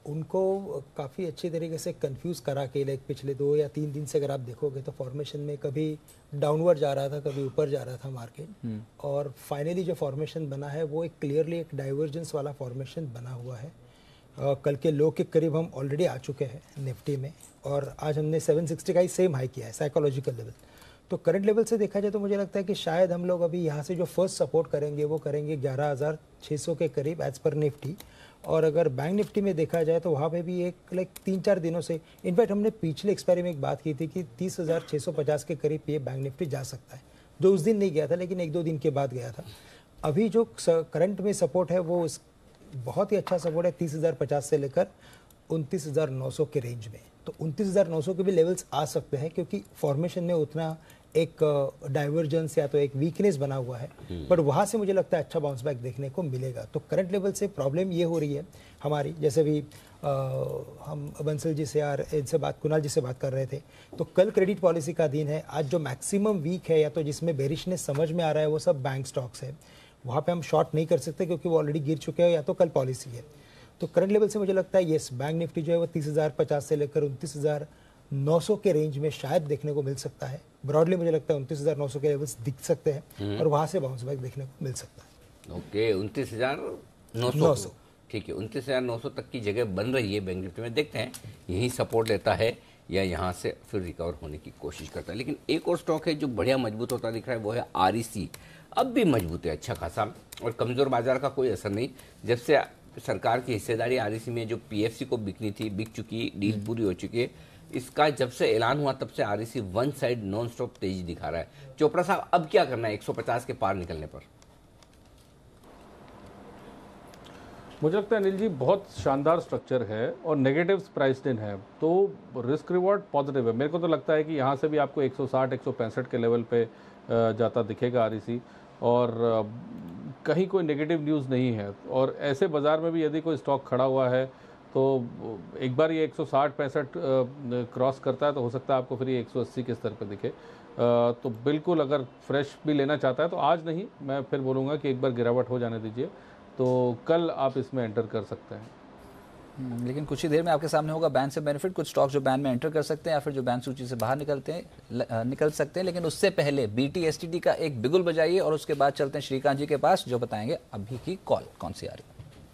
उनको काफ़ी अच्छी तरीके से कंफ्यूज करा के लाइक पिछले दो या तीन दिन से अगर आप देखोगे तो फॉर्मेशन में कभी डाउनवर्ड जा रहा था, कभी ऊपर जा रहा था मार्केट, और फाइनली जो फॉर्मेशन बना है वो एक क्लियरली एक डाइवर्जेंस वाला फॉर्मेशन बना हुआ है। uh, कल के लो के करीब हम ऑलरेडी आ चुके हैं निफ्टी में, और आज हमने सेवन सिक्सटी का ही सेम हाई किया है साइकोलॉजिकल लेवल। तो करंट लेवल से देखा जाए तो मुझे लगता है कि शायद हम लोग अभी यहाँ से जो फर्स्ट सपोर्ट करेंगे वो करेंगे ग्यारह हज़ार छः सौ के करीब एज पर निफ्टी। और अगर बैंक निफ्टी में देखा जाए तो वहाँ पे भी एक लाइक तीन चार दिनों से, इनफैक्ट हमने पिछले एक्सपायरी में एक बात की थी कि तीस हज़ार छः सौ पचास के करीब ये बैंक निफ्टी जा सकता है, जो उस दिन नहीं गया था लेकिन एक दो दिन के बाद गया था। अभी जो करंट में सपोर्ट है वो बहुत ही अच्छा सपोर्ट है तीस हज़ार पचास से लेकर उनतीस हज़ार नौ सौ के रेंज में। तो उनतीस हज़ार नौ सौ के भी लेवल्स आ सकते हैं क्योंकि फॉर्मेशन में उतना एक डाइवर्जेंस या तो एक वीकनेस बना हुआ है, बट वहाँ से मुझे लगता है अच्छा बाउंस बैक देखने को मिलेगा। तो करंट लेवल से प्रॉब्लम ये हो रही है हमारी, जैसे भी आ, हम बंसल जी से यार इनसे बात कुणाल जी से बात कर रहे थे, तो कल क्रेडिट पॉलिसी का दिन है। आज जो मैक्सिमम वीक है या तो जिसमें बेरिशनेस समझ में आ रहा है वो सब बैंक स्टॉक्स है, वहाँ पे हम शॉर्ट नहीं कर सकते क्योंकि वो ऑलरेडी गिर चुके हैं या तो कल पॉलिसी है। तो करंट लेवल से मुझे लगता है येस बैंक निफ्टी जो है वो तीस हज़ार पचास से लेकर उनतीस हज़ार नौ सौ के रेंज में शायद देखने को मिल सकता है। ब्रॉडली मुझे लगता है उनतीस हज़ार नौ सौ के लेवल्स दिख सकते हैं और वहाँ से बाउंस बैक देखने को मिल सकता है। ओके, उनतीस हज़ार नौ सौ, ठीक है, उनतीस हज़ार नौ सौ तक की जगह बन रही है बैंक निफ्टी में। देखते हैं यही सपोर्ट लेता है या यहाँ से फिर रिकवर होने की कोशिश करता है। लेकिन एक और स्टॉक है जो बढ़िया मजबूत होता दिख रहा है, वो है आर ई सी। अब भी मजबूत है अच्छा खासा, और कमज़ोर बाजार का कोई असर नहीं। जब से सरकार की हिस्सेदारी आर ई सी में जो पी एफ सी को बिकनी थी बिक चुकी, डील पूरी हो चुकी है। इसका जब से ऐलान हुआ तब से R E C one side non stop तेजी दिखा रहा है। चोपड़ा साहब, अब क्या करना है एक सौ पचास के पार निकलने पर? मुझे लगता है अनिल जी बहुत शानदार स्ट्रक्चर है और नेगेटिव प्राइस दिन है, तो रिस्क रिवॉर्ड पॉजिटिव है। मेरे को तो लगता है कि यहाँ से भी आपको एक सौ साठ एक सौ पैंसठ के लेवल पे जाता दिखेगा आर ई सी, और कहीं कोई नेगेटिव न्यूज़ नहीं है। और ऐसे बाज़ार में भी यदि कोई स्टॉक खड़ा हुआ है तो एक बार ये एक सौ साठ पैंसठ क्रॉस करता है तो हो सकता है आपको फिर ये एक सौ अस्सी के स्तर पर दिखे। तो बिल्कुल अगर फ्रेश भी लेना चाहता है तो आज नहीं, मैं फिर बोलूँगा कि एक बार गिरावट हो जाने दीजिए, तो कल आप इसमें एंटर कर सकते हैं। लेकिन कुछ ही देर में आपके सामने होगा बैन से बेनिफिट, कुछ स्टॉक जो बैन में एंटर कर सकते हैं या फिर जो बैन सूची से बाहर निकलते हैं निकल सकते हैं। लेकिन उससे पहले B T S T D का एक बिगुल बजाइए और उसके बाद चलते हैं श्रीकांत जी के पास जो बताएंगे अभी की कॉल कौन सी आ रही है।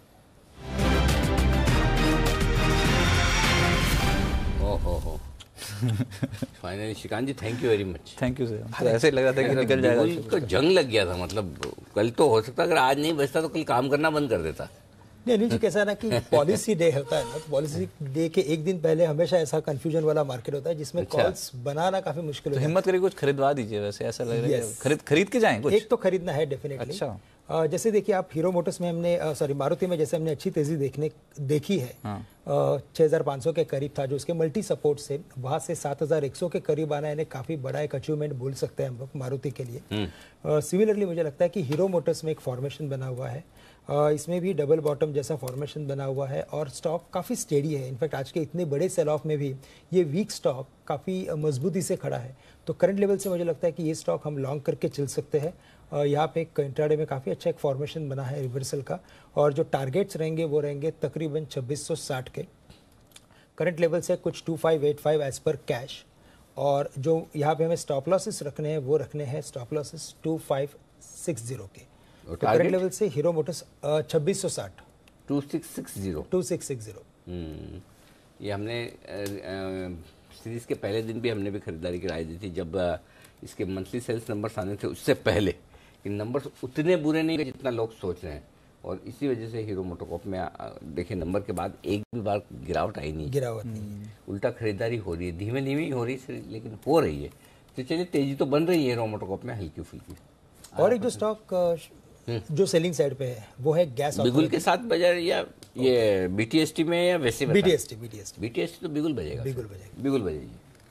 ओहो हो finally Shrikant ji, thank you very much. Thank you sir. तो ऐसे लग रहा था कि निकल जाएगा, तो जंग लग गया था। मतलब कल तो हो सकता अगर आज नहीं बचता तो कल काम करना बंद कर देता। नहीं अनिल जी, कैसा है ना कि पॉलिसी डे होता है ना, तो पॉलिसी डे के एक दिन पहले हमेशा ऐसा कंफ्यूजन वाला मार्केट होता है जिसमें अच्छा। कॉल्स बनाना काफी मुश्किल तो होता है। हिम्मत करके कुछ खरीदवा दीजिए, वैसे ऐसा लग रहा है Yes. खरीद खरीद के जाएं कुछ। एक तो खरीदना है डेफिनेटली। अच्छा। Uh, जैसे देखिए आप हीरो मोटर्स में हमने सॉरी मारुति में जैसे हमने अच्छी तेजी देखने देखी है। हाँ। छः हज़ार पाँच सौ के करीब था जो उसके मल्टी सपोर्ट से वहाँ से सात हज़ार एक सौ के करीब आना यानी काफ़ी बड़ा एक अचीवमेंट बोल सकते हैं हम लोग मारुति के लिए। सिमिलरली uh, मुझे लगता है कि हीरो मोटर्स में एक फॉर्मेशन बना हुआ है, uh, इसमें भी डबल बॉटम जैसा फॉर्मेशन बना हुआ है और स्टॉक काफ़ी स्टेडी है। इनफैक्ट आज के इतने बड़े सेल ऑफ में भी ये वीक स्टॉक काफ़ी मजबूती से खड़ा है। तो करंट लेवल से मुझे लगता है कि ये स्टॉक हम लॉन्ग करके चल सकते हैं। यहाँ पे एक इंट्राडे में काफ़ी अच्छा एक फॉर्मेशन बना है रिवर्सल का, और जो टारगेट्स रहेंगे वो रहेंगे तकरीबन छब्बीस सौ साठ के। करंट लेवल से कुछ two five eight five as per cash, और जो यहाँ पे हमें स्टॉप लॉसेस रखने हैं वो रखने हैं stop losses two five six zero के। तो करंट लेवल से हीरो मोटर्स छब्बीस सौ साठ two six six zero two six six zero ये हमने सीरीज के पहले दिन भी हमने भी खरीदारी की राय दी थी जब आ, इसके मंथली सेल्स नंबर्स आने थे उससे पहले। इन नंबर्स उतने बुरे नहीं जितना लोग सोच रहे हैं, और इसी वजह से हीरो मोटोकॉर्प में देखिए नंबर के बाद एक भी बार गिरावट आई नहीं, गिरावट नहीं, उल्टा खरीदारी हो रही है, धीमे धीमे ही हो रही है लेकिन हो रही है। तो चलिए तेजी तो बन रही है हीरो मोटोकॉर्प में हल्की फुल्की। और एक जो स्टॉक जो सेलिंग साइड पे है वो है गैस बिगुल के साथ बाजार या ये बीटीएसटी में या वैसे बीटीएसटी बीटीएसटी बीटीएसटी तो बिगुल बजेगा, बिगुल बजेगा, बिगुल बजेगी।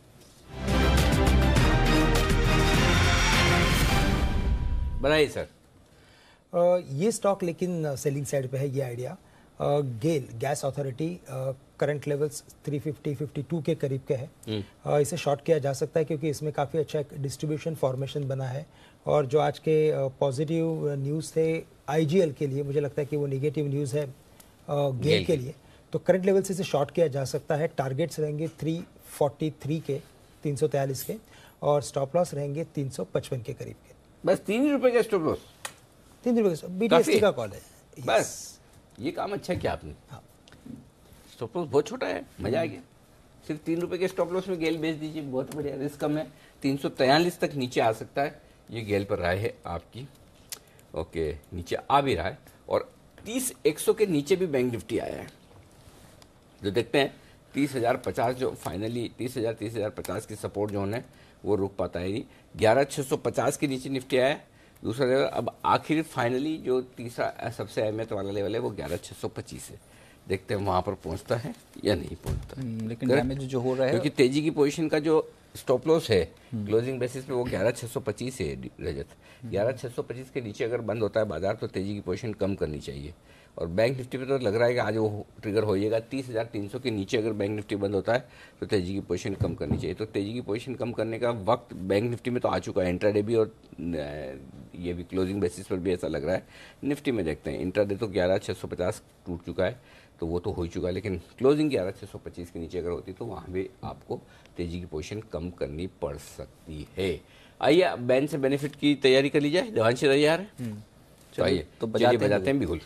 बनाइए सर। Uh, ये स्टॉक लेकिन सेलिंग साइड पे है ये idea. GAIL gas authority current levels three fifty fifty two के करीब के है। uh, इसे शॉर्ट किया जा सकता है क्योंकि इसमें काफ़ी अच्छा एक डिस्ट्रीब्यूशन फॉर्मेशन बना है, और जो आज के पॉजिटिव uh, न्यूज़ थे आईजीएल के लिए मुझे लगता है कि वो निगेटिव न्यूज़ है गेल uh, के लिए। तो करंट लेवल से इसे शॉर्ट किया जा सकता है। टारगेट्स रहेंगे तीन सौ तैंतालीस के, तीन सौ तैंतालीस के, और स्टॉप लॉस रहेंगे तीन सौ पचपन के करीब के। बस तीन रुपए का स्टॉप लॉस, तीन रुपए का बीटीएसटी का कॉल है। बस ये काम अच्छा किया आपने। हाँ। स्टॉप लॉस बहुत छोटा है, मजा आ गया। सिर्फ तीन रुपए के स्टॉप लॉस में गेल बेच दीजिए, बहुत बढ़िया, रिस्क कम है। तीन सौ तैंतालीस तक नीचे आ सकता है, ये गेल पर राय है आपकी। ओके, नीचे आ भी रहा है, और तीस एक सौ के नीचे भी बैंक निफ्टी आया है। जो देखते हैं तीस हजार पचास, जो फाइनली तीस हजार तीस हजार पचास की सपोर्ट जोन है वो रुक पाता है नहीं। ग्यारह छः सौ पचास के नीचे निफ्टी आया है दूसरा लेवल। अब आखिर फाइनली जो तीसरा सबसे अहमियत वाला लेवल है वो ग्यारह छः सौ पच्चीस है। देखते हैं वहाँ पर पहुँचता है या नहीं पहुँचता है। लेकिन डैमेज जो हो रहा है, क्योंकि तेजी की पोजीशन का जो स्टॉप लॉस है क्लोजिंग बेसिस पे वो ग्यारह छः सौ पच्चीस है रजत। ग्यारह छः सौ पच्चीस के नीचे अगर बंद होता है बाजार तो तेजी की पोजीशन कम करनी चाहिए। और बैंक निफ्टी पे तो लग रहा है कि आज वो ट्रिगर हो जाएगा। तीस हज़ार तीन सौ के नीचे अगर बैंक निफ्टी बंद होता है तो तेजी की पोजीशन कम करनी चाहिए। तो तेजी की पोजीशन कम करने का वक्त बैंक निफ्टी में तो आ चुका है, इंट्राडे भी और ये भी क्लोजिंग बेसिस पर भी ऐसा लग रहा है। निफ्टी में देखते हैं, इंट्राडे तो ग्यारह छः सौ पचास टूट चुका है तो वो तो हो ही चुका है, लेकिन क्लोजिंग ग्यारह छः सौ पच्चीस के नीचे अगर होती तो वहाँ भी आपको तेजी की पोजीशन कम करनी पड़ सकती है। आइए बैन से बेनिफिट की तैयारी कर ली जाए। देवांशी तैयार है तो आइए तो बजाते, बजाते बजाते हैं बिगुल।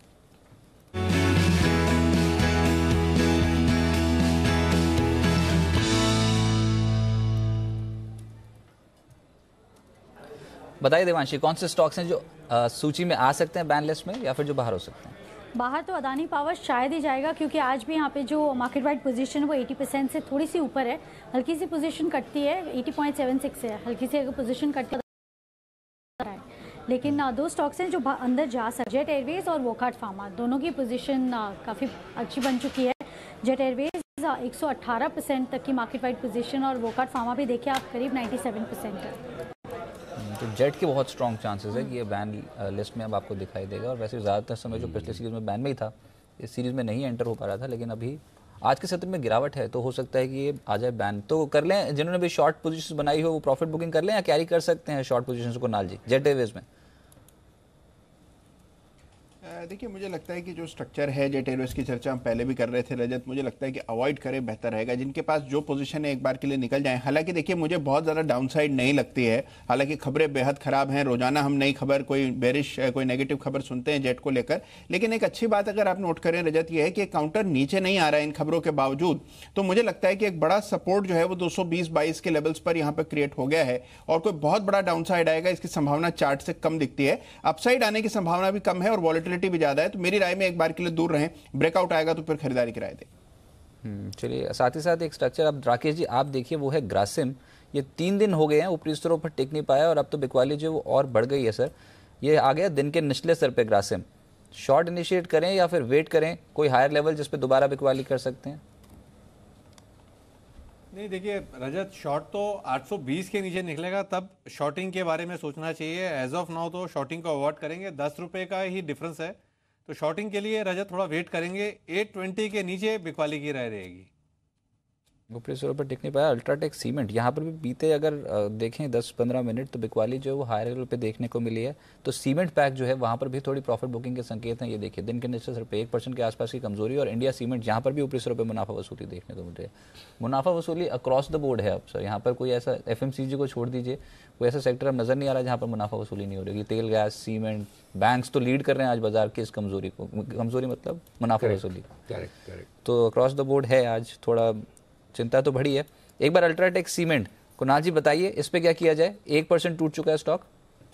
बताइए देवांशी, कौन से स्टॉक्स हैं जो आ, सूची में आ सकते हैं बैन लिस्ट में, या फिर जो बाहर हो सकते हैं? बाहर तो अदानी पावर शायद ही जाएगा, क्योंकि आज भी यहाँ पे जो मार्केट वाइड पोजीशन है वो अस्सी परसेंट से थोड़ी सी ऊपर है। हल्की सी पोजीशन कटती है, अस्सी पॉइंट सात छह है, हल्की सी अगर पोजीशन कटती है। लेकिन दो स्टॉक्स हैं जो अंदर जा सकते, जेट एयरवेज और वोकार्ट फार्मा, दोनों की पोजीशन काफ़ी अच्छी बन चुकी है। जेट एयरवेज एक सौ अठारह परसेंट तक की मार्केट वाइड पोजीशन, और वोकार्ट फार्मा भी देखिए आप करीब सत्तानवे परसेंट है। तो जेट के बहुत स्ट्रॉन्ग चांसेस है कि ये बैन लिस्ट में अब आपको दिखाई देगा। और वैसे ज़्यादातर समय जो पिछले सीरीज़ में बैन में ही था, इस सीरीज़ में नहीं एंटर हो पा रहा था, लेकिन अभी आज के सत्र में गिरावट है तो हो सकता है कि ये आ जाए बैन। तो कर लें, जिन्होंने भी शॉर्ट पोजीशन बनाई हो वो प्रॉफिट बुकिंग कर लें, या कैरी कर सकते हैं शॉर्ट पोजीशन को नाल जी जेट एयरवेज में? देखिए, मुझे लगता है कि जो स्ट्रक्चर है जेट एयरवेज की चर्चा हम पहले भी कर रहे थे रजत, मुझे लगता है कि अवॉइड करें बेहतर रहेगा। जिनके पास जो पोजीशन है एक बार के लिए निकल जाएं। हालांकि देखिए, मुझे बहुत ज़्यादा डाउनसाइड नहीं लगती है। हालांकि खबरें बेहद खराब हैं, रोजाना हम नई खबर, कोई बेरिश, कोई नेगेटिव खबर सुनते हैं जेट को लेकर। लेकिन एक अच्छी बात अगर आप नोट करें रजत, यह है कि काउंटर नीचे नहीं आ रहा है इन खबरों के बावजूद। तो मुझे लगता है कि एक बड़ा सपोर्ट जो है वो दो सौ बीस बाईस के लेवल्स पर यहाँ पर क्रिएट हो गया है, और कोई बहुत बड़ा डाउनसाइड आएगा इसकी संभावना चार्ट से कम दिखती है। अपसाइड आने की संभावना भी कम है और वॉलेटिलिटी भी ज्यादा है। तो मेरी राय में एक बार के लिए दूर रहें, ब्रेकआउट आएगा तो फिर खरीदारी की राय दें। चलिए, साथ ही साथ एक स्ट्रक्चर अब राकेश जी आप देखिए, वो है ग्रासिम। ये तीन दिन हो गए हैं ऊपरी स्तरों पर टिक नहीं पाया, और अब तो बिकवाली जो वो और बढ़ गई है सर। ये आ गया दिन के निचले स्तर पे ग्रासिम। शॉर्ट इनिशिएट करें या फिर वेट करें कोई हायर लेवल जिस पे दोबारा बिकवाली कर सकते हैं? नहीं, देखिए रजत, शॉर्ट तो आठ सौ बीस के नीचे निकलेगा तब शॉर्टिंग के बारे में सोचना चाहिए। एज ऑफ नाउ तो शॉर्टिंग को अवॉइड करेंगे। दस रुपए का ही डिफरेंस है, तो शॉर्टिंग के लिए रजत थोड़ा वेट करेंगे। आठ सौ बीस के नीचे बिकवाली की राय रहेगी। ऊपरी स्तर पर टिक नहीं पाया अल्ट्राटेक सीमेंट, यहाँ पर भी बीते अगर देखें दस पंद्रह मिनट तो बिकवाली जो है वो हायर लेवल पे देखने को मिली है। तो सीमेंट पैक जो है वहाँ पर भी थोड़ी प्रॉफिट बुकिंग के संकेत हैं। ये देखिए दिन के निचले स्तर पे एक परसेंट के आसपास की कमजोरी, और इंडिया सीमेंट यहाँ पर भी ऊपरी स्तर पर मुनाफा वसूली देखने को मिल रही है। मुनाफा वसूली अक्रॉस द बोर्ड है अब सर। यहाँ पर कोई ऐसा एफ एम सी जी को छोड़ दीजिए, कोई ऐसा सेक्टर अब नजर नहीं आ रहा है जहाँ पर मुनाफा वसूली नहीं हो रही। तेल, गैस, सीमेंट, बैंक्स तो लीड कर रहे हैं आज बाजार की इस कमजोरी को। कमजोरी मतलब मुनाफा वसूली। Correct correct. तो अक्रॉस द बोर्ड है आज, थोड़ा चिंता तो बढ़ी है। एक बार अल्ट्राटेक सीमेंट, कुणाल जी बताइए इस पे क्या किया जाए? एक परसेंट टूट चुका है स्टॉक।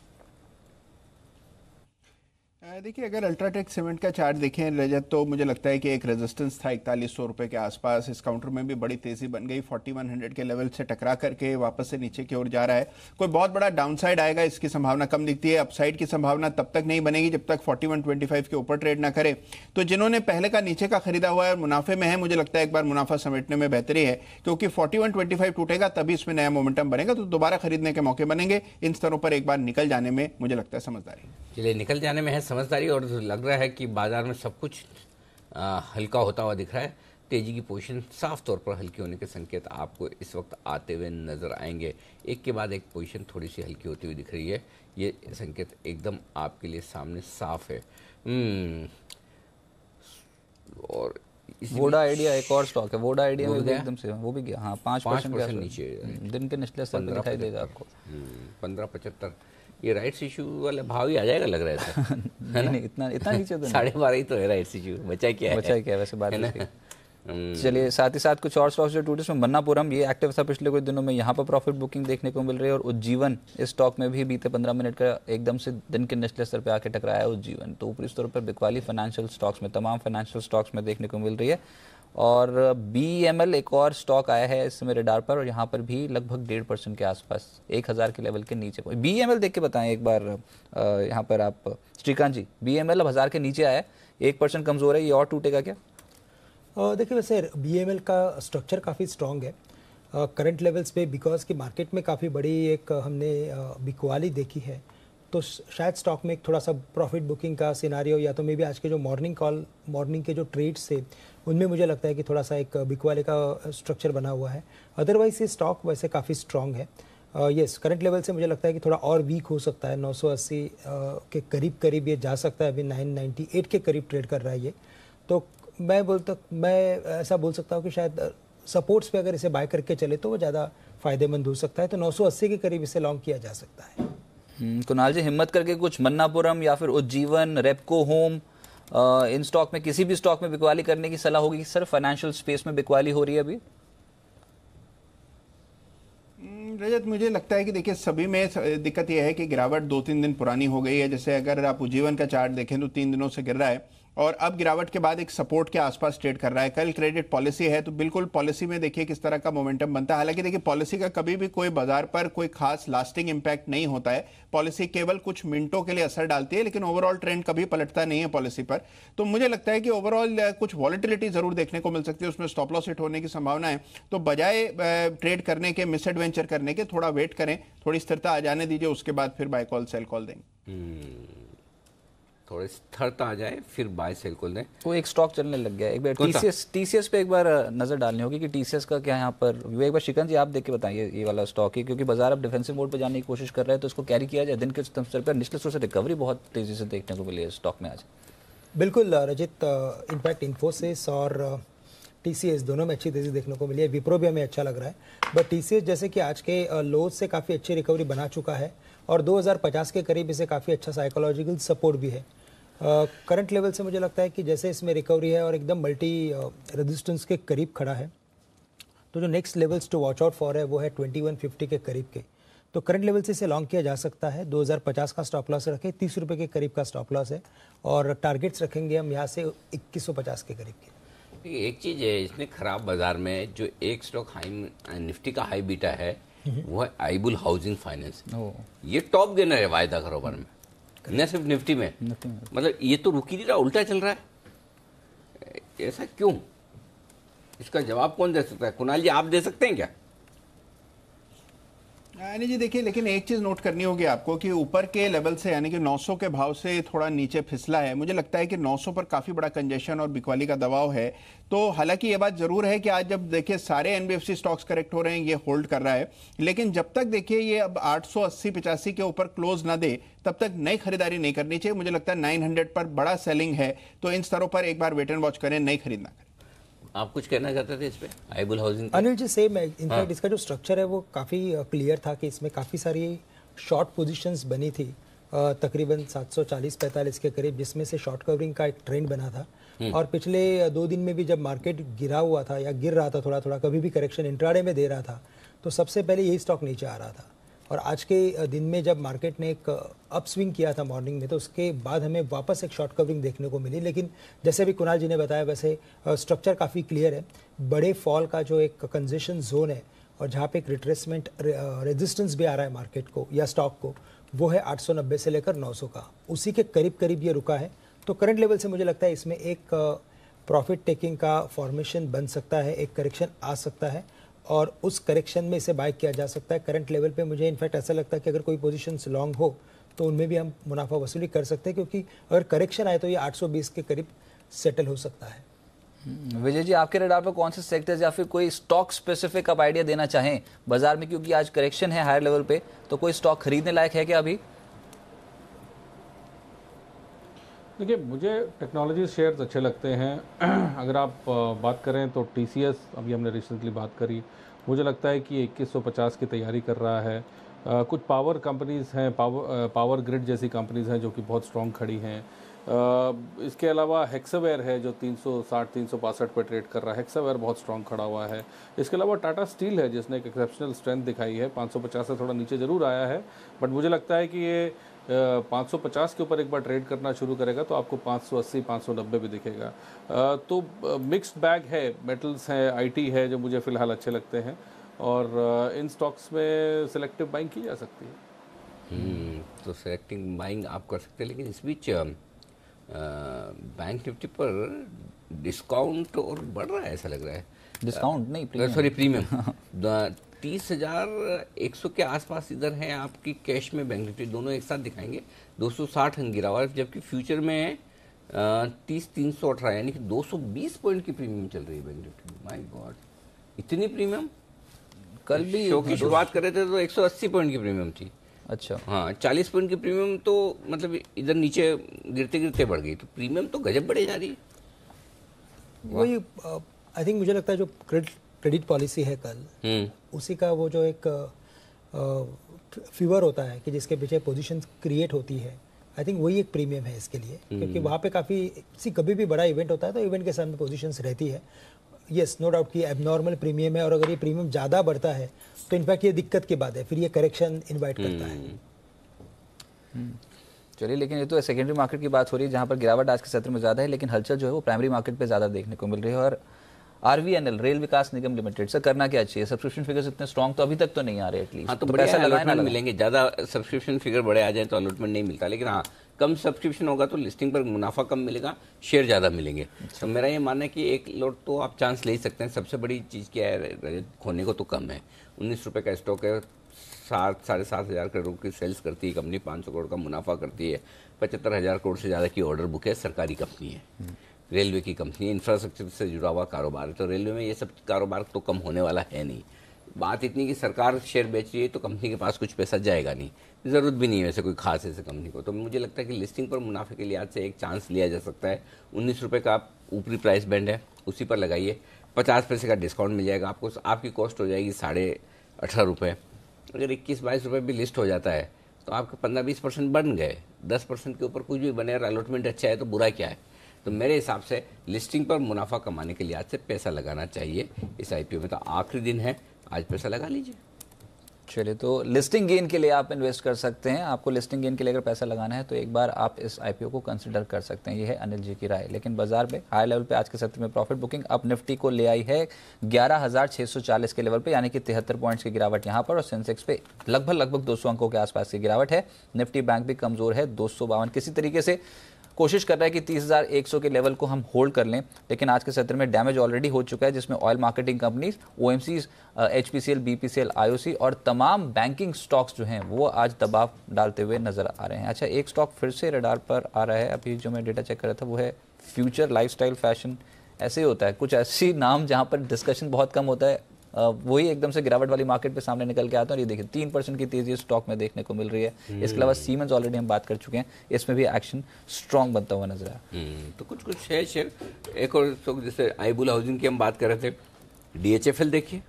देखिए, अगर अल्ट्राटेक सीमेंट का चार्ट देखें रजत, तो मुझे लगता है कि एक रेजिस्टेंस था इकतालीस सौ रुपए के आसपास। इस काउंटर में भी बड़ी तेजी बन गई, इकतालीस सौ के लेवल से टकरा करके वापस से नीचे की ओर जा रहा है। कोई बहुत बड़ा डाउनसाइड आएगा इसकी संभावना कम दिखती है। अपसाइड की संभावना तब तक नहीं बनेगी जब तक इकतालीस सौ पच्चीस के ऊपर ट्रेड ना करे। तो जिन्होंने पहले का नीचे का खरीदा हुआ है और मुनाफे में है, मुझे लगता है एक बार मुनाफा समेटने में बेहतरी है, क्योंकि इकतालीस सौ पच्चीस टूटेगा तभी इसमें नया मोमेंटम बनेगा, तो दोबारा खरीदने के मौके बनेंगे। इन स्तरों पर एक बार निकल जाने में मुझे लगता है समझदारी। चलिए, निकल जाने में है समझदारी, और लग रहा है कि बाजार में सब कुछ आ, हल्का होता हुआ दिख रहा है। तेजी की पोजीशन साफ तौर पर हल्की होने के संकेत आपको इस वक्त आते हुए नजर आएंगे। एक के बाद एक पोजीशन थोड़ी सी हल्की होती हुई दिख रही है, ये संकेत एकदम आपके लिए सामने साफ है। और वोडा आइडिया एक और स्टॉक है, वोडा आइडिया वो में भी भी गया? एकदम से वो भी गया, हाँ पाँच पाँच परसेंट परसेंट नीचे दिन के निचले स्तर पर दिखाई देगा आपको। पंद्रह पचहत्तर ये राइट्स इशू वाले भाव ही आ जाएगा लग रहा है ऐसा। नहीं नहीं इतना इतना नीचे तो साढ़े बारह ही तो है राइट्स इशू, बचा क्या है, बचा क्या है वैसे बात है ना? इसकी। चलिए साथ ही साथ कुछ और स्टॉक्स जो टूटे, इसमें मन्नापुरम ये एक्टिव था पिछले कुछ दिनों में, यहाँ पर प्रॉफिट बुकिंग देखने को मिल रही है, और उज्जीवन इस स्टॉक में भी बीते पंद्रह मिनट का एकदम से दिन के निचले स्तर पे आके टकराया है उज्जीवन। तो ऊपरी स्तर पर बिकवाली फाइनेंशियल स्टॉक्स में, तमाम फाइनेंशियल स्टॉक्स में देखने को मिल रही है। और बी एम एल एक और स्टॉक आया है इस समय रडार पर, और यहाँ पर भी लगभग डेढ़ परसेंट के आसपास एक हज़ार के लेवल के नीचे। बी एम एल देख के बताएं एक बार यहाँ पर आप Shrikant ji, B M L अब हज़ार के नीचे आया है, एक परसेंट कमजोर है, ये और टूटेगा क्या? देखिए वैसे बी एम एल का स्ट्रक्चर काफ़ी स्ट्रॉन्ग है करंट लेवल्स पे, बिकॉज कि मार्केट में काफ़ी बड़ी एक हमने बिकवाली देखी है, तो शायद स्टॉक में एक थोड़ा सा प्रॉफिट बुकिंग का सिनारियो, या तो मे बी आज के जो मॉर्निंग कॉल मॉर्निंग के जो ट्रेड्स थे उनमें मुझे लगता है कि थोड़ा सा एक बिकवाली का स्ट्रक्चर बना हुआ है। अदरवाइज ये स्टॉक वैसे काफ़ी स्ट्रॉन्ग है। यस करंट लेवल से मुझे लगता है कि थोड़ा और वीक हो सकता है, नौ सौ अस्सी के करीब करीब ये जा सकता है, अभी नाइन नाइन्टी एट के करीब ट्रेड कर रहा है ये। तो मैं बोलता मैं ऐसा बोल सकता हूँ कि शायद सपोर्ट्स पे अगर इसे बाय करके चले तो वो ज़्यादा फायदेमंद हो सकता है, तो नौ सौ अस्सी के करीब इसे लॉन्ग किया जा सकता है। कुणाल जी हिम्मत करके कुछ मन्नापुरम या फिर उज्जीवन, रेपको होम, आ, इन स्टॉक में किसी भी स्टॉक में बिकवाली करने की सलाह होगी कि सर फाइनेंशियल स्पेस में बिकवाली हो रही है अभी? रजत मुझे लगता है कि देखिए सभी में दिक्कत यह है कि गिरावट दो तीन दिन पुरानी हो गई है। जैसे अगर आप उज्जीवन का चार्ट देखें तो तीन दिनों से गिर रहा है, और अब गिरावट के बाद एक सपोर्ट के आसपास ट्रेड कर रहा है। कल क्रेडिट पॉलिसी है, तो बिल्कुल पॉलिसी में देखिए किस तरह का मोमेंटम बनता है। हालांकि देखिए पॉलिसी का कभी भी कोई बाजार पर कोई खास लास्टिंग इंपैक्ट नहीं होता है, पॉलिसी केवल कुछ मिनटों के लिए असर डालती है, लेकिन ओवरऑल ट्रेंड कभी पलटता नहीं है पॉलिसी पर। तो मुझे लगता है कि ओवरऑल कुछ वॉलेटिलिटी जरूर देखने को मिल सकती है, उसमें स्टॉप लॉस हिट होने की संभावना है। तो बजाय ट्रेड करने के, मिस एडवेंचर करने के, थोड़ा वेट करें, थोड़ी स्थिरता आ जाने दीजिए, उसके बाद फिर बाय कॉल सेल कॉल देंगे। थोड़ी स्थिरता आ जाए फिर बाय सेल खोल दें। वो एक स्टॉक चलने लग गया। एक बार टीसीएस टीसीएस पे एक बार नजर डालनी होगी कि टीसीएस का क्या यहाँ पर व्यू। एक बार श्रीकांत जी आप देख के बताइए ये वाला स्टॉक ही, क्योंकि बाजार अब डिफेंसिव मोड पे जाने की कोशिश कर रहा है, तो इसको कैरी किया जाए। दिन के स्तर पर निचले स्तर से रिकवरी बहुत तेजी से देखने को मिली है स्टॉक में आज। बिल्कुल रजित, इनफैक्ट इन्फोसिस और टीसीएस दोनों में अच्छी तेजी देखने को मिली है। विप्रो भी हमें अच्छा लग रहा है, बट टीसीएस जैसे कि आज के लोज से काफ़ी अच्छी रिकवरी बना चुका है, और दो हज़ार पचास के करीब इसे काफ़ी अच्छा साइकोलॉजिकल सपोर्ट भी है। करंट uh, लेवल से मुझे लगता है कि जैसे इसमें रिकवरी है और एकदम मल्टी रेजिस्टेंस uh, के करीब खड़ा है, तो जो next levels to watch out for है वो है ट्वेंटी वन फिफ्टी के करीब के। तो करंट लेवल से इसे लॉन्ग किया जा सकता है। दो हज़ार पचास का स्टॉप लॉस रखें, तीस रुपये के करीब का स्टॉप लॉस है, और टारगेट्स रखेंगे हम यहाँ से इक्कीस सौ पचास के करीब के। एक चीज़ है इसमें खराब बाजार में, जो एक स्टॉक हाई निफ्टी का हाई बीटा है वो है आइबुल हाउसिंग फाइनेंस। ये टॉप गेनर है वायदा कारोबार में, न सिर्फ निफ्टी में, मतलब ये तो रुक ही नहीं रहा, उल्टा चल रहा है। ऐसा क्यों? इसका जवाब कौन दे सकता है? कुणाल जी आप दे सकते हैं क्या? नहीं जी देखिए, लेकिन एक चीज नोट करनी होगी आपको कि ऊपर के लेवल से यानी कि नौ सौ के भाव से थोड़ा नीचे फिसला है। मुझे लगता है कि नौ सौ पर काफी बड़ा कंजेशन और बिकवाली का दबाव है। तो हालांकि ये बात जरूर है कि आज जब देखिए सारे एनबीएफसी स्टॉक्स करेक्ट हो रहे हैं, ये होल्ड कर रहा है, लेकिन जब तक देखिए ये अब आठ सौ अस्सी पचासी के ऊपर क्लोज ना दे तब तक नई खरीदारी नहीं करनी चाहिए। मुझे लगता है नौ सौ पर बड़ा सेलिंग है, तो इन स्तरों पर एक बार वेट एंड वॉच करें, नहीं खरीदना करें। आप कुछ कहना चाहते थे इस पे Ibull housing? Anil ji same है, इनफैक्ट इसका जो स्ट्रक्चर है वो काफ़ी क्लियर था कि इसमें काफ़ी सारी शॉर्ट पोजीशंस बनी थी, तकरीबन सात सौ चालीस पैंतालीस के करीब, जिसमें से शॉर्ट कवरिंग का एक ट्रेंड बना था। और पिछले दो दिन में भी जब मार्केट गिरा हुआ था या गिर रहा था थोड़ा थोड़ा, कभी भी करेक्शन इंट्राडे में दे रहा था, तो सबसे पहले यही स्टॉक नीचे आ रहा था। और आज के दिन में जब मार्केट ने एक अप स्विंग किया था मॉर्निंग में, तो उसके बाद हमें वापस एक शॉर्ट कवरिंग देखने को मिली। लेकिन जैसे भी कुणाल जी ने बताया, वैसे स्ट्रक्चर काफ़ी क्लियर है। बड़े फॉल का जो एक कंजेशन जोन है और जहाँ पे एक रिट्रेसमेंट रेजिस्टेंस भी आ रहा है मार्केट को या स्टॉक को, वो है आठ सौ नब्बे से लेकर नौ सौ का, उसी के करीब करीब ये रुका है। तो करंट लेवल से मुझे लगता है इसमें एक प्रॉफिट टेकिंग का फॉर्मेशन बन सकता है, एक करेक्शन आ सकता है, और उस करेक्शन में इसे बाय किया जा सकता है। करंट लेवल पे मुझे इनफैक्ट ऐसा लगता है कि अगर कोई पोजीशंस लॉन्ग हो तो उनमें भी हम मुनाफा वसूली कर सकते हैं, क्योंकि अगर करेक्शन आए तो ये आठ सौ बीस के करीब सेटल हो सकता है। विजय जी आपके रडार पर कौन से सेक्टर्स या फिर कोई स्टॉक स्पेसिफिक आप आइडिया देना चाहें बाजार में, क्योंकि आज करेक्शन है हायर लेवल पे, तो कोई स्टॉक खरीदने लायक है क्या अभी? देखिए, मुझे टेक्नोलॉजी शेयर्स अच्छे लगते हैं। अगर आप आ, बात करें तो टीसीएस, अभी हमने रिसेंटली बात करी, मुझे लगता है कि इक्कीस सौ पचास की तैयारी कर रहा है। आ, कुछ पावर कंपनीज़ हैं, पावर पावर ग्रिड जैसी कंपनीज़ हैं जो कि बहुत स्ट्रॉन्ग खड़ी हैं। आ, इसके अलावा हेक्सावेयर है जो तीन सौ साठ तीन सौ बासठ पर ट्रेड कर रहा है। हेक्सावेयर बहुत स्ट्रॉन्ग खड़ा हुआ है। इसके अलावा टाटा स्टील है जिसने एक एक्सेप्शनल स्ट्रेंथ दिखाई है, पाँच सौ पचास से थोड़ा नीचे ज़रूर आया है, बट मुझे लगता है कि ये पाँच सौ पचास के ऊपर एक बार ट्रेड करना शुरू करेगा तो आपको पाँच सौ अस्सी पाँच सौ नब्बे भी दिखेगा। तो मिक्स्ड बैग है, मेटल्स हैं, आईटी है जो मुझे फ़िलहाल अच्छे लगते हैं, और इन स्टॉक्स में सिलेक्टिव बाइंग की जा सकती है। हम्म, तो सिलेक्टिव बाइंग आप कर सकते हैं, लेकिन इस बीच बैंक निफ्टी पर डिस्काउंट और बढ़ रहा है ऐसा लग रहा है। डिस्काउंट नहीं, सॉरी प्रीमियम तीस हजार एक सौ के आसपास इधर है आपकी कैश में बैंक निफ्टी, दोनों एक साथ दिखाएंगे। दो सौ साठ गिरा हुआ है, जबकि फ्यूचर में है तीस तीन सौ अठारह, यानी कि दो सौ बीस पॉइंट की प्रीमियम चल रही है बैंक निफ्टी। माय गॉड, इतनी प्रीमियम! कल भी शो की शुरुआत कर रहे थे तो एक सौ अस्सी पॉइंट की प्रीमियम थी। अच्छा, हाँ, चालीस पॉइंट की प्रीमियम तो मतलब इधर नीचे गिरते गिरते बढ़ गई, तो प्रीमियम तो गजब बढ़े जा रही है। वही आई थिंक मुझे लगता है जो क्रेडिट क्रेडिट पॉलिसी है कल, उसी का वो जो एक फीवर होता है कि जिसके पीछे पोजीशन क्रिएट होती है, आई थिंक वही एक प्रीमियम है इसके लिए, क्योंकि वहाँ पे काफ़ी सी कभी भी बड़ा इवेंट होता है तो इवेंट के साथ में पोजीशंस रहती है। यस, नो डाउट कि एबनॉर्मल प्रीमियम है, और अगर ये प्रीमियम ज़्यादा बढ़ता है तो इनफैक्ट ये दिक्कत की बात है, फिर ये करेक्शन इन्वाइट करता है। चलिए, लेकिन ये तो सेकेंडरी मार्केट की बात हो रही है जहाँ पर गिरावट आज के सत्र में ज़्यादा है, लेकिन हलचल जो है वो प्राइमरी मार्केट पे ज़्यादा देखने को मिल रही है। और RVNL, rail Vikas Nigam limited से करना क्या चाहिए? सब्सक्रिप्शन फिगर्स इतने स्ट्रॉन्ग तो अभी तक तो नहीं आ रहे एटलीस्ट। हाँ, तो, तो पैसा लगाए ना अलॉटमेंट मिलेंगे, ज़्यादा सब्सक्रिप्शन फिगर बड़े आ जाए तो अलॉटमेंट नहीं मिलता, लेकिन हाँ, कम सब्सक्रिप्शन होगा तो लिस्टिंग पर मुनाफा कम मिलेगा, शेयर ज़्यादा मिलेंगे। तो मेरा ये मानना है कि एक लॉट तो आप चांस ले ही सकते हैं। सबसे बड़ी चीज़ क्या है, खोने को तो कम है। उन्नीस रुपये का स्टॉक है, सात साढ़े सात हज़ार करोड़ की सेल्स करती है कंपनी, पाँच सौ करोड़ का मुनाफा करती है, पचहत्तर हज़ार करोड़ से ज़्यादा की ऑर्डर बुक है, सरकारी कंपनी है, रेलवे की कंपनी है, इंफ्रास्ट्रक्चर से जुड़ा हुआ कारोबार है। तो रेलवे में ये सब कारोबार तो कम होने वाला है नहीं। बात इतनी कि सरकार शेयर बेच रही है तो कंपनी के पास कुछ पैसा जाएगा नहीं, ज़रूरत भी नहीं है वैसे कोई खास ऐसे कंपनी को। तो मुझे लगता है कि लिस्टिंग पर मुनाफे के लिहाज से एक चांस लिया जा सकता है। उन्नीस रुपये का आप ऊपरी प्राइस बैंड है, उसी पर लगाइए, पचास पैसे का डिस्काउंट मिल जाएगा आपको, आपकी कॉस्ट हो जाएगी साढ़े अठारह रुपये। अगर इक्कीस बाईस रुपये भी लिस्ट हो जाता है तो आपके पंद्रह बीस परसेंट बन गए, दस परसेंट के ऊपर कुछ भी बने और अलॉटमेंट अच्छा है तो बुरा क्या है। तो मेरे हिसाब से लिस्टिंग पर मुनाफा कमाने के लिहाज से पैसा लगाना चाहिए इस आईपीओ में। तो आखिरी दिन है, आज पैसा लगा लीजिए। चलिए, तो लिस्टिंग गेन के लिए आप इन्वेस्ट कर सकते हैं। आपको लिस्टिंग गेन के लिए अगर पैसा लगाना है तो एक बार आप इस आईपीओ को कंसिडर कर सकते हैं। ये है अनिल जी की राय। लेकिन बाजार पे हाई लेवल पे आज के सत्र में प्रॉफिट बुकिंग अप निफ्टी को ले आई है ग्यारह हज़ार छह सौ चालीस के लेवल पे, यानी कि तिहत्तर पॉइंट्स की गिरावट यहाँ पर, और सेंसेक्स पे लगभग लगभग दो सौ अंकों के आसपास की गिरावट है। निफ्टी बैंक भी कमजोर है, दो सौ बावन। किसी तरीके से कोशिश कर रहा है कि तीस हज़ार एक सौ के लेवल को हम होल्ड कर लें, लेकिन आज के सत्र में डैमेज ऑलरेडी हो चुका है, जिसमें oil marketing companies, OMCs, HPCL, BPCL, IOC और तमाम बैंकिंग स्टॉक्स जो हैं वो आज दबाव डालते हुए नजर आ रहे हैं। अच्छा, एक स्टॉक फिर से रडार पर आ रहा है, अभी जो मैं डेटा चेक कर रहा था वो है फ्यूचर लाइफस्टाइल फैशन। ऐसे ही होता है, कुछ ऐसी नाम जहाँ पर डिस्कशन बहुत कम होता है, वही एकदम से गिरावट वाली मार्केट पे सामने निकल के आता है। और ये देखिए तीन परसेंट की तेजी स्टॉक में देखने को मिल रही है। इसके अलावा सीमेंस ऑलरेडी हम बात कर चुके हैं, इसमें भी एक्शन स्ट्रॉन्ग बनता हुआ नजर आया। तो कुछ कुछ है शेयर। एक और स्टॉक जैसे आईबुल हाउसिंग की हम बात कर रहे थे, डीएचएफएल देखिए,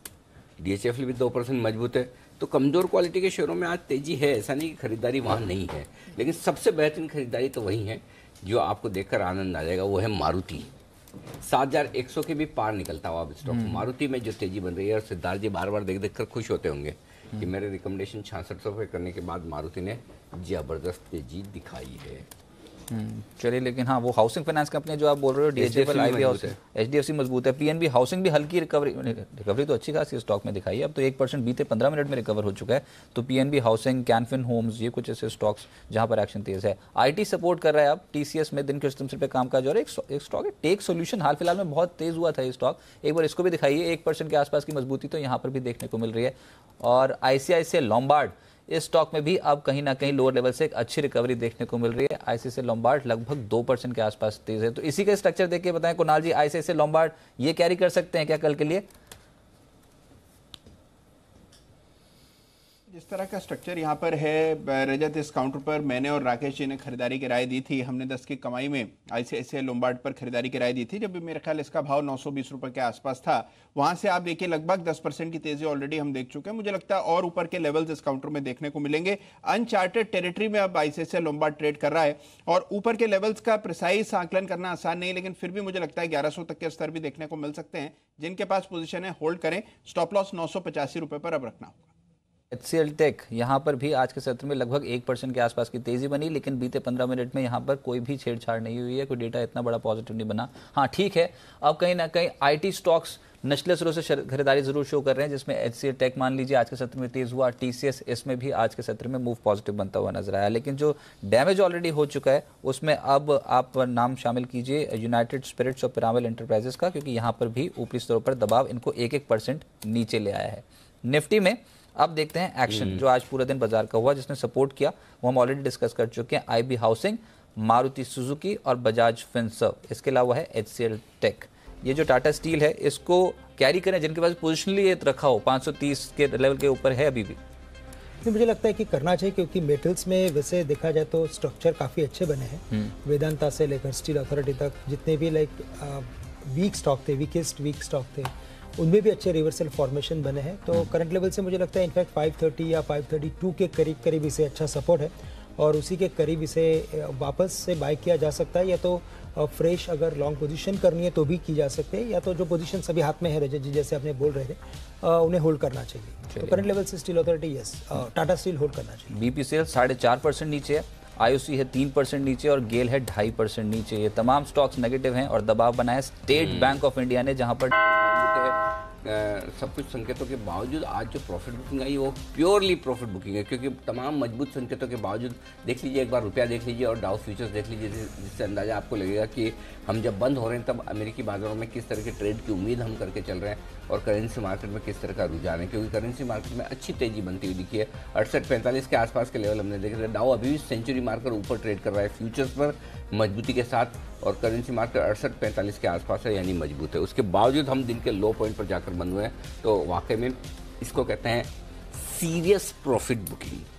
डीएचएफएल भी दो परसेंट मजबूत है। तो कमजोर क्वालिटी के शेयरों में आज तेजी है, ऐसा नहीं कि खरीदारी वहाँ नहीं है, लेकिन सबसे बेहतरीन खरीदारी तो वही है जो आपको देखकर आनंद आ जाएगा, वो है मारुति। सात हजार एक सौ के भी पार निकलता हुआ अब स्टॉक मारुति में जो तेजी बन रही है। और सिद्धार्थ जी बार बार देख देख कर खुश होते होंगे कि मेरे रिकमेंडेशन छियासठ सौ रुपये करने के बाद मारुति ने जबरदस्त तेजी दिखाई है। चलिए, लेकिन हाँ, वो हाउसिंग फाइनेंस कंपनी जो आप बोल रहे हो, डीएचएफएल, आईबी हाउसिंग, एचडीएफसी मजबूत है, पीएनबी हाउसिंग भी हल्की रिकवरी रिकवरी तो अच्छी खासी स्टॉक में दिखाई है। अब तो एक परसेंट बीते पंद्रह मिनट में रिकवर हो चुका है। तो पीएनबी हाउसिंग, कैनफिन होम्स, ये कुछ ऐसे स्टॉक्स जहां पर एक्शन तेज है। आईटी सपोर्ट कर रहा है। अब टीसीएस में दिन के उच्चतम पे काम काज, और एक स्टॉक है टेक सोल्यूशन, हाल फिलहाल में बहुत तेज हुआ था ये स्टॉक, एक बार इसको भी दिखाइए। एक परसेंट के आसपास की मजबूती तो यहाँ पर भी देखने को मिल रही है। और आईसीआईसीआई लॉम्बार्ड, इस स्टॉक में भी अब कहीं ना कहीं लोअर लेवल से एक अच्छी रिकवरी देखने को मिल रही है। आईसीआईसीआई लॉम्बार्ड लगभग दो परसेंट के आसपास तेज है। तो इसी का स्ट्रक्चर देख के बताएं कुणाल जी, आईसीआईसीआई लॉम्बार्ड ये कैरी कर सकते हैं क्या कल के लिए? जिस तरह का स्ट्रक्चर यहाँ पर है रजत, इस काउंटर पर मैंने और राकेश जी ने खरीदारी की राय दी थी। हमने दस की कमाई में आईसीआईसीआई लोम्बार्ड पर खरीदारी की राय दी थी, जब भी मेरे ख्याल इसका भाव नौ सौ बीस रुपए के आसपास था। वहां से आप देखिए लगभग दस परसेंट की तेजी ऑलरेडी हम देख चुके हैं। मुझे लगता है और ऊपर के लेवल्स इस काउंटर में देखने को मिलेंगे। अनचार्टेड टेरिटरी में अब आईसीआईसीआई लोम्बार्ड ट्रेड कर रहा है और ऊपर के लेवल्स का प्रिसाइज आकलन करना आसान नहीं, लेकिन फिर भी मुझे लगता है ग्यारह सौ तक के स्तर भी देखने को मिल सकते हैं। जिनके पास पोजीशन है होल्ड करें। स्टॉप लॉस नौ सौ पचासी रुपए पर अब रखना होगा। एचसीएल टेक यहाँ पर भी आज के सत्र में लगभग एक परसेंट के आसपास की तेजी बनी, लेकिन बीते पंद्रह मिनट में यहाँ पर कोई भी छेड़छाड़ नहीं हुई है, कोई डेटा इतना बड़ा पॉजिटिव नहीं बना। हाँ ठीक है, अब कहीं ना कहीं आईटी स्टॉक्स निचले स्रोत से खरीदारी जरूर शो कर रहे हैं, जिसमें एचसीएल टेक मान लीजिए आज के सत्र में तेज हुआ। टीसीएस इसमें भी आज के सत्र में मूव पॉजिटिव बनता हुआ नजर आया, लेकिन जो डैमेज ऑलरेडी हो चुका है उसमें अब आप नाम शामिल कीजिए यूनाइटेड स्पिरिट्स और पिरामिड एंटरप्राइजेस का, क्योंकि यहाँ पर भी ऊपरी स्तरों पर दबाव इनको एक एक परसेंट नीचे ले आया है। निफ्टी में अब देखते हैं एक्शन जो आज पूरे दिन बाजार का हुआ, जिसने सपोर्ट किया वो हम ऑलरेडी डिस्कस कर चुके हैं। आईबी हाउसिंग, मारुति सुजुकी और बजाज फिनसर्व। इसके अलावा है एचसीएल टेक। ये जो टाटा स्टील है इसको कैरी करें, जिनके पास पोजिशनली रखा हो पाँच सौ तीस के लेवल के ऊपर है अभी भी। मुझे लगता है कि करना चाहिए, क्योंकि मेटल्स में वैसे देखा जाए तो स्ट्रक्चर काफ़ी अच्छे बने हैं। वेदांता से लेकर स्टील अथॉरिटी तक जितने भी लाइक वीक स्टॉक थे, वीकेस्ट वीक स्टॉक थे, उनमें भी अच्छे रिवर्सल फॉर्मेशन बने हैं। तो करंट लेवल से मुझे लगता है इनफैक्ट पाँच सौ तीस या पाँच सौ बत्तीस के करीब करीब इसे अच्छा सपोर्ट है और उसी के करीब इसे वापस से बाय किया जा सकता है, या तो फ्रेश अगर लॉन्ग पोजीशन करनी है तो भी की जा सकती है, या तो जो पोजीशन सभी हाथ में है रजत जी जैसे आपने बोल रहे थे उन्हें होल्ड करना चाहिए। तो करंट लेवल से steel authority yes, Tata steel hold करना चाहिए। बीपीसीएल साढ़े चार परसेंट नीचे है, आईओसी है तीन परसेंट नीचे और गेल है ढाई परसेंट नीचे। ये तमाम स्टॉक्स नेगेटिव हैं और दबाव बनाया स्टेट बैंक ऑफ इंडिया ने, जहां पर आ, सब कुछ संकेतों के बावजूद आज जो प्रॉफिट बुकिंग आई वो प्योरली प्रॉफिट बुकिंग है, क्योंकि तमाम मजबूत संकेतों के बावजूद देख लीजिए, एक बार रुपया देख लीजिए और डाउ फ्यूचर्स देख लीजिए, जिससे अंदाजा आपको लगेगा कि हम जब बंद हो रहे हैं तब अमेरिकी बाजारों में किस तरह के ट्रेड की उम्मीद हम करके चल रहे हैं और करेंसी मार्केट में किस तरह का रुझान है, क्योंकि करेंसी मार्केट में अच्छी तेजी बनती हुई दिखी है। अड़सठ पैंतालीस के आसपास के लेवल हमने देखे थे। डाउ अभी भी सेंचुरी मार्कर ऊपर ट्रेड कर रहा है फ्यूचर्स पर मजबूती के साथ, और करेंसी मार्केट अड़सठ पैंतालीस के आसपास है, यानी मजबूत है। उसके बावजूद हम दिन के लो पॉइंट पर जाकर बंद हुए हैं, तो वाकई में इसको कहते हैं सीरियस प्रॉफिट बुकिंग।